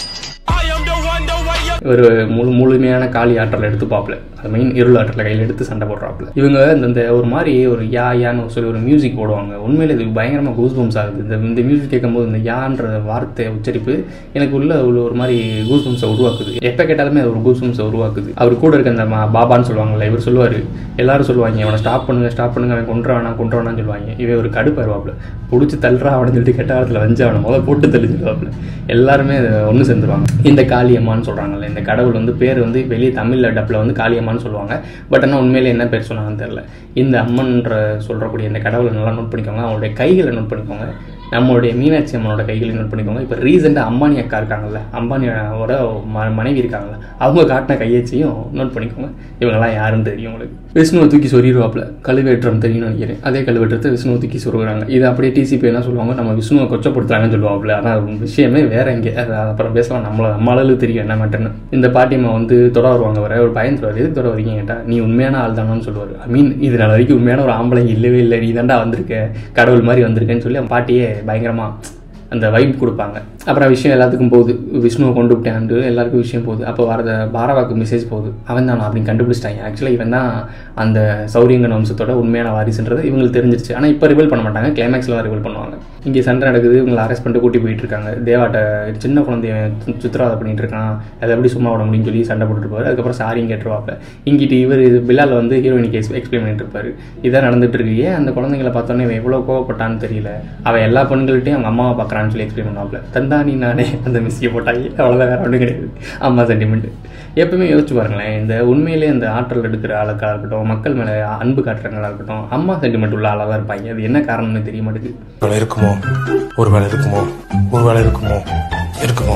ஒரு முழு முழுமையான காளி ஆற்றலை எடுத்து பார்ப்பல, அது மெயின் இருள் ஆற்றலை கையில் எடுத்து சண்டை போடுறாப்புல. இவங்க இந்த ஒரு மாதிரி ஒரு யா யான்னு சொல்லி ஒரு மியூசிக் போடுவாங்க. உண்மையிலே இது பயங்கரமாக கூஸ் பம்ஸ் ஆகுது. இந்த இந்த மியூசிக் கேட்கும்போது இந்த யான்ற வார்த்தை உச்சரிப்பு எனக்கு உள்ள ஒரு மாதிரி கூஸ் பம்ஸை உருவாக்குது. எப்போ கேட்டாலுமே அது ஒரு கூஸ் பம்ஸை உருவாக்குது. அவர் கூட இருக்க அந்த பாபான்னு சொல்லுவாங்கல்ல, இவர் சொல்லுவார், எல்லாரும் சொல்லுவாங்க அவனை ஸ்டாப் பண்ணுங்க ஸ்டாப் பண்ணுங்க, அவன் கொன்ற வேணாம் கொன்ற வேணான்னு சொல்லுவாங்க. இவன் ஒரு கடுப்பு வருவாப்புல, பிடிச்சி தள்ளுறா அவனு சொல்லிட்டு கெட்ட காலத்தில் வந்து அவனை முதல் போட்டு தள்ளிச்சுடுவாப்புல. எல்லாருமே அதை ஒன்று சேர்ந்துருவாங்க. இந்த காளியம்மான்னு சொல்கிறாங்கல்ல, இந்த கடவுள் வந்து பேர் வந்து வெளியே தமிழில் டப்பில் வந்து காளியம்மான்னு சொல்லுவாங்க. பட் ஆனால் உண்மையிலே என்ன பேர் சொன்னாங்கன்னு தெரியல. இந்த அம்மன்ற சொல்கிறக்கூடிய இந்த கடவுளை நல்லா நோட் பண்ணிக்கோங்க. அவங்களுடைய கைகளை நோட் பண்ணிக்கோங்க. நம்மளுடைய மீனாட்சி அம்மனோட கைகளை நோட் பண்ணிக்கோங்க. இப்போ ரீசெண்டாக அம்பானி அக்கா இருக்காங்கல்ல, அம்பானியோட ம மனைவி இருக்காங்கல்ல, அவங்க காட்டின கையச்சியும் நோட் பண்ணிக்கோங்க. இவங்கெல்லாம் யாருன்னு தெரியும் உங்களுக்கு. விஷ்ணுவை தூக்கி சொருவாப்புல, கழுவேற்றம் தெரியும்னு நினைக்கிறேன். அதே கழுவேற்றத்தை விஷ்ணுவை தூக்கி சொருகிறாங்க. இது அப்படியே டிசிபி என்ன சொல்லுவாங்க, நம்ம விஷ்ணுவை கொச்சப்படுத்துறாங்கன்னு சொல்லுவாப்புல. ஆனால் விஷயமே வேற எங்கே, அப்புறம் பேசலாம். நம்மளை நம்மளால தெரியும் என்ன மேட்டர்னு. இந்த பாட்டியம்மா வந்து தொட வருவாங்க, வர ஒரு பையன் தருவார். எதுக்கு தொட வரீங்க கேட்டால், நீ உண்மையான ஆள் தானான்னு சொல்லுவார். ஐ மீன் இது நாள் வரைக்கும் உண்மையான ஒரு ஆம்பளை இல்லவே இல்லை, நீ தாண்டா வந்திருக்க, கடவுள் மாதிரி வந்திருக்கேன்னு சொல்லி அவன் பாட்டியே பயங்கரமாக அந்த வைப் கொடுப்பாங்க. அப்புறம் விஷயம் எல்லாத்துக்கும் போகுது, விஷ்ணுவை கொண்டு விட்டேன் எல்லாருக்கும் விஷயம் போகுது. அப்போ வரத பாரவாக்கு மெசேஜ் போகுது, அவன் தான் அப்படின்னு கண்டுபிடிச்சிட்டாங்க. ஆக்சுவலாக இவன் தான் அந்த சௌரியங்கன் வம்சத்தோட உண்மையான வாரிசுன்றது இவங்களுக்கு தெரிஞ்சிருச்சு. ஆனால் இப்போ ரிவீல் பண்ண மாட்டாங்க, கிளைமேக்ஸில் தான் ரிவீல் பண்ணுவாங்க. இங்கே சண்டை நடக்குது, இவங்களை அரெஸ்ட் பண்ணிட்டு கூட்டி போயிட்டு இருக்காங்க. தேவாட்ட சின்ன குழந்தைய சித்திராவதை பண்ணிட்டு இருக்கான், அதை எப்படி சும்மா விட முடியும்னு சொல்லி சண்டை போட்டுருப்பாரு. அதுக்கப்புறம் சாரியும் கேட்டுருவாப்ப. இங்கிட்டு இவர் பிலால் வந்து ஹீரோயினிக்கு எக்ஸ்பிளைன் பண்ணிட்டு இருப்பாரு, இதான் நடந்துட்டு இருக்கு. ஏன் அந்த குழந்தைங்களை பார்த்தோன்னே இவன் எவ்வளோ கோவப்பட்டான்னு தெரியல, அவன் எல்லா பெண்கள்ட்டையும் அவங்க அம்மாவை பார்க்குறான்னு சொல்லி எக்ஸ்பிளைன் பண்ணுவாப்ல. தந்தானி நானே அந்த மிஸ்ஸியை போட்டாங்க, அவ்வளோதான், வேற ஒன்றும் கிடையாது. அம்மா சென்டிமெண்ட் எப்பவுமே யோசிச்சு பாருங்களேன். இந்த உண்மையிலே இந்த ஆற்றல் எடுக்கிற ஆளுக்காக இருக்கட்டும், மக்கள் மேலே அன்பு காட்டுறவங்களாக இருக்கட்டும், அம்மா சென்டிமெண்ட் உள்ள ஆளாக தான் இருப்பாங்க. அது என்ன காரணம்னு தெரிய மாட்டேங்குது. இருக்குமோ ஒரு வேலை இருக்குமோ ஒரு வேலை இருக்குமோ இருக்குமோ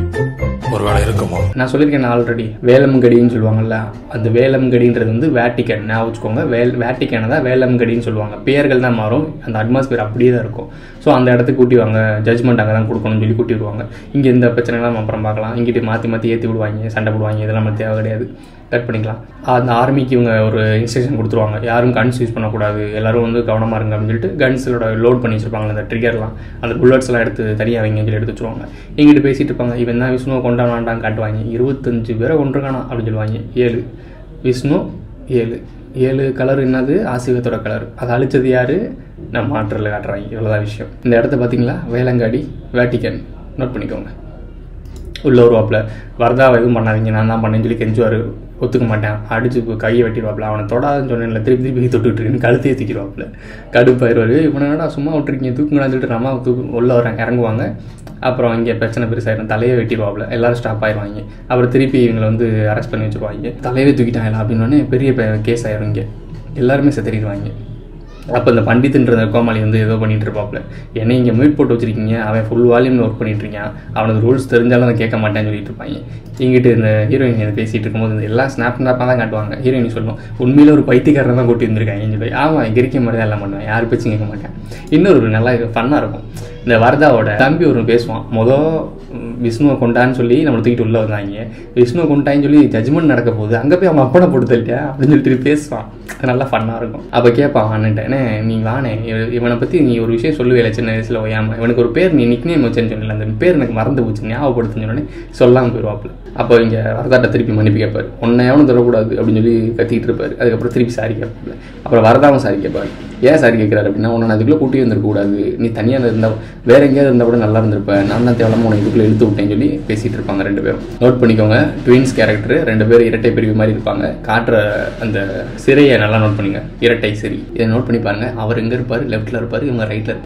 ஒரு வேலை இருக்குமோ. நான் சொல்லியிருக்கேன் ஆல்ரெடி, வேலம்கடின்னு சொல்லுவாங்கல்ல, அந்த வேலம்கடின்றது வந்து வேட்டிக்கன் ஞாபகம் வச்சுக்கோங்க. வேல் வேட்டிக்கனை தான் வேலம்கடின்னு சொல்லுவாங்க. பேர்கள் தான் மாறும், அந்த அட்மாஸ்பியர் அப்படியே தான் இருக்கும். ஸோ அந்த இடத்துக்கு கூட்டிவாங்க, ஜட்மெண்ட் அங்கே தான் கொடுக்கணும்னு சொல்லி கூட்டி விடுவாங்க. இங்கே இந்த பிரச்சனைலாம் நம்ம அப்புறம் பார்க்கலாம். இங்கிட்டு மாற்றி மாற்றி ஏற்றி விடுவாங்க, சண்டை போடுவாங்க, இதெல்லாம் நம்ம தேவை கிடையாது, கட் பண்ணிக்கலாம். அந்த ஆர்மிக்கு இவங்க ஒரு இன்ஸ்ட்ரக்ஷன் கொடுத்துருவாங்க, யாரும் கன்ஸ் யூஸ் பண்ணக்கூடாது, எல்லாரும் வந்து கவனமாக இருங்க அப்படின்னு சொல்லிட்டு கன்ஸோட லோட் பண்ணி வச்சிருப்பாங்க. அந்த ட்ரிகர்லாம், அந்த புல்லட்ஸ்லாம் எடுத்து தனியாக வைங்க சொல்லி எடுத்து வச்சுருவாங்க. இங்கிட்டு பேசிகிட்டு இருப்பாங்க, இவன் தான் விஷ்ணுவை கொண்டாடாண்டான்னு காட்டுவாங்க. இருபத்தஞ்சு பேரை கொண்டிருக்கானா அப்படின்னு சொல்லுவாங்க. ஏழு விஷ்ணு, ஏழு ஏழு கலர் என்னது, ஆசிவத்தோட கலர். அதை அழிச்சது யார், நம்ம ஆற்றலில் காட்டுறாங்க. இவ்வளோதான் விஷயம். இந்த இடத்த பார்த்தீங்களா, வேலங்காடி வேட்டிக்கன், நோட் பண்ணிக்கோங்க. உள்ள வருவாப்பில், வரதாவை எதுவும் பண்ணாதீங்க, நான் தான் பண்ணேன்னு சொல்லி கெஞ்சுவார். ஒத்துக்க மாட்டேன், அடிச்சு கையை வெட்டிடுவாப்பில். அவனை தொடாதுன்னு சொன்னேன்ல, திருப்பி திருப்பி தொட்டுக்கிட்டு இருக்குன்னு கழுத்தையே தூக்கிடுவாப்பில். கடுப்பாயிருவார். இவனை என்னடா சும்மா விட்டுருக்கீங்க, தூக்குங்கடான்னு சொல்லிட்டு நம்ம தூக்கு உள்ள வராங்க, இறங்குவாங்க. அப்புறம் இங்கே பிரச்சனை பெருசாயிரும், தலையை வெட்டிடுவாப்பில். எல்லாரும் ஸ்டாப் ஆயிடுவாங்க. அப்புறம் திருப்பி இவங்களை வந்து அரெஸ்ட் பண்ணி வச்சுருவாங்க. தலையவே தூக்கிட்டாங்களா அப்படின்னோடனே பெரிய கேஸ் ஆயிரும். இங்கே எல்லாருமே செத்துறிடுவாங்க. அப்போ இந்த பண்டித்துன்ற கோமாளி வந்து ஏதோ பண்ணிட்டு இருப்பாப்புல, என்னை இங்கே மீட் போட்டு வச்சிருக்கீங்க, அவன் ஃபுல் வால்யூமில் ஒர்க் பண்ணிட்டு இருக்கான், அவனுக்கு ரூல்ஸ் தெரிஞ்சாலும் அதை கேட்க மாட்டேன்னு சொல்லிட்டு இருப்பாங்க. இங்கிட்டு இந்த ஹீரோயின் பேசிகிட்டு இருக்கும்போது இந்த எல்லாம் ஸ்னாப் ஸ்னாப்பாக தான் காட்டுவாங்க. ஹீரோயின் சொல்லும், உண்மையில ஒரு பைத்தியக்காரன் தான் கூட்டி வந்திருக்காங்கன்னு சொல்லி. ஆமாம், கிரிக்க மாதிரி தான் எல்லாம் பண்ணுவேன், யார் பேச்சும் கேட்க மாட்டேன். இன்னொரு நல்லா ஃபன்னாக இருக்கும், இந்த வரதாவோட தம்பி ஒரு பேசுவான். மொதல் விஷ்ணுவை கொண்டான்னு சொல்லி நம்மளை தூக்கிட்டு உள்ளே வந்தாங்க, விஷ்ணுவை கொண்டான்னு சொல்லி ஜட்மெண்ட் நடக்க போகுது, அங்கே போய் அவன் அப்பனை போட்டு தள்ளிட்டேன் அப்படின்னு சொல்லிட்டு பேசுவான். நல்லா ஃபன்னாக இருக்கும். அப்போ கேட்பான் அண்ணன்ட்டேனே, நீ வானே இவனை பற்றி நீ ஒரு விஷயம் சொல்லுவேல சின்ன வயசில் ஓயாமல், இவனுக்கு ஒரு பேர் நீ நிக்னேம் வச்சேன்னு சொன்னல, அந்த பேர் எனக்கு மறந்து போச்சு, ஞாபகப்படுத்துன்னு சொன்னோடனே சொல்லாமல் போயிடுவாப்புல. அப்போ இங்கே வரதாட்ட திருப்பி மன்னிப்பு கேட்பார், உன்னை எவனும் தரக்கூடாது அப்படின்னு சொல்லி கத்திக்கிட்டு இருப்பார். அதுக்கப்புறம் திருப்பி சாரி கேட்பார். அப்புறம் வரதாவும் சாரி கேட்பார். ஏன் சாரி கேட்குறாரு அப்படின்னா, உன்னை அதுக்குள்ளே கூட்டி வந்துருக்கக்கூடாது, நீ தனியாக இருந்தால் வேற எங்கேயாவது இருந்தால் கூட நல்லா இருந்திருப்பேன், நான் தான் தேவையில்லாமல் உனக்கு இதுக்குள்ளே இழுத்து விட்டேன்னு சொல்லி பேசிகிட்டு இருப்பாங்க ரெண்டு பேரும். நோட் பண்ணிக்கோங்க, ட்வின்ஸ் கேரக்டர், ரெண்டு பேரும் இரட்டை பிரிவு மாதிரி இருப்பாங்க. காட்டுற அந்த சிறையை நல்லா நோட் பண்ணிங்க, இரட்டை சிறை. இதை நோட் பண்ணி பாருங்க. அவர் எங்கே இருப்பார், லெஃப்ட்டில் இருப்பார், இவங்க ரைட்டில் இருப்பாங்க.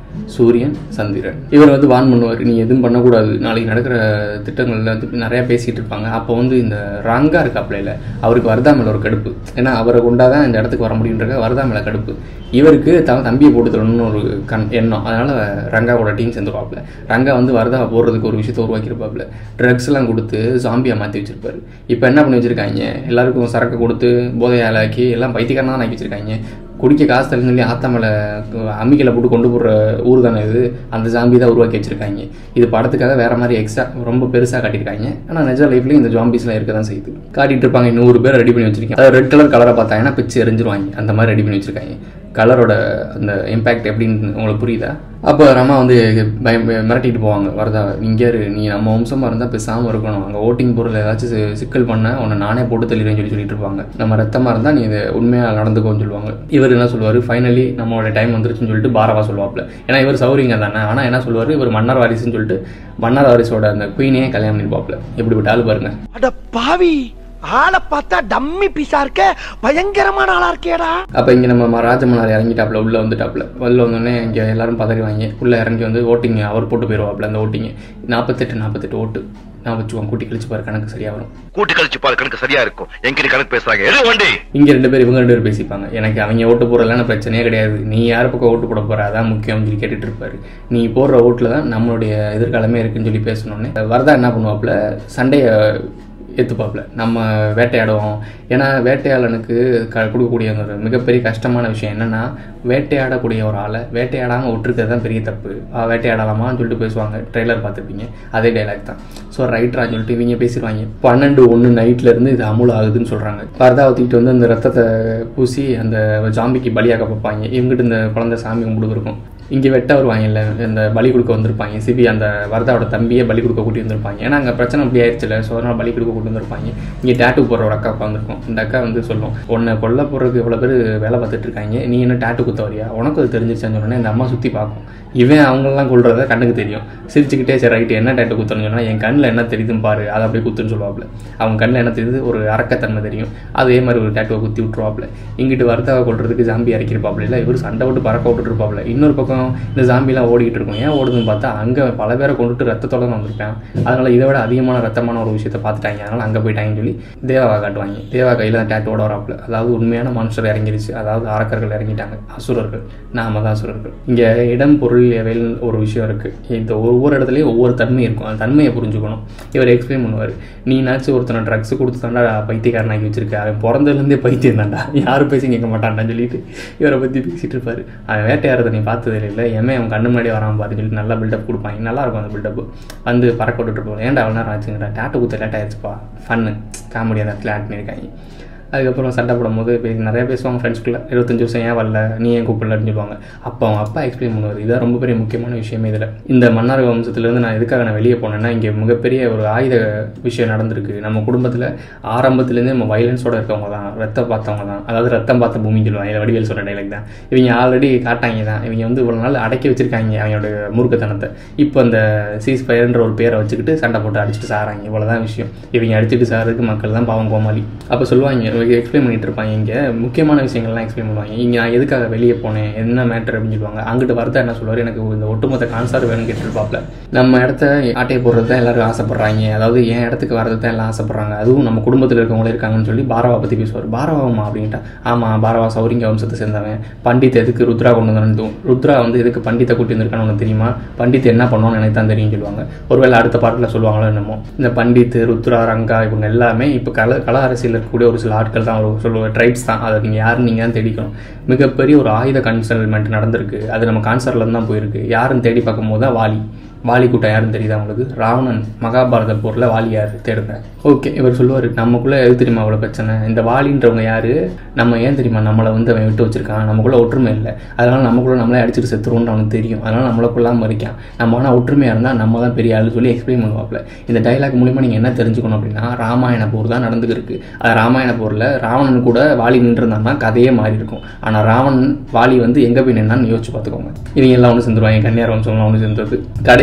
சூரியன், சந்திரன். இவர் வந்து வான் பண்ணுவார், நீ எதுவும் பண்ணக்கூடாது, நாளைக்கு நடக்கிற திட்டங்களில் வந்து நிறையா பேசிகிட்டு இருப்பாங்க. அப்போ வந்து இந்த ரங்கா இருக்காப்ல, அவருக்கு வரதா மேலே ஒரு கடுப்பு. ஏன்னா அவரை கொண்டாதான் இந்த இடத்துக்கு வர முடியுன்ற வரதா மேலே கடுப்பு. இவருக்கு த தம்பியை போட்டு தரணும்னு ஒரு கண் எண்ணம். அதனால் ரங்காவோட டீம் சேர்ந்துருவாப்புல. ரங்கா வந்து வரதா போடுறதுக்கு ஒரு விஷயத்தை உருவாக்கியிருப்பாப்புல. ட்ரக்ஸ்லாம் கொடுத்து ஜாம்பியாக மாற்றி வச்சிருப்பாரு. இப்போ என்ன பண்ணி வச்சுருக்காங்க, எல்லாருக்கும் சரக்கு கொடுத்து போதையால் ஆக்கி எல்லாம் பைத்தியக்காரனாக தான் ஆக்கி வச்சுருக்காங்க. குடிக்க காசு தள்ளி சொல்லி ஆத்தா மேலே அம்மிக்கலை போட்டு கொண்டு போடுற ஊர் தானே இது. அந்த ஜாம்பி தான் உருவாக்கி வச்சுருக்காங்க. இது படத்துக்காக வேறு மாதிரி எக்ஸ்ட்ரா ரொம்ப பெருசாக காட்டியிருக்காங்க. ஆனால் நிஜ லைஃப்லேயும் இந்த ஜாம்பிஸ்லாம் இருக்க தான் செய்யுது. காட்டிகிட்டு இருப்பாங்க. நூறு பேர் ரெடி பண்ணி வச்சுருக்காங்க. அதாவது ரெட் கலர் கலரை பார்த்தாங்கன்னா பிச்சு எரிஞ்சிருவாங்க. அந்த மாதிரி ரெடி பண்ணி வச்சுருக்காங்க. கலரோட அந்த இம்பேக்ட் எப்படின்னு உங்களுக்கு புரியுதா? அப்போ ரமா வந்து பயம் மிரட்டிட்டு போவாங்க வரதா, இங்கே நீ நம்ம வம்சமாக இருந்தால் பேசாமல் இருக்கணும், அங்கே ஓட்டிங் பொருள் ஏதாச்சும் சிக்கல் பண்ண உன்னை நானே போட்டு தள்ளிடுறேன்னு சொல்லி சொல்லிட்டு இருப்பாங்க. நம்ம ரத்தமாக இருந்தால் நீ இதை உண்மையாக நடந்துக்கோன்னு சொல்லுவாங்க. இவர் என்ன சொல்லுவார், ஃபைனலி நம்மளோட டைம் வந்துருச்சுன்னு சொல்லிட்டு பாரவா சொல்லுவாப்புல. ஏன்னா இவர் சௌரிங்க தானே. ஆனால் என்ன சொல்லுவார், இவர் மன்னர் வாரிசுன்னு சொல்லிட்டு மன்னர் வாரிசோட அந்த குயினையே கல்யாணம் பண்ணிருப்பாப்புல. எப்படிப்பட்ட ஆள் பாருங்க. அட பாவி, ஆளை பார்த்தா டம்மி பீஸா இருக்க, பயங்கரமான ஆளா இருக்கேடா. அப்போ இங்கே நம்ம ராஜமன்னார் இறங்கிட்டாப்புல, உள்ளே வந்துட்டாப்புல. வெளில வந்தோடனே இங்கே எல்லாரும் பதறிவாங்க. உள்ளே இறங்கி வந்து ஓட்டிங் அவர் போட்டு போயிடுவாப்புல. அந்த ஓட்டிங்க நாற்பத்தெட்டு நாற்பத்தெட்டு ஓட்டு நான் வச்சுக்குவோம். கூட்டி கழிச்சு பாரு, கணக்கு சரியா வரும். கூட்டி கழிச்சு பாரு, கணக்கு சரியா இருக்கும். எங்கிட்ட கணக்கு பேசுறாங்க. இங்க ரெண்டு பேர் இவங்க ரெண்டு பேர் பேசிப்பாங்க. எனக்கு அவங்க ஓட்டு போடுறதுலாம் பிரச்சனையே கிடையாது, நீ யார் பக்கம் ஓட்டு போட போற அதான் முக்கியம் சொல்லி கேட்டுட்டு இருப்பாரு. நீ போடுற ஓட்டுல தான் நம்மளுடைய எதிர்காலமே இருக்குன்னு சொல்லி பேசணுன்னே வரதா என்ன பண்ணுவாப்புல, சண்டையை ஏற்றுப்பாப்புல. நம்ம வேட்டையாடுவோம். ஏன்னா வேட்டையாளனுக்கு க கொடுக்கக்கூடிய ஒரு மிகப்பெரிய கஷ்டமான விஷயம் என்னென்னா, வேட்டையாடக்கூடிய ஒரு ஆளை வேட்டையாடாமல் விட்டுருக்கிறது தான் பெரிய தப்பு. வேட்டையாடலாமான்னு சொல்லிட்டு பேசுவாங்க. ட்ரெய்லர் பார்த்துருப்பீங்க, அதே டைலாக் தான். ஸோ ரைட்டரான்னு சொல்லிட்டு இவங்க பேசிடுவாங்க. பன்னெண்டு ஒன்று நைட்லேருந்து இது அமுல் ஆகுதுன்னு சொல்கிறாங்க. வரதா ஊற்றிக்கிட்டு வந்து அந்த ரத்தத்தை பூசி அந்த ஜாம்பிக்கு பலியாக பார்ப்பாங்க. இவங்ககிட்ட இந்த குழந்தை சாமி கும்பிடுருக்கும். இங்கே வெட்ட வருவாங்கல்ல, இந்த பலி கொடுக்க வந்திருப்பாங்க. சிபி அந்த வரதாவோட தம்பியை பலி கொடுக்க கூட்டி வந்திருப்பாங்க. ஏன்னா அங்கே பிரச்சனை அப்படி ஆயிடுச்சுல, ஸோ அதனால் பலி கொடுக்க கூட்டி வந்திருப்பாங்க. இங்கே டேட்டு போடுற ஒரு அக்கா உட்காந்துருக்கும். இந்த அக்கா வந்து சொல்லும், உன்னை கொல்ல போடுறதுக்கு எவ்வளோ பேர் வேலை பார்த்துட்டு இருக்காங்க, நீ என்ன டேட்டு குத்த வரியா, உனக்கு அது தெரிஞ்சிச்சான்னு சொன்னோன்னே இந்த அம்மா சுற்றி பார்க்கும். இவன் அவங்கெல்லாம் கொள்றத கண்ணுக்கு தெரியும். சிரிச்சுக்கிட்டே சரி ரைட்டு என்ன டேட்டு குத்துன்னு சொன்னால், என் கண்ணில் என்ன தெரியுதுன்னு பாரு, அதை அப்படியே குத்துன்னு சொல்லுவாப்புல. அவங்க கண்ணில் என்ன தெரியுது, ஒரு அரக்கத்தன்மை தெரியும். அதே மாதிரி ஒரு டேட்டுவை குத்தி விட்டுருவாப்புல. இங்கிட்டு வரதாவை கொள்றதுக்கு ஜாம்பி இறக்கிருப்பாப்புல. இல்லை இவர் சண்டை விட்டு பறக்க விட்டுட்டு இருப்பாப்புல. இன்னொரு பக்கம் இந்த ஜாம்பிலாம் ஓடிக்கிட்டு இருக்கும். ஏன் ஓடுதுன்னு பார்த்தா அங்கே பல பேரை கொண்டுட்டு ரத்தத்தோட தான் வந்திருப்பேன். அதனால் இதை விட அதிகமான ரத்தமான ஒரு விஷயத்தை பார்த்துட்டாங்க. அதனால் அங்கே போயிட்டாங்கன்னு சொல்லி தேவா காட்டுவாங்க. தேவா கையில் தான் டேட்டோட வராப்புல. அதாவது உண்மையான மனுஷர் இறங்கிருச்சு. அதாவது அரக்கர்கள் இறங்கிட்டாங்க, அசுரர்கள். நாம தான் அசுரர்கள். இங்கே இடம் பொருள் எவையில் ஒரு விஷயம் இருக்குது. இந்த ஒவ்வொரு இடத்துலையும் ஒவ்வொரு தன்மை இருக்கும். அந்த தன்மையை புரிஞ்சுக்கணும். இவர் எக்ஸ்பிளைன் பண்ணுவார். நீனாச்சும் ஒருத்தனை ட்ரக்ஸ் கொடுத்து தாண்டா பைத்தியக்காரனாக்கி வச்சிருக்க, அவன் பிறந்ததுலேருந்தே பைத்தியம் தாண்டா, யாரும் பேசி கேட்க மாட்டான்டான்னு சொல்லிட்டு இவரை பற்றி பேசிகிட்டு இருப்பார். அவன் வேட்டையாடுறதை நீ பார்த்ததே இல்லை, எமே அவன் கண்ணு முன்னாடி வராமல் பாருன்னு சொல்லிட்டு நல்லா பில்டப் கொடுப்பாங்க. நல்லாயிருக்கும் அந்த பில்டப். வந்து பறக்க விட்டுட்டு போவோம். ஏன்டா அவ்வளோ நேரம் ஆச்சுங்கடா, டேட்டு குத்த லேட் ஆயிடுச்சுப்பா, ஃபன்னு காமெடி அந்த இடத்துல ஆட் பண்ணியிருக்காங்க. அதுக்கப்புறம் சண்டை போடும்போது பேசி நிறையா பேசுவாங்க ஃப்ரெண்ட்ஸ்குள்ளே. இருபத்தஞ்சு வருஷம் ஏன் வரல, நீ ஏன் கூப்பிடலன்னு சொல்லுவாங்க. அப்போ அவங்க அப்பா எக்ஸ்பிளைன் பண்ணுவார். இதான் ரொம்ப பெரிய முக்கியமான விஷயமே இதில். இந்த மன்னார் வம்சத்துலேருந்து நான் எதுக்காக நான் வெளியே போனேன்னா, இங்கே மிகப்பெரிய ஒரு ஆயுத விஷயம் நடந்திருக்கு. நம்ம குடும்பத்தில் ஆரம்பத்துலேருந்தே நம்ம வயலன்ஸோடு இருக்கவங்க தான், ரத்தம் பார்த்தவங்க தான். அதாவது ரத்தம் பார்த்த பூமின்னு சொல்லுவாங்க. இதை வடிவேல் சொல்கிற டைலாக் தான். இவங்க ஆல்ரெடி காட்டாங்க தான். இவங்க வந்து இவ்வளோ நாள் அடக்கி வச்சிருக்காங்க அவங்களோட மூர்க்கத்தனத்தை. இப்போ அந்த சீஸ் ஃபயர்ன்ற ஒரு பேரை வச்சுக்கிட்டு சண்டை போட்டு அடிச்சுட்டு சாராங்க. இவ்வளோதான் விஷயம். இவங்க அடிச்சுட்டு சாருக்கு மக்கள் தான் பாவம் கோமாளி. அப்போ சொல்லுவாங்க, எக்ஸ்பிளைன் பண்ணிட்டு இருப்பாங்க. இங்கே முக்கியமான விஷயங்கள்லாம் எக்ஸ்பிளைன் பண்ணுவாங்க. இங்கே நான் எதுக்காக வெளியே போனேன், என்ன மேட்டர் அப்படின்னு சொல்லுவாங்க. அங்கிட்டு வரதா என்ன சொல்லுவார், எனக்கு இந்த ஒட்டுமொத்த கான்சார் வேணும்னு கேட்டுருப்பாப்ல. நம்ம இடத்த ஆட்டையை போடுறது தான் எல்லாரும் ஆசைப்படுறாங்க. அதாவது என் இடத்துக்கு வரது தான் எல்லாம் ஆசைப்படுறாங்க. அதுவும் நம்ம குடும்பத்தில் இருக்கவங்களே இருக்காங்கன்னு சொல்லி பாரவா பற்றி பேசுவார். பாரவாமா அப்படின்ட்டா, ஆமாம் பாரவா சௌரிங்க வம்சத்தை சேர்ந்தவன். பண்டித் எதுக்கு ருத்ரா கொண்டு வந்தோம், ருத்ரா வந்து எதுக்கு பண்டித்தை கூட்டி வந்திருக்கான்னு உனக்கு தெரியுமா, பண்டித் என்ன பண்ணுவான்னு எனக்கு தான் தெரியும் சொல்லுவாங்க. ஒருவேளை அடுத்த பாட்டில் சொல்லுவாங்களோ என்னமோ. இந்த பண்டித், ருத்ரா, ரங்கா இவங்க எல்லாமே இப்போ கல கல அரசியல் இருக்கக்கூடிய ஒரு சில ஆட்கள் தான், சொல்லுவாங்க ட்ரைப்ஸ் தான். அதை நீங்கள் யாருன்னு நீங்கள் தான் தேடிக்கணும். மிகப்பெரிய ஒரு ஆயுத கன்சல்மெண்ட் நடந்திருக்கு. அது நம்ம கான்சர்லேருந்து தான் போயிருக்கு. யாருன்னு தேடி பார்க்கும்போது தான் வாலி. வாலி கூட்டம் யாருன்னு தெரியுதா உங்களுக்கு? ராவணன் மகாபாரத போரில் வாலி யார் தேடுங்க. ஓகே, இவர் சொல்லுவார், நமக்குள்ளே எது தெரியுமா அவ்வளோ பிரச்சனை, இந்த வாலின்றவங்க யார், நம்ம ஏன் தெரியுமா நம்மளை வந்து அவன் விட்டு வச்சிருக்கான், நமக்குள்ளே ஒற்றுமை இல்லை, அதனால் நமக்குள்ளே நம்மளே அடிச்சுட்டு செத்துருவோன்னு அவனுக்கு தெரியும், அதனால் நம்மளுக்குள்ளாமல் இருக்கான், நம்ம ஆனால் ஒற்றுமையாக இருந்தால் நம்ம தான் பெரிய ஆள் சொல்லி எக்ஸ்பிளைன் பண்ணுவாப்பில். இந்த டைலாக் மூலிமா நீங்கள் என்ன தெரிஞ்சுக்கணும் அப்படின்னா, ராமாயண போர் தான் நடந்துருக்கு. அது ராமாயண போரில் ராவணன் கூட வாலி நின்றுருந்தாங்கன்னா கதையே மாறி இருக்கும். ஆனால் ராவணன் வாலி வந்து எங்கே போய் நின்னான்னு யோசிச்சு பார்த்துக்கோங்க. இவங்க எல்லாம் ஒன்று சேர்ந்துருவாங்க. கன்னியார் வம்சம்லாம் ஒன்று சேர்ந்தது. கடைசி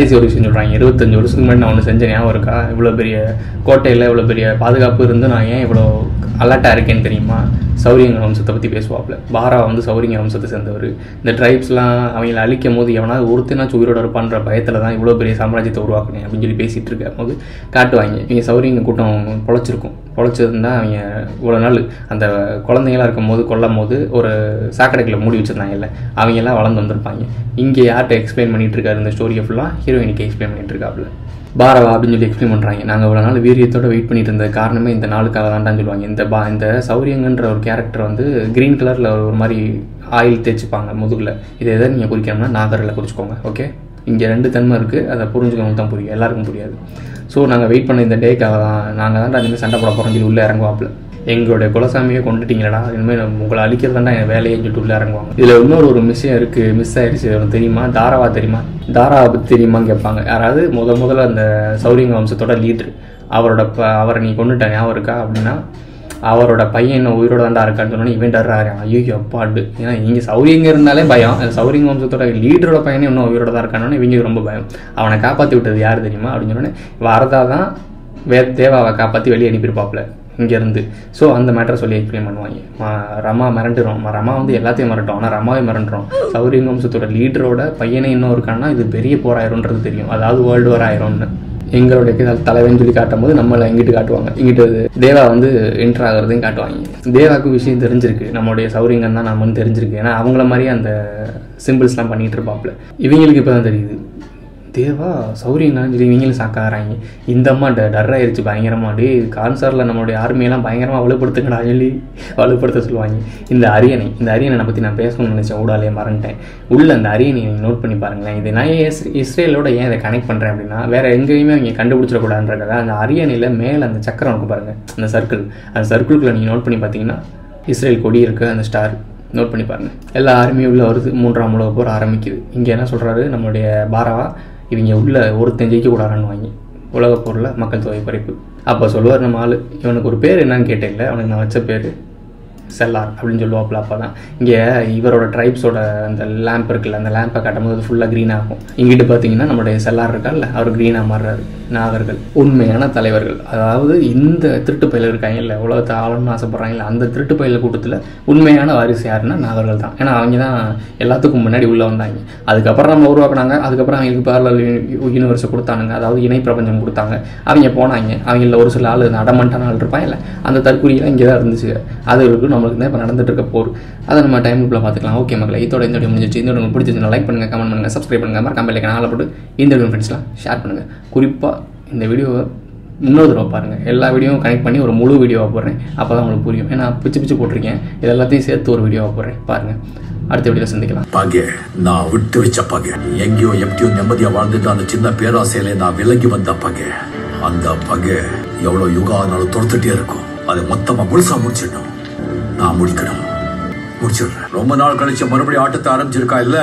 கடைசி ஒரு விஷயம் சொல்கிறாங்க, இருபத்தஞ்சு வருஷத்துக்கு முன்னாடி நான் ஒன்று செஞ்சேன் ஞாபகம் இருக்கா, இவ்வளோ பெரிய கோட்டையில் இவ்வளோ பெரிய பாதுகாப்பு இருந்து நான் ஏன் இவ்வளோ அலர்ட்டாக இருக்கேன்னு தெரியுமா? சௌரியங்க வம்சத்தை பற்றி பேசுவாப்புல. பாரா வந்து சௌரியங்க வம்சத்தை சேர்ந்தவர். இந்த ட்ரைப்ஸ்லாம் அவங்கள அழிக்கும் போது எவனாவது ஒருத்தனாச்சும் உயிரோட இருப்பான்ற பயத்தில் தான் இவ்வளோ பெரிய சாம்ராஜ்யத்தை உருவாக்குனேன் அப்படின்னு சொல்லி பேசிகிட்டு இருக்க போது காட்டுவாங்க. இவங்க சௌரியங்க கூட்டம் பொழைச்சிருக்கும். பொழைச்சிருந்தா அவங்க இவ்வளோ நாள் அந்த குழந்தைங்களாம் இருக்கும் போது கொல்லும் போது ஒரு சாக்கடைக்குள்ள மூடி வச்சுருந்தாங்கல்ல, அவங்கெல்லாம் வளர்ந்து வந்திருப்பாங்க. இங்கே யார்கிட்ட எக்ஸ்பிளைன் பண்ணிகிட்டு இருக்காரு இந்த ஸ்டோரியை ஃபுல்லாக? ஹீரோயினுக்கு எக்ஸ்பிளைன் பண்ணிட்டு இருக்காப்புல. பாரவா அப்படின்னு சொல்லி எக்ஸ்பிளைன் பண்ணுறாங்க. நாங்கள் இவ்வளோ நாள் வீரியத்தோட வெயிட் பண்ணிட்டு இருந்த காரணமே இந்த நாளுக்காக தான்டான்னு சொல்லுவாங்க. இந்த பா இந்த சௌரியங்கன்ற ஒரு கேரக்டர் வந்து க்ரீன் கலரில் ஒரு மாதிரி ஆயில் தேய்ச்சிப்பாங்க முதுகில். இதை எதை நீங்கள் குறிக்கணும்னா நாகரில் குறிச்சிக்கோங்க. ஓகே, இங்கே ரெண்டு தன்மை இருக்குது, அதை புரிஞ்சுக்கணும் தான் புரியும், எல்லாருக்கும் புரியாது. ஸோ நாங்கள் வெயிட் பண்ண இந்த டேக்காக தான் நாங்கள் தான் அதுமாதிரி சண்டை போட போகிறோம் சொல்லி உள்ளே இறங்குவாப்பில். எங்களுடைய குலசாமியை கொண்டுட்டீங்களடா, இனிமேல் உங்களை அழிக்கிறதாண்டா என் வேலையை சொல்லிட்டு உள்ளே இறங்குவாங்க. இதில் இன்னொரு ஒரு விஷயம் இருக்குது, மிஸ் ஆயிடுச்சு. அவனுக்கு தெரியுமா? தாராவா தெரியுமா? தாராவை பற்றி தெரியுமான்னு கேட்பாங்க. யாராவது முத முதல்ல அந்த சௌரியங்க வம்சத்தோட லீட்ரு, அவரோட ப அவரை நீ கொண்டுட்ட ஞாபகம் இருக்கா அப்படின்னா, அவரோட பையன் என்ன உயிரோட தாண்டா இருக்கான்னு சொன்னோன்னே இவன் டர்றாரு. ஐயோ அப்பாடு, ஏன்னா இங்கே சௌரியங்க இருந்தாலே பயம். அந்த சௌரியங்க வம்சத்தோட லீடரோட பையனே இன்னும் உயிரோட தான் இருக்கானோன்னு இவங்க ரொம்ப பயம். அவனை காப்பாற்றி விட்டது யார் தெரியுமா அப்படின்னு சொன்னோன்னே, வரதா தான் வே தேவாவை காப்பாற்றி வெளியே அனுப்பியிருப்பாப்புல இங்கேருந்து. ஸோ அந்த மேட்டரை சொல்லி எக்ஸ்பிளைன் பண்ணுவாங்க. ரமா மிரண்டுறோம், ரமா வந்து எல்லாத்தையும் மிரட்டோம், ஆனால் ரமாவை மிரண்டுறோம். சௌரியங்க வம்சத்தோட லீடரோட பையனை இன்னும் இருக்கான்னா இது பெரிய போராயிரும்ன்றது தெரியும், அதாவது வேர்ல்டு வார் ஆயிரும்னு எங்களுடைய தலைவன் சொல்லி காட்டும் போது நம்மளை இங்கிட்டு காட்டுவாங்க. இங்கிட்டு தேவா வந்து என்ட்ரு ஆகிறதையும் காட்டுவாங்க. தேவாவுக்கு விஷயம் தெரிஞ்சிருக்கு, நம்மளுடைய சௌரியங்கன் தான் நம்மன்னு தெரிஞ்சிருக்கு. ஏன்னா அவங்கள மாதிரி அந்த சிம்பிள்ஸ்லாம் பண்ணிகிட்டு இருப்பாப்புல. இவங்களுக்கு இப்போ தான் தெரியுது தேவா சௌரியங்கன்னு சொல்லி இவங்களும் சாக்காகிறாங்க. இந்த அம்மா ட டர்ராயிருச்சு பயங்கரமாக. டே கான்சாரில் நம்மளுடைய ஆர்மியெல்லாம் பயங்கரமாக வலுப்படுத்துங்கடா சொல்லி வலுப்படுத்த சொல்லுவாங்க. இந்த அரியணை இந்த அரியணை பற்றி நான் பேசணும்னு நினச்சேன், ஊடாலே மறந்துட்டேன். உள்ள அந்த அரியணை நீங்கள் நோட் பண்ணி பாருங்களேன். இது நான் இஸ் இஸ்ரேலோட ஏன் இதை கனெக்ட் பண்ணுறேன் அப்படின்னா, வேறு எங்கேயுமே அவங்க கண்டுபிடிச்சிடக்கூடாதுன்றத அந்த அரியணையில் மேலே அந்த சக்கரம் இருக்கும் பாருங்கள், அந்த சர்க்கிள், அந்த சர்க்கிளுக்குள்ளே நீங்கள் நோட் பண்ணி பார்த்தீங்கன்னா இஸ்ரேல் கொடி இருக்குது, அந்த ஸ்டார் நோட் பண்ணி பாருங்கள். எல்லா ஆர்மியும் உள்ளே வருது, மூன்றாம் உலக போர் ஆரம்பிக்குது. இங்கே என்ன சொல்கிறாரு நம்மளுடைய பாராவா, இவங்க உள்ள ஒருத்தன் ஜெயிக்கக்கூடாதுன்னு வாங்கி உலகப் போரில் மக்கள் தொகை குறைப்பு. அப்போ சொல்லுவார் நம்ம ஆள், இவனுக்கு ஒரு பேர் என்னன்னு கேட்டேன், அவனுக்கு நான் வச்ச பேர் செல்லார் அப்படின்னு சொல்லுவாப்பில். அப்போ தான் இங்கே இவரோட ட்ரைப்ஸோட அந்த லேம்ப் இருக்குல்ல, அந்த லேம்பை காட்டும் போது ஃபுல்லாக க்ரீன் ஆகும். இங்கிட்டு பார்த்தீங்கன்னா நம்மளுடைய செல்லார் இருக்கார்ல, அவர் க்ரீனாக மாறுறாரு. நாகர்கள் உண்மையான தலைவர்கள், அதாவது இந்த திருட்டு பயில இருக்காங்கல்ல, உலகத்தை ஆளணும்னு ஆசைப்படுறாங்கல்ல, அந்த திருட்டு பயில கூட்டத்தில் உண்மையான வாரிசு யாருன்னா நாகர்கள் தான். ஏன்னா அவங்க தான் எல்லாத்துக்கும் முன்னாடி உள்ளே வந்தாங்க. அதுக்கப்புறம் நம்ம உருவாக்குனாங்க, அதுக்கப்புறம் அவங்களுக்கு பேரலல் யூனிவர்ஸை கொடுத்தானுங்க, அதாவது இணை பிரபஞ்சம் கொடுத்தாங்க. அவங்க போனாங்க, அவங்கள ஒரு சில ஆள் அடமண்டான ஆள் இருப்பாங்கல்ல, அந்த தற்கொலையெல்லாம் இங்கே தான் இருந்துச்சு. அதுகளுக்கு நம்மளுக்கு தான் இப்போ நடந்துட்டு இருக்க போர். அதை நம்ம டைம் குள்ள பார்த்துக்கலாம். ஓகே மக்களை, இதோட இந்த வீடியோ முடிஞ்சிச்சு. இந்த வீடியோ பிடிச்சிருந்தா லைக் பண்ணுங்கள், கமெண்ட் பண்ணுங்கள், சப்ஸ்கிரைப் பண்ணுங்கள், மறக்காம பெல் ஐகானை ஆல் போட்டு இந்த வீடியோ ஃப்ரெண்ட்ஸ்லாம் ஷேர் பண்ணுங்கள். குறிப்பாக இந்த வீடியோவை இன்னொரு தடவை பாருங்கள். எல்லா வீடியோவும் கனெக்ட் பண்ணி ஒரு முழு வீடியோவாக போடுறேன், அப்போ தான் உங்களுக்கு புரியும். ஏன்னா பிச்சு பிச்சு போட்டிருக்கேன், இது எல்லாத்தையும் சேர்த்து ஒரு வீடியோவாக போடுறேன், பாருங்கள். அடுத்த வீடியோ சந்திக்கலாம். பகை நான் விட்டு வச்ச பகை, எங்கேயோ எப்படியோ நிம்மதியா வாழ்ந்துட்டு அந்த சின்ன பேராசையில நான் விலகி வந்த பகை. அந்த பகை எவ்வளவு யுகம் ஆனாலும் தொடுத்துட்டே இருக்கும். அதை மொத்தமா முழுசா முடிச்சிடணும். நான் முடிக்கணும், முடிச்சிடுறேன். ரொம்ப நாள் கழிச்சு மறுபடியும் ஆட்டத்தை ஆரம்பிச்சிருக்கா இல்ல,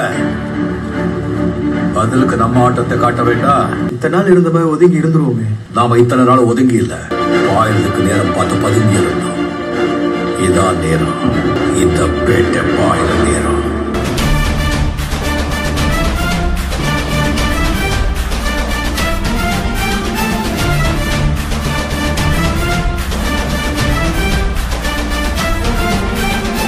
பதிலுக்கு நம்ம ஆட்டத்தை காட்ட வேண்டாம். இத்தனை நாள் இருந்த மாதிரி ஒதுங்கி இருந்துருவோமே. நாம இத்தனை நாள் ஒதுங்கி இல்ல, பாயறதுக்கு நேரம் பார்த்து பதுங்கி இருந்தோம். இதான் நேரம், இந்த பேட்டை பாயிர நேரம்.